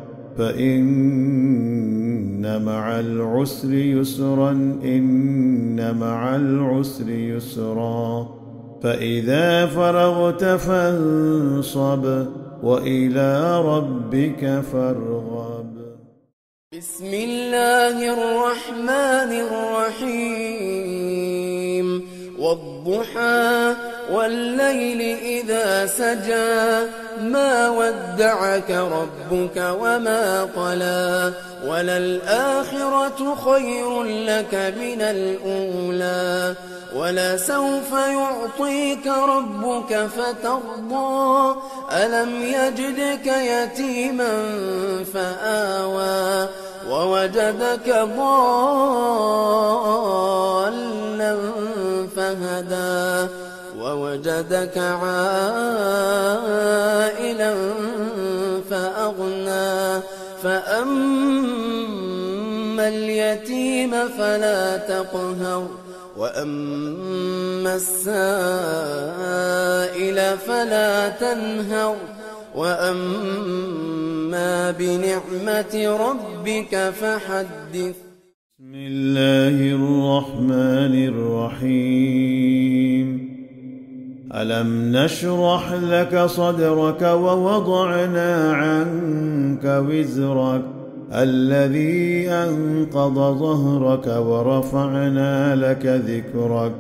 فإن مع العسر يسرا إن مع العسر يسرا فإذا فرغت فانصب وإلى ربك فارغب. بسم الله الرحمن الرحيم. والضحى والليل إذا سجى ما ودعك ربك وما قلى وللآخرة خير لك من الأولى ولسوف يعطيك ربك فترضى ألم يجدك يتيما فآوى ووجدك ضالا فهدى ووجدك عائلا فأغنى فأما اليتيم فلا تقهر وأما السائل فلا تنهر وأما بنعمة ربك فحدث. بسم الله الرحمن الرحيم. ألم نشرح لك صدرك ووضعنا عنك وزرك الذي أنقض ظهرك ورفعنا لك ذكرك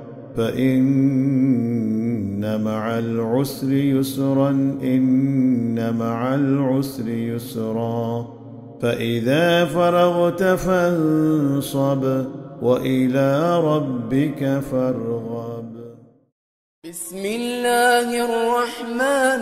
فإن مع العسر يسرا إن مع العسر يسرا فإذا فرغت فانصب وإلى ربك فارغب. بسم الله الرحمن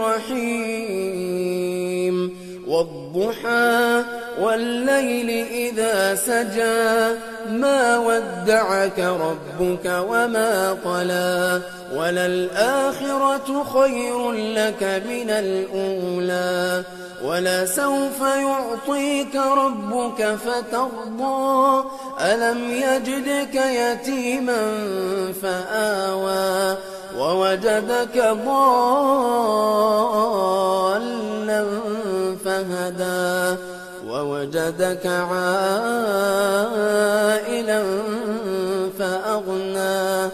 الرحيم. والضحى والليل إذا سجى ما ودعك ربك وما قلى وللآخرة خير لك من الأولى ولسوف يعطيك ربك فترضى ألم يجدك يتيما فآوى ووجدك ضالا فهدى ووجدك عائلا فأغنى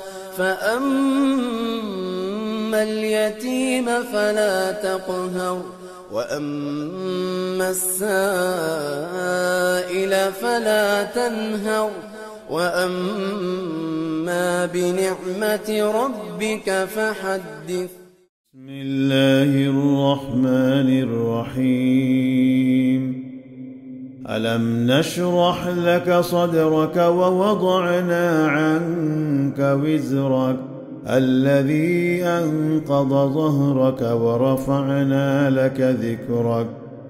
فأما اليتيم فلا تقهر وأما السائل فلا تنهر وأما بنعمة ربك فحدث. بسم الله الرحمن الرحيم. ألم نشرح لك صدرك ووضعنا عنك وزرك الذي أنقض ظهرك ورفعنا لك ذكرك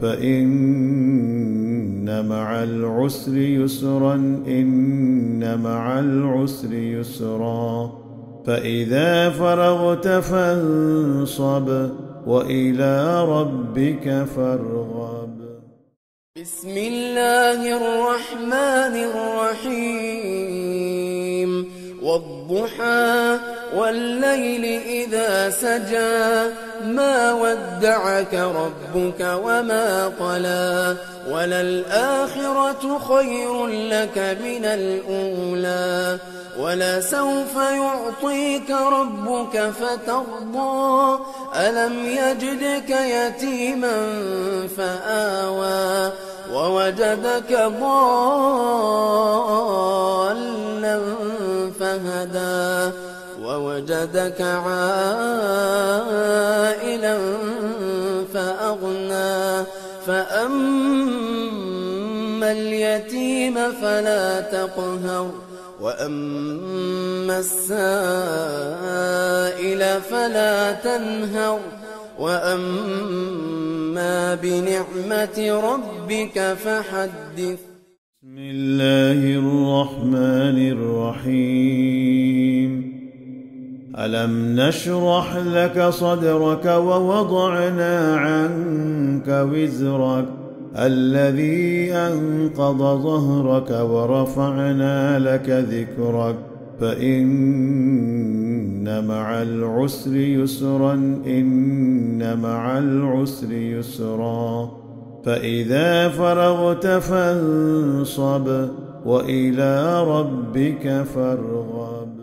فإن مع العسر يسرا إن مع العسر يسرا فإذا فرغت فانصب وإلى ربك فارغب. بسم الله الرحمن الرحيم. والضحى والليل إذا سجى ما ودعك ربك وما قلى وللآخرة خير لك من الأولى ولسوف يعطيك ربك فترضى ألم يجدك يتيما فآوى ووجدك ضالا فهدى ووجدك عائلا فأغنى فأما اليتيم فلا تقهر وأما السائل فلا تنهر وأما بنعمة ربك فحدث. بسم الله الرحمن الرحيم. ألم نشرح لك صدرك ووضعنا عنك وزرك الذي أنقض ظهرك ورفعنا لك ذكرك فإن مع العسر يسرا إن مع العسر يسرا فإذا فرغت فانصب وإلى ربك فارغب.